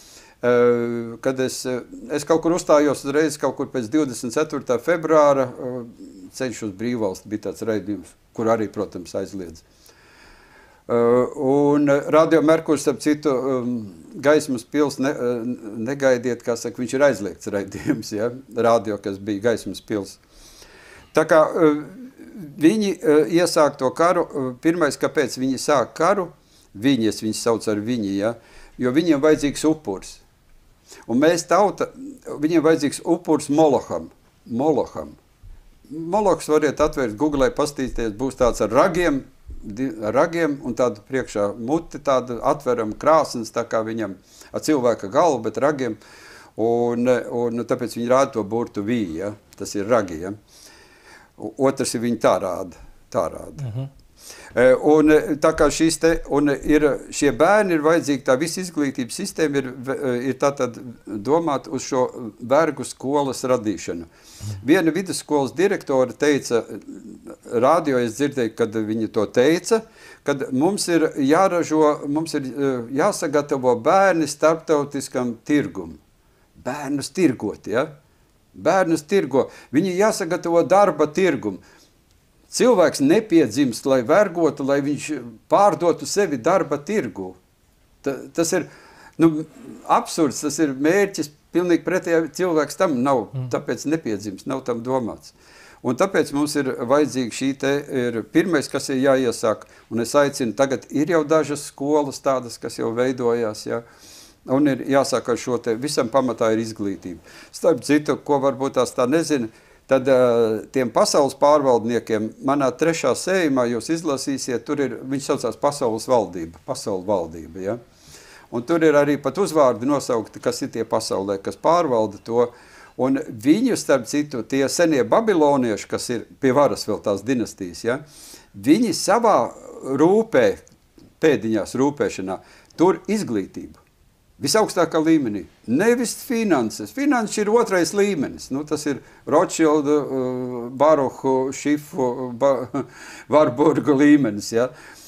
Kad es, es kaut kur uzstājos uzreiz, kaut kur pēc divdesmit ceturtā februāra, ceļš uz brīvvalsti bija tāds raidījums, kur arī, protams, aizliedz. Uh, un Radio Merkurs, starp citu, um, Gaismas pils ne, uh, negaidiet, kā saka, viņš ir aizliegts raidījums, ja, radio, kas bija Gaismas pils. Tā kā uh, viņi uh, iesāk to karu, uh, pirmais, kāpēc viņi sāk karu, viņi, es viņus sauc ar viņi, ja, jo viņiem vajadzīgs upurs. Un mēs tauta, viņiem vajadzīgs upurs Moloham, Moloham. Molohs variet atvērt Google, pastīties, būs tāds ar ragiem, ragiem un tādu priekšā muti, tādu atveram krāsnes, tā kā viņam ar cilvēka galvu, bet ragiem, un, un tāpēc viņi rāda to burtu vī, ja? Tas ir ragi, ja? Otrs ir viņi tā rāda, tā rāda. Uh-huh. Un tā kā šīs te, un ir, šie bērni ir vajadzīgi, tā visa izglītības sistēma ir, ir tātad domāt uz šo vergu skolas radīšanu. Viena vidusskolas direktora teica, radio es dzirdēju, kad viņa to teica, kad mums ir jāražo, mums ir jāsagatavo bērni starptautiskam tirgum. Bērnus tirgot, ja? Bērnus tirgo. Viņi jāsagatavo darba tirgum. Cilvēks nepiedzimst, lai vergotu, lai viņš pārdotu sevi darba tirgu. Ta, tas ir nu, absurds, tas ir mērķis, pilnīgi pretējā cilvēks tam nav, tāpēc nepiedzimst, nav tam domāts. Un tāpēc mums ir vajadzīgi šī te ir pirmais, kas ir jāiesāk, un es aicinu, tagad ir jau dažas skolas tādas, kas jau veidojās, ja, un ir jāsāk ar šo te, visam pamatā ir izglītība. Starp citu, ko varbūt tās tā nezina, tad uh, tiem pasaules pārvaldniekiem, manā trešā sējumā jūs izlasīsiet, tur ir, viņš saucās pasaules valdība, pasaules valdība, ja? Un tur ir arī pat uzvārdi nosaukti, kas ir tie pasaulē, kas pārvalda to, un viņu, starp citu, tie senie babilonieši, kas ir pie varas vēl tās dinastijas, ja? Viņi savā rūpē, pēdiņās rūpēšanā, tur izglītību. Visaugstākā līmenī. Nevis finanses. Finanses ir otrais līmenis. Nu, tas ir Rothschildu, uh, Baruhu, Šifu, ba, Varburgu līmenis. Ja?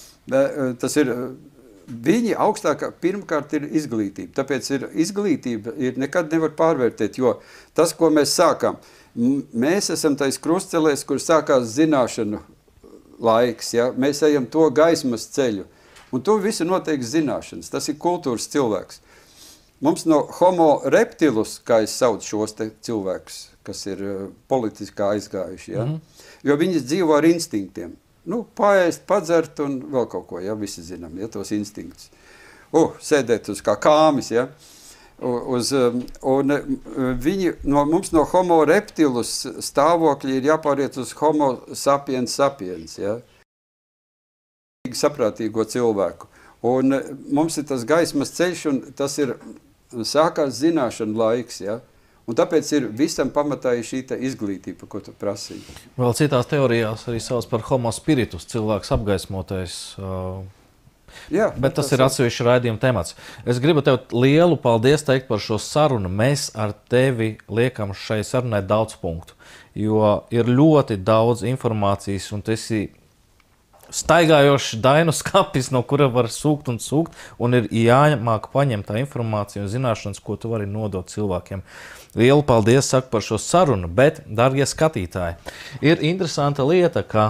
Tas ir, viņi augstākā, pirmkārt ir izglītība. Tāpēc ir izglītība ir nekad nevar pārvērtēt, jo tas, ko mēs sākam, mēs esam tais krustcelēs, kur sākās zināšanu laiks. Ja? Mēs ejam to gaismas ceļu. Un to visu notiek zināšanas. Tas ir kultūras cilvēks. Mums no homo reptilus, kā es saucu šos te cilvēkus, kas ir uh, politiski aizgājuši, ja? Mm-hmm. Jo viņi dzīvo ar instinktiem. Nu, paēst, padzert un vēl kaut ko, ja, visi zinām, ja, tos instinktus. Uh, sēdēt uz kā kāmis, ja, uz, um, un uh, viņi, no, mums no homo reptilus stāvokļi ir jāpāriet uz homo sapiens sapiens, ja, saprātīgo cilvēku. Un uh, mums ir tas gaismas ceļš, un tas ir sākās zināšana laiks, ja? Un tāpēc ir visam pamatā šī izglītība, ko tu prasīji. Vēl citās teorijās arī sauc par homo spiritus, cilvēks apgaismotais. Uh, Jā, bet tas, tas ir atsevišķi raidījuma temats. Es gribu tev lielu paldies teikt par šo sarunu. Mēs ar tevi liekam šai sarunai daudz punktu, jo ir ļoti daudz informācijas, un tu esi staigājošs dainu skapis, no kura var sūkt un sūkt, un ir jāmāk paņemt tā informācija un zināšanas, ko tu vari nodot cilvēkiem. Lielu paldies saku par šo sarunu, bet, darbie skatītāji, ir interesanta lieta, ka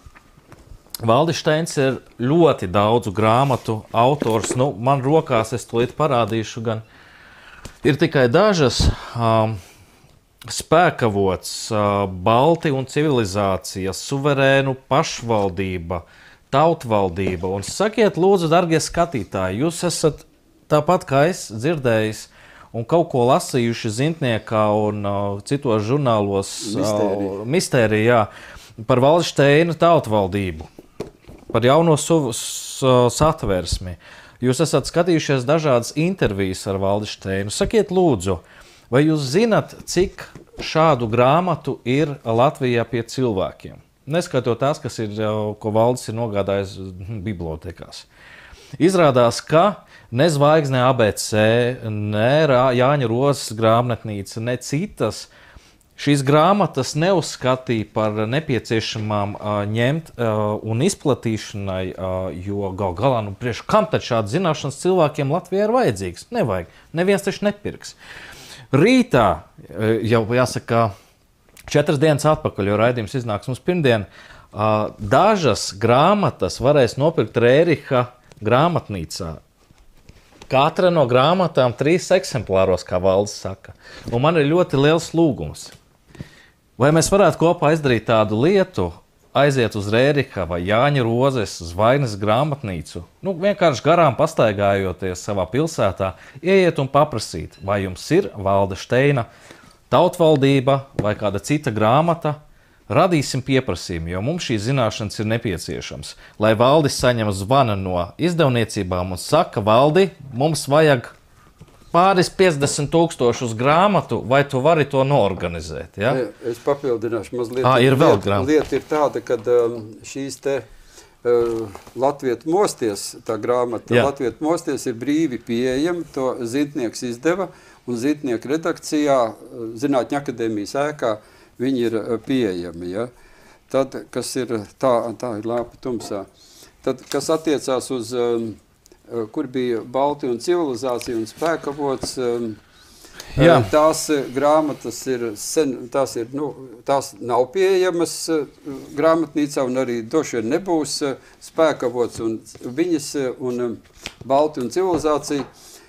Valdis Steins ir ļoti daudzu grāmatu autors. Nu, man rokās, es to līdz parādīšu, gan ir tikai dažas. Um, Spēkavots, uh, Balti un civilizācija, suverēnu pašvaldība, tautvaldība. Un sakiet, lūdzu, dargie skatītāji, jūs esat tāpat kā es dzirdējis un kaut ko lasījuši Zintniekā un uh, citos žurnālos Mistērija. Uh, mistērijā par Valdis Steina tautvaldību, par jauno suv, uh, satversmi. Jūs esat skatījušies dažādas intervijas ar Valdis Steinu. Sakiet, lūdzu, vai jūs zinat, cik šādu grāmatu ir Latvijā pie cilvēkiem? Neskatot tās, kas ir, ko Valdis ir nogādājis bibliotekās. Izrādās, ka ne Zvaigzne A B C, ne Jāņa Rozes grāmatnīca, ne citas šīs grāmatas neuzskatīja par nepieciešamām uh, ņemt uh, un izplatīšanai, uh, jo gal galā, nu, priekš kam tad šādas zināšanas cilvēkiem Latvijā ir vajadzīgs? Nevajag. Neviens taču nepirks. Rītā, uh, jau jāsaka, četras dienas atpakaļ, jo raidījums iznāks mums pirmdien, uh, dažas grāmatas varēs nopirkt Rēriha grāmatnīcā. Katra no grāmatām trīs eksemplāros, kā Valdis saka. Un man ir ļoti liels lūgums. Vai mēs varētu kopā izdarīt tādu lietu, aiziet uz Rēriha vai Jāņa Rozes zvaigznes grāmatnīcu, nu, vienkārši garām pastaigājoties savā pilsētā, ieiet un paprasīt, vai jums ir Valda Šteina Tautvaldība vai kāda cita grāmata, radīsim pieprasījumu, jo mums šīs zināšanas ir nepieciešams. Lai Valdis saņem zvana no izdevniecībām un saka, Valdi, mums vajag pāris piecdesmit tūkstošus grāmatu, vai tu vari to noorganizēt? Ja? Es papildināšu mazliet. À, ir vēl lieta, lieta ir tāda, ka um, šīs te uh, Latvietu mosties, tā grāmata Jā. Latvietu mosties ir brīvi pieejama, to Zintnieks izdeva, un Zintnieku redakcijā, Zinātņu akadēmijas ēkā, viņi ir pieejami. Ja? Tad, kas ir, tā, tā ir lāpa tumsā. Tad, kas attiecās uz... Um, kur bija Balti un civilizācija un spēkavots, Jā. tās grāmatas ir, sen, tās, ir nu, tās nav pieejamas grāmatnīcā un arī droši vien nebūs spēkavots un viņas un Balti un civilizācija.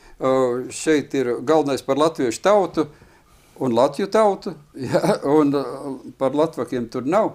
Šeit ir galvenais par latviešu tautu un latju tautu, ja, un par latvakiem tur nav.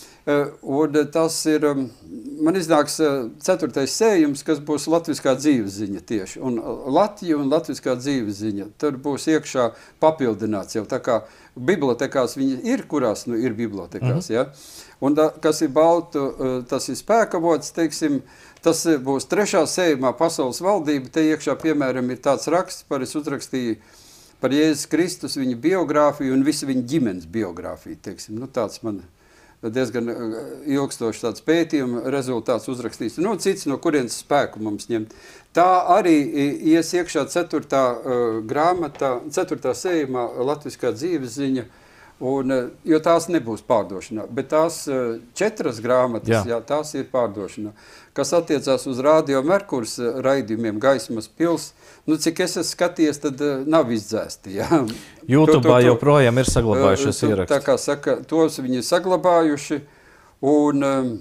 Un tas ir, man iznāks ceturtais sējums, kas būs latviskā dzīves ziņa tieši. Un Latvija un latviskā dzīves ziņa, tur būs iekšā papildināts jau. Tā kā bibliotekās viņi ir, kurās nu ir bibliotekās, mm-hmm. ja. Un da, kas ir baltu, tas ir spēkavots, teiksim, tas būs trešā sējumā Pasaules valdība. Te iekšā, piemēram, ir tāds raksts, par es uzrakstīju par Jēzus Kristus, viņa biogrāfiju un visu viņa ģimenes biogrāfiju, teiksim. Nu, tāds man diezgan ilgstoši tāds pētījuma rezultāts uzrakstīts. Nu, cits, no kurienes spēku mums ņemt. Tā arī ies iekšā ceturtā uh, grāmatā, ceturtā sējumā latviskā dzīves ziņa, un, uh, jo tās nebūs pārdošanā. Bet tās uh, četras grāmatas, jā. Jā, tās ir pārdošanā. Kas attiecās uz Radio Merkurs raidījumiem Gaismas pils, nu, cik es esmu skaties, tad uh, nav izdzēsti. Jā. YouTube joprojām ir saglabājušies uh, ieraksti. Tā kā saka, tos viņi ir saglabājuši, un, um,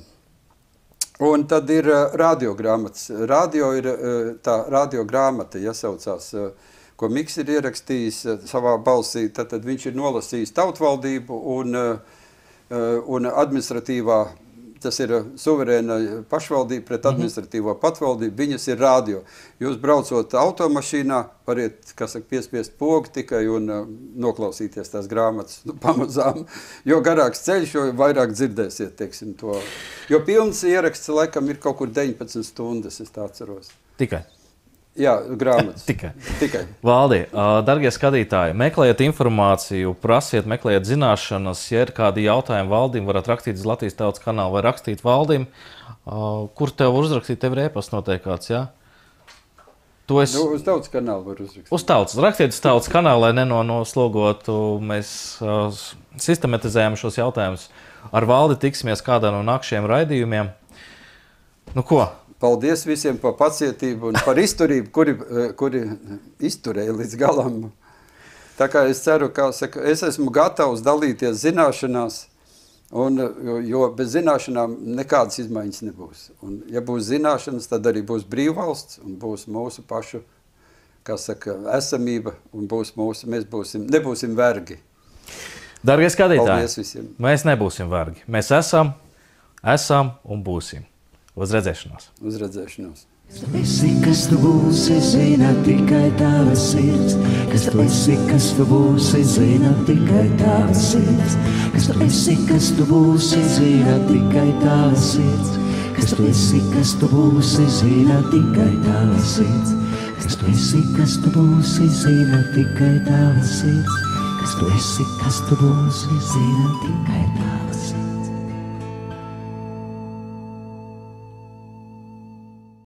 un tad ir uh, radiogrāmatas. Radio ir uh, tā radiogrāmata, ja saucās, uh, ko Miks ir ierakstījis uh, savā balsī, tad, tad viņš ir nolasījis tautvaldību un, uh, un administratīvā, tas ir suverēna pašvaldība pret administratīvo patvaldību, viņas ir radio. Jūs braucot automašīnā, variet, kā saka, piespiest pogu tikai un uh, noklausīties tās grāmatas nu, pamazām. Jo garāks ceļš, jo vairāk dzirdēsiet, teiksim, to. Jo pilns ieraksts, laikam, ir kaut kur deviņpadsmit stundas, es tā atceros. Tikai? Jā, grāmatas. Tikai. Tikai. Valdi, uh, dargie skatītāji, meklējiet informāciju, prasiet, meklējiet zināšanas. Ja ir kādi jautājumi Valdim, varat rakstīt uz Latvijas Tautas kanālu vai rakstīt Valdim. Uh, kur tev uzrakstīt? Tev ir e-pasts noteikti kāds, jā? Tu esi... Nu, uz Tautas kanālu var uzrakstīt. Uz Tautas. Rakstiet uz Tautas kanālu, lai nenonoslogotu. Mēs uh, sistematizējam šos jautājumus. Ar Valdi tiksimies kādā no nākšajiem raidījumiem. Nu ko? Paldies visiem par pacietību un par izturību, kuri, kuri izturēja līdz galam. Tā kā es ceru, ka saka, es esmu gatavs dalīties zināšanās, un, jo, jo bez zināšanām nekādas izmaiņas nebūs. Un, ja būs zināšanas, tad arī būs brīvvalsts un būs mūsu pašu, kā saka, esamība un būs mūsu, mēs būsim, nebūsim vergi. Dargie skatītāji, paldies visiem. Mēs nebūsim vergi. Mēs esam, esam un būsim. Uz redzēšanos. Uz redzēšanos. Kas tu esi, kas tu būsi, zina tikai tava sirds. Kas tu esi, kas tu būsi, zina tikai tava sirds. Kas tu esi, kas tu būsi, zina tikai tava sirds. Kas tu esi, kas tu būsi, zina tikai tava sirds. Kas tu esi, kas tu būsi, zina tikai tava sirds. Kas tu esi, kas tu būsi, zina tikai tava sirds.